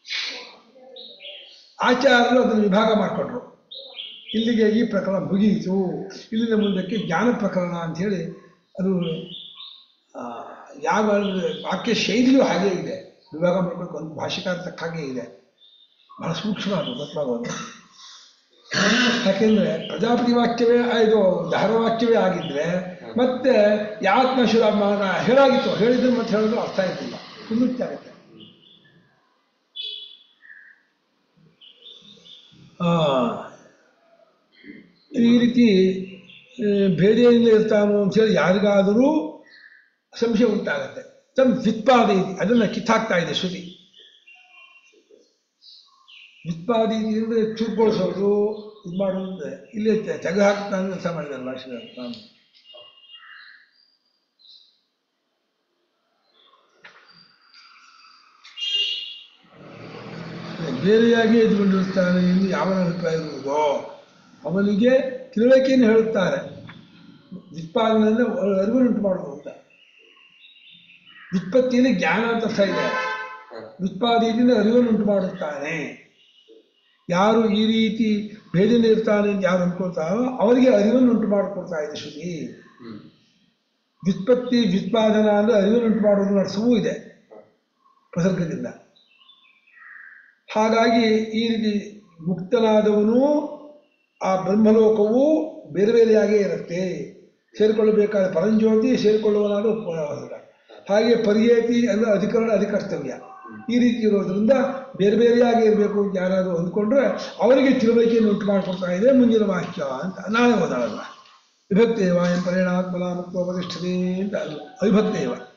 ಆಚಾರ್ಯರು ಅದನ್ನು ವಿಭಾಗ ಮಾಡಿಕೊಂಡ್ರು. ಇಲ್ಲಿಗೆ ಈ ಪ್ರಕರಣ ಮುಗಿಯಿತು, ಇಲ್ಲಿಂದ ಮುಂದಕ್ಕೆ ಜ್ಞಾನ ಪ್ರಕರಣ ಅಂಥೇಳಿ ಅದು ಆ, ಯಾವ ವಾಕ್ಯ ಶೈಲಿಯೂ ಹಾಗೇ ಇದೆ, ವಿಭಾಗ ಮಾಡಬೇಕು ಒಂದು ಭಾಷೆಕಾರ ತಕ್ಕ ಹಾಗೆ ಇದೆ, ಬಹಳ ಸೂಕ್ಷ್ಮ ಅದು ಗೊತ್ತಾಗೋದು. ಯಾಕೆಂದ್ರೆ ಪ್ರಜಾಪತಿ ವಾಕ್ಯವೇ ಇದು ಧಾರವಾಕ್ಯವೇ ಆಗಿದ್ರೆ ಮತ್ತೆ ಯಾತ್ಮಶುರಾಮಾನ ಹೇಳಾಗಿತ್ತು, ಹೇಳಿದ್ರೆ ಮತ್ತೆ ಹೇಳೋದು ಅರ್ಥ ಆಯ್ತಿಲ್ಲ, ಕುಂದುತ್ತೆ ಆಗುತ್ತೆ. ಆ ಈ ರೀತಿ ಭೇದೆಯಿಂದ ಇರ್ತಾನೋ ಅಂತೇಳಿ ಯಾರಿಗಾದರೂ ಸಂಶಯ ಉಂಟಾಗತ್ತೆ. ತಮ್ಮ ವ್ಯುತ್ಪಾದಿ ಅದನ್ನು ಕಿತ್ತಾಕ್ತಾ ಇದೆ ಶ್ರುತಿ. ವ್ಯುತ್ಪಾದಿ ಅಂದರೆ ಚೂರುಗೊಳಿಸೋದು, ಇದು ಮಾಡೋದು ಇಲ್ಲಿ ತೆಗೆ ಹಾಕ್ತಾನೆ ಕೆಲಸ ಮಾಡಿದ್ದಾರೆ ಭಾಷೆಗಳು. ನಾನು ಬೇರೆಯಾಗಿ ಎದ್ದುಕೊಂಡಿರ್ತಾನೆ ಎಂದು ಯಾವನ ಅಭಿಪ್ರಾಯ ಇರುವುದೋ ಅವನಿಗೆ ತಿಳುವಳಿಕೆಯನ್ನು ಹೇಳುತ್ತಾರೆ. ವ್ಯುತ್ಪಾದನೆಯಿಂದ ಅರಿವುಂಟು ಮಾಡುವುದು ಅಂತ. ವ್ಯುತ್ಪತ್ತಿಯಲ್ಲಿ ಜ್ಞಾನ ಅಂತ ಅರ್ಥ ಇದೆ. ವ್ಯುತ್ಪಾದಿಯಿಂದ ಅರಿವನ್ನು ಉಂಟು ಮಾಡುತ್ತಾನೆ. ಯಾರು ಈ ರೀತಿ ಭೇದನೆ ಇರ್ತಾನೆ ಅಂತ ಯಾರು ಅಂದ್ಕೊಳ್ತಾರೋ ಅವರಿಗೆ ಅರಿವನ್ನು ಉಂಟು ಮಾಡಿಕೊಡ್ತಾ ಇದೆ ಶ್ರುತಿ. ವ್ಯುತ್ಪತ್ತಿ ವ್ಯುತ್ಪಾದನಾ ಅಂದರೆ ಅರಿವನ್ನು ಉಂಟು ಮಾಡುವುದು ನಡೆಸವೂ ಇದೆ ಪ್ರಸರ್ಗದಿಂದ. ಹಾಗಾಗಿ ಈ ರೀತಿ ಮುಕ್ತನಾದವನು ಆ ಬ್ರಹ್ಮಲೋಕವು ಬೇರೆ ಬೇರೆಯಾಗೇ ಇರುತ್ತೆ. ಸೇರಿಕೊಳ್ಳಬೇಕಾದ ಪರಂಜ್ಯೋತಿ ಸೇರಿಕೊಳ್ಳುವನಾದ ಉಪವಾಸ. ಹಾಗೆ ಪರಿಯೇತಿ ಅಂದರೆ ಅಧಿಕರಣ ಅಧಿಕರ್ತವ್ಯ. ಈ ರೀತಿ ಇರೋದ್ರಿಂದ ಬೇರೆ ಬೇರೆಯಾಗಿ ಇರಬೇಕು ಅಂತ ಯಾರಾದರೂ ಅಂದ್ಕೊಂಡ್ರೆ ಅವರಿಗೆ ತಿಳುವಳಿಕೆಯನ್ನು ಉಂಟು ಮಾಡಿಕೊಡ್ತಾ ಇದೆ ಮುಂದಿನ ವಾಕ್ಯ ಅಂತ. ನಾಳೆ ಓದಾಳಲ್ಲ ವಿಭಕ್ತೇವ ಎಂ ಪರಿಣಾತ್ಮಲ ಮುಕ್ತೋಪತಿಷ್ಠತೆ ಅಂತ ಅದು ಅವಿಭಕ್ತೇವ.